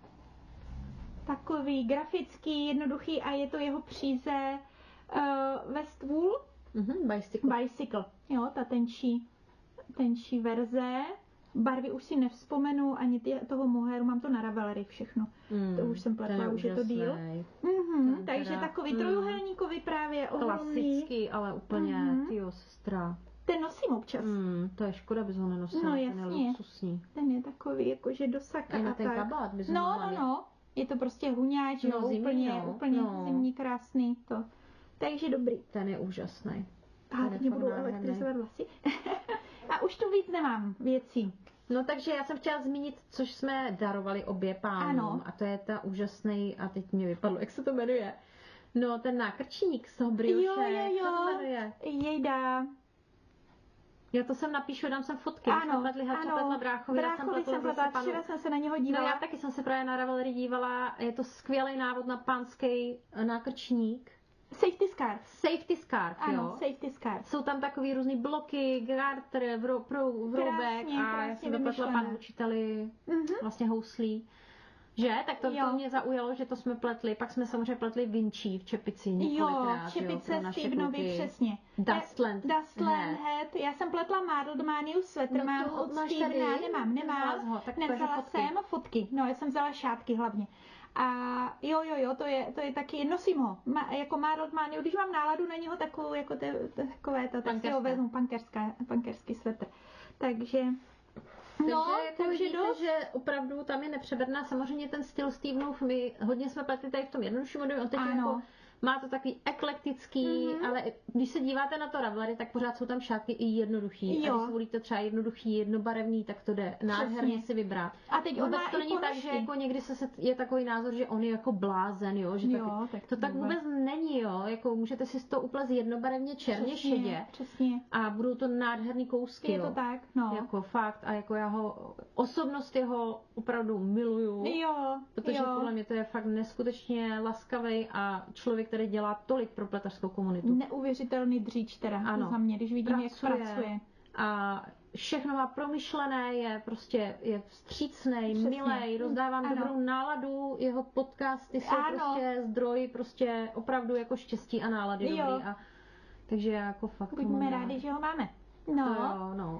takový grafický, jednoduchý a je to jeho příze uh, Westwool mm-hmm, bicycle. bicycle. Jo, ta tenčí, tenčí verze. Barvy už si nevzpomenu, ani ty, toho mohairu, mám to na Ravelry všechno. Mm, to už jsem pletla, už je to díl. Mm-hmm, takže teda, takový mm, trojuhelníkový právě ohromný. Klasický, ale úplně, mm-hmm. tyjo, sestra. Ten nosím občas. Mm, to je škoda, bys ho nenosil, no, ten jasně. je luxusní. Ten je takový, jakože do saka a, a ten tak. kabát bys no, no, no. Je to prostě huňáč, no, no, zimní, úplně, no, úplně no. zimní, krásný to. Takže dobrý. Ten je úžasný. A teď mě budou elektrizovat vlasy. A už tu víc nemám věcí. No takže já jsem chtěla zmínit, což jsme darovali obě pánům. Ano. A to je ta úžasný, a teď mě vypadlo, jak se to jmenuje. No ten nákrčník z toho brioše, jo, jo, jo. co to jmenuje? Jejda. Já to sem napíšu, dám sem fotky. Ano, jsme pletli, ano. pletla bráchovi. Bráchovi jsem pletla, včera jsem se na něho dívala. No já taky jsem se právě na Ravelry dívala. Je to skvělý návod na pánský nákrčník. Safety scarf. Safety scarf, ano, jo. Safety scarf. Jsou tam takový různý bloky, garter, vro, pro, vroubek a já jsem dopletla panu učiteli mm-hmm. vlastně houslí. Že? Tak to, to mě zaujalo, že to jsme pletli. Pak jsme samozřejmě pletli Vinci v čepici několikrát. Jo, čepice Stevenovi, přesně. Dustland. Dustland Head. Já jsem pletla Mardlmanius sweater, no mám od Stevena, nemám, nemám. Ho, tak nevzala fotky. jsem fotky. No, já jsem vzala šátky hlavně. A jo, jo, jo, to je, to je taky, nosím ho, Ma, jako Mardlmanius, když mám náladu na něho takovou, jako te, takové to, tak si ho vezmu, punkerský sweater. Takže... No, takže, jako takže vidíte, dost. že opravdu tam je nepřeberná. Samozřejmě ten styl Stevenův, my hodně jsme pletli tady v tom jednodušším modelu, on teď jako má to takový eklektický, mm-hmm. ale když se díváte na to Ravelry, tak pořád jsou tam šátky i jednoduchý. Jo. A když volíte třeba jednoduchý, jednobarevný, tak to jde nádherně si vybrat. A teď vůbec to není tak, že jako někdy se je takový názor, že on je jako blázen, jo, že jo, taky, tak to tak vůbec není, jo, jako můžete si to uplést jednobarevně černě, přesně, šedě. Přesně. A budou to nádherný kousky, je to jo. tak, no. Jako fakt a jako já ho, osobnost jeho opravdu miluju. Jo, protože jo. podle mě to je fakt neskutečně laskavý a člověk, který dělá tolik pro pletařskou komunitu. Neuvěřitelný dříč teda, ano. Za mě, když vidím, pracuje, jak pracuje. A všechno má promyšlené, je prostě je vstřícnej, přesně. Milej, rozdávám ano. dobrou náladu, jeho podcasty jsou ano. prostě zdroj prostě opravdu jako štěstí a nálady jo. dobrý. A, takže jako fakt buďme rádi, že ho máme. No. To jo, no.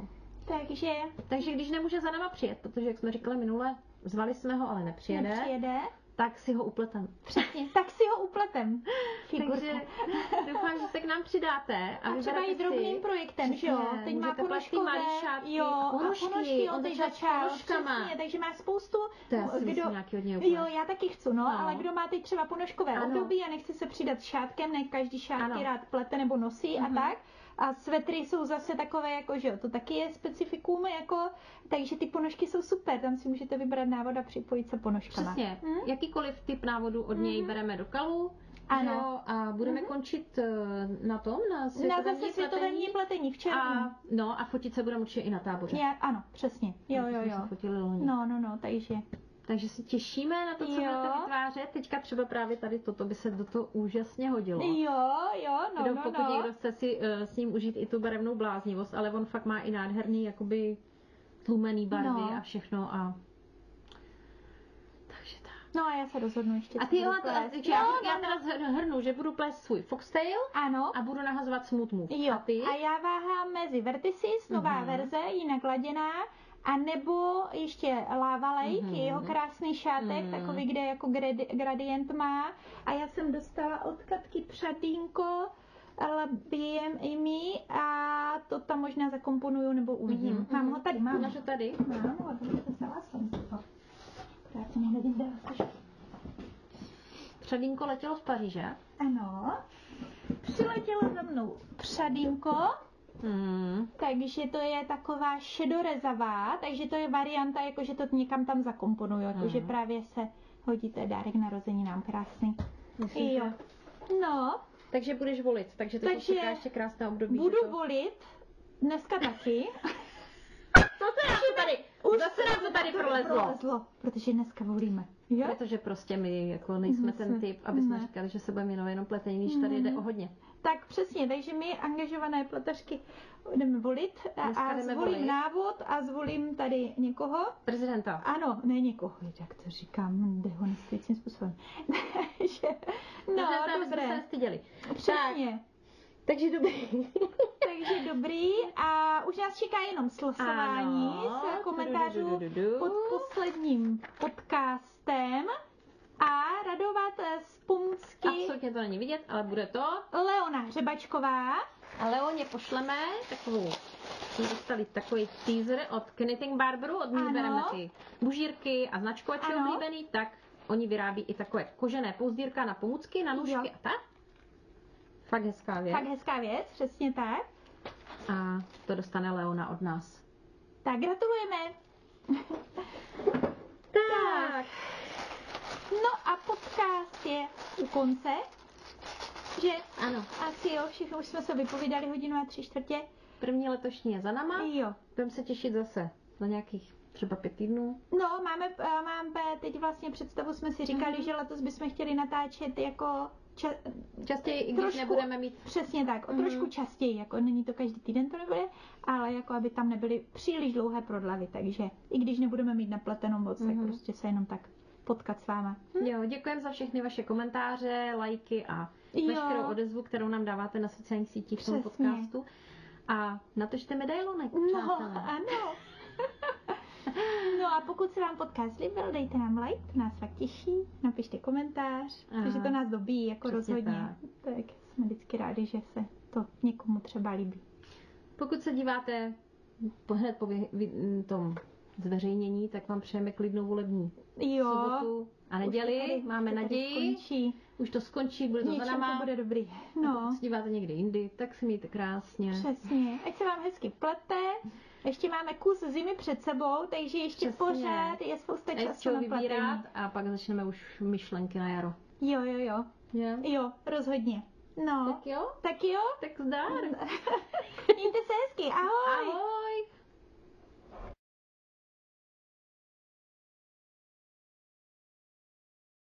Takže... Takže když nemůže za náma přijet, protože jak jsme říkali minule, zvali jsme ho, ale nepřijede, nepřijede. tak si ho upletem. Přesně, tak si ho upletem. Takže doufám, že se k nám přidáte. A, a třeba i drobným si projektem, že jo? Teď má ponožkové, jo, a ponožky, on teď začal, přesně, takže má spoustu, to já si kdo, nějaký hodně jo, já taky chci, no, no, ale kdo má teď třeba ponožkové ano. období a nechce se přidat šátkem, ne každý šátky ano. rád plete nebo nosí mm-hmm. a tak. A svetry jsou zase takové, jako, že jo, to taky je specifikum, jako, takže ty ponožky jsou super, tam si můžete vybrat návod a připojit se ponožkama. Přesně, hm? Jakýkoliv typ návodu od něj mm-hmm. bereme do kalu, ano. Jo, a budeme mm-hmm. končit na tom, na světovém Na zase světovém dní pletení v červnu. A, no a fotit se budeme určitě i na táboře. Já, ano, přesně, jo, jo, jo. No, no, no, takže... Takže si těšíme na to, co budete vytvářet. Teďka třeba právě tady toto by se do toho úžasně hodilo. Jo, jo, no, Kdo, no, pokud no. někdo chce si uh, s ním užít i tu barevnou bláznivost, ale on fakt má i nádherný jakoby tlumený barvy no. a všechno a... Takže tak. No a já se rozhodnu ještě. A ty jo, to, takže no, já, já teda hrnu, že budu plést svůj foxtail ano. a budu nahazovat smooth move. Jo. A ty? A já váhám mezi Vertisis, nová mm-hmm. verze, jinak laděná, a nebo ještě Lava Lake, mm-hmm. jeho krásný šátek, mm. takový, kde jako gradi, gradient má. A já jsem dostala od Katky Přadínko, Labiem Amy a to tam možná zakomponuju nebo uvidím. Mm-hmm. Mám ho tady, mám. Máš ho tady? Mám, vzala jsem si ho. Já jsem ho neviděla. Přadínko letělo z Paříže? Ano. Přiletělo za mnou Přadínko. Hmm. Takže to je taková šedorezavá, takže to je varianta, jakože to někam tam zakomponuju, jakože hmm. právě se hodíte dárek narozeninám krásný. Myslím, jo. No. Takže budeš volit, takže to takže čeká ještě krásné období. Budu to... volit, dneska taky. Zase nám to tady, zase nám to tady prolezlo. prolezlo. Protože dneska volíme. Jo? Protože prostě my jako nejsme jsme, ten typ, aby jsme ne. říkali, že se budeme věnovat jenom pletení, když tady jde o hodně. Tak přesně, takže my angažované pletařky jdeme volit a, a jdeme zvolím volit. návod a zvolím tady někoho. Prezidenta. Ano, ne někoho, jak to říkám, dehonestickým způsobem. Takže, no, dobré. Jsme se styděli. Přesně. Tak. Takže dobrý. Takže dobrý a už nás čeká jenom slosování s komentářů pod posledním podcastem a radovat z pomůcky. Absolutně to není vidět, ale bude to Leona Hřebačková. A Leoně pošleme takovou, jsme dostali takový teaser od Knitting Barberu, od ní bereme ty bužírky a značkovače oblíbený, tak oni vyrábí i takové kožené pouzdírka na pomůcky, na nůžky jo. a tak. Fakt hezká věc. Fakt hezká věc, přesně tak. A to dostane Leona od nás. Tak gratulujeme. tak. No a podcast je u konce. Že? Ano. Asi jo, všechno už jsme se vypovídali hodinu a tři čtvrtě. První letošní je za náma. Jo. Budeme se těšit zase na nějakých třeba pět týdnů. No, máme, máme teď vlastně představu, jsme si říkali, mm-hmm. že letos bychom chtěli natáčet jako ča- častěji, i když trošku, nebudeme mít... Přesně tak, o mm-hmm. trošku častěji, jako není to každý týden, to nebude, ale jako aby tam nebyly příliš dlouhé prodlavy, takže i když nebudeme mít napletenou moc, mm-hmm. tak prostě se jenom tak potkat s váma. Hm? Jo, děkujeme za všechny vaše komentáře, lajky a veškerou odezvu, kterou nám dáváte na sociálních sítích v tom podcastu. A natočte medailonek, No, ano. No a pokud se vám podcast líbil, dejte nám like, to nás fakt těší, napište komentář, Aha. protože to nás dobíjí jako rozhodně. Tak. tak jsme vždycky rádi, že se to někomu třeba líbí. Pokud se díváte hned po vy, vy, tom zveřejnění, tak vám přejeme klidnou volební jo. sobotu a neděli. Máme naději. Skončí. Už to skončí, bude to Něčem za náma. to bude dobrý. No. A pokud se díváte někdy jindy, tak si mějte krásně. Přesně. Ať se vám hezky plete. Ještě máme kus zimy před sebou, takže ještě Přesně. pořád je spousta času na pletení. A pak začneme už myšlenky na jaro. Jo, jo, jo. Yeah. Jo, rozhodně. No. Tak jo? Tak jo? Tak zdar.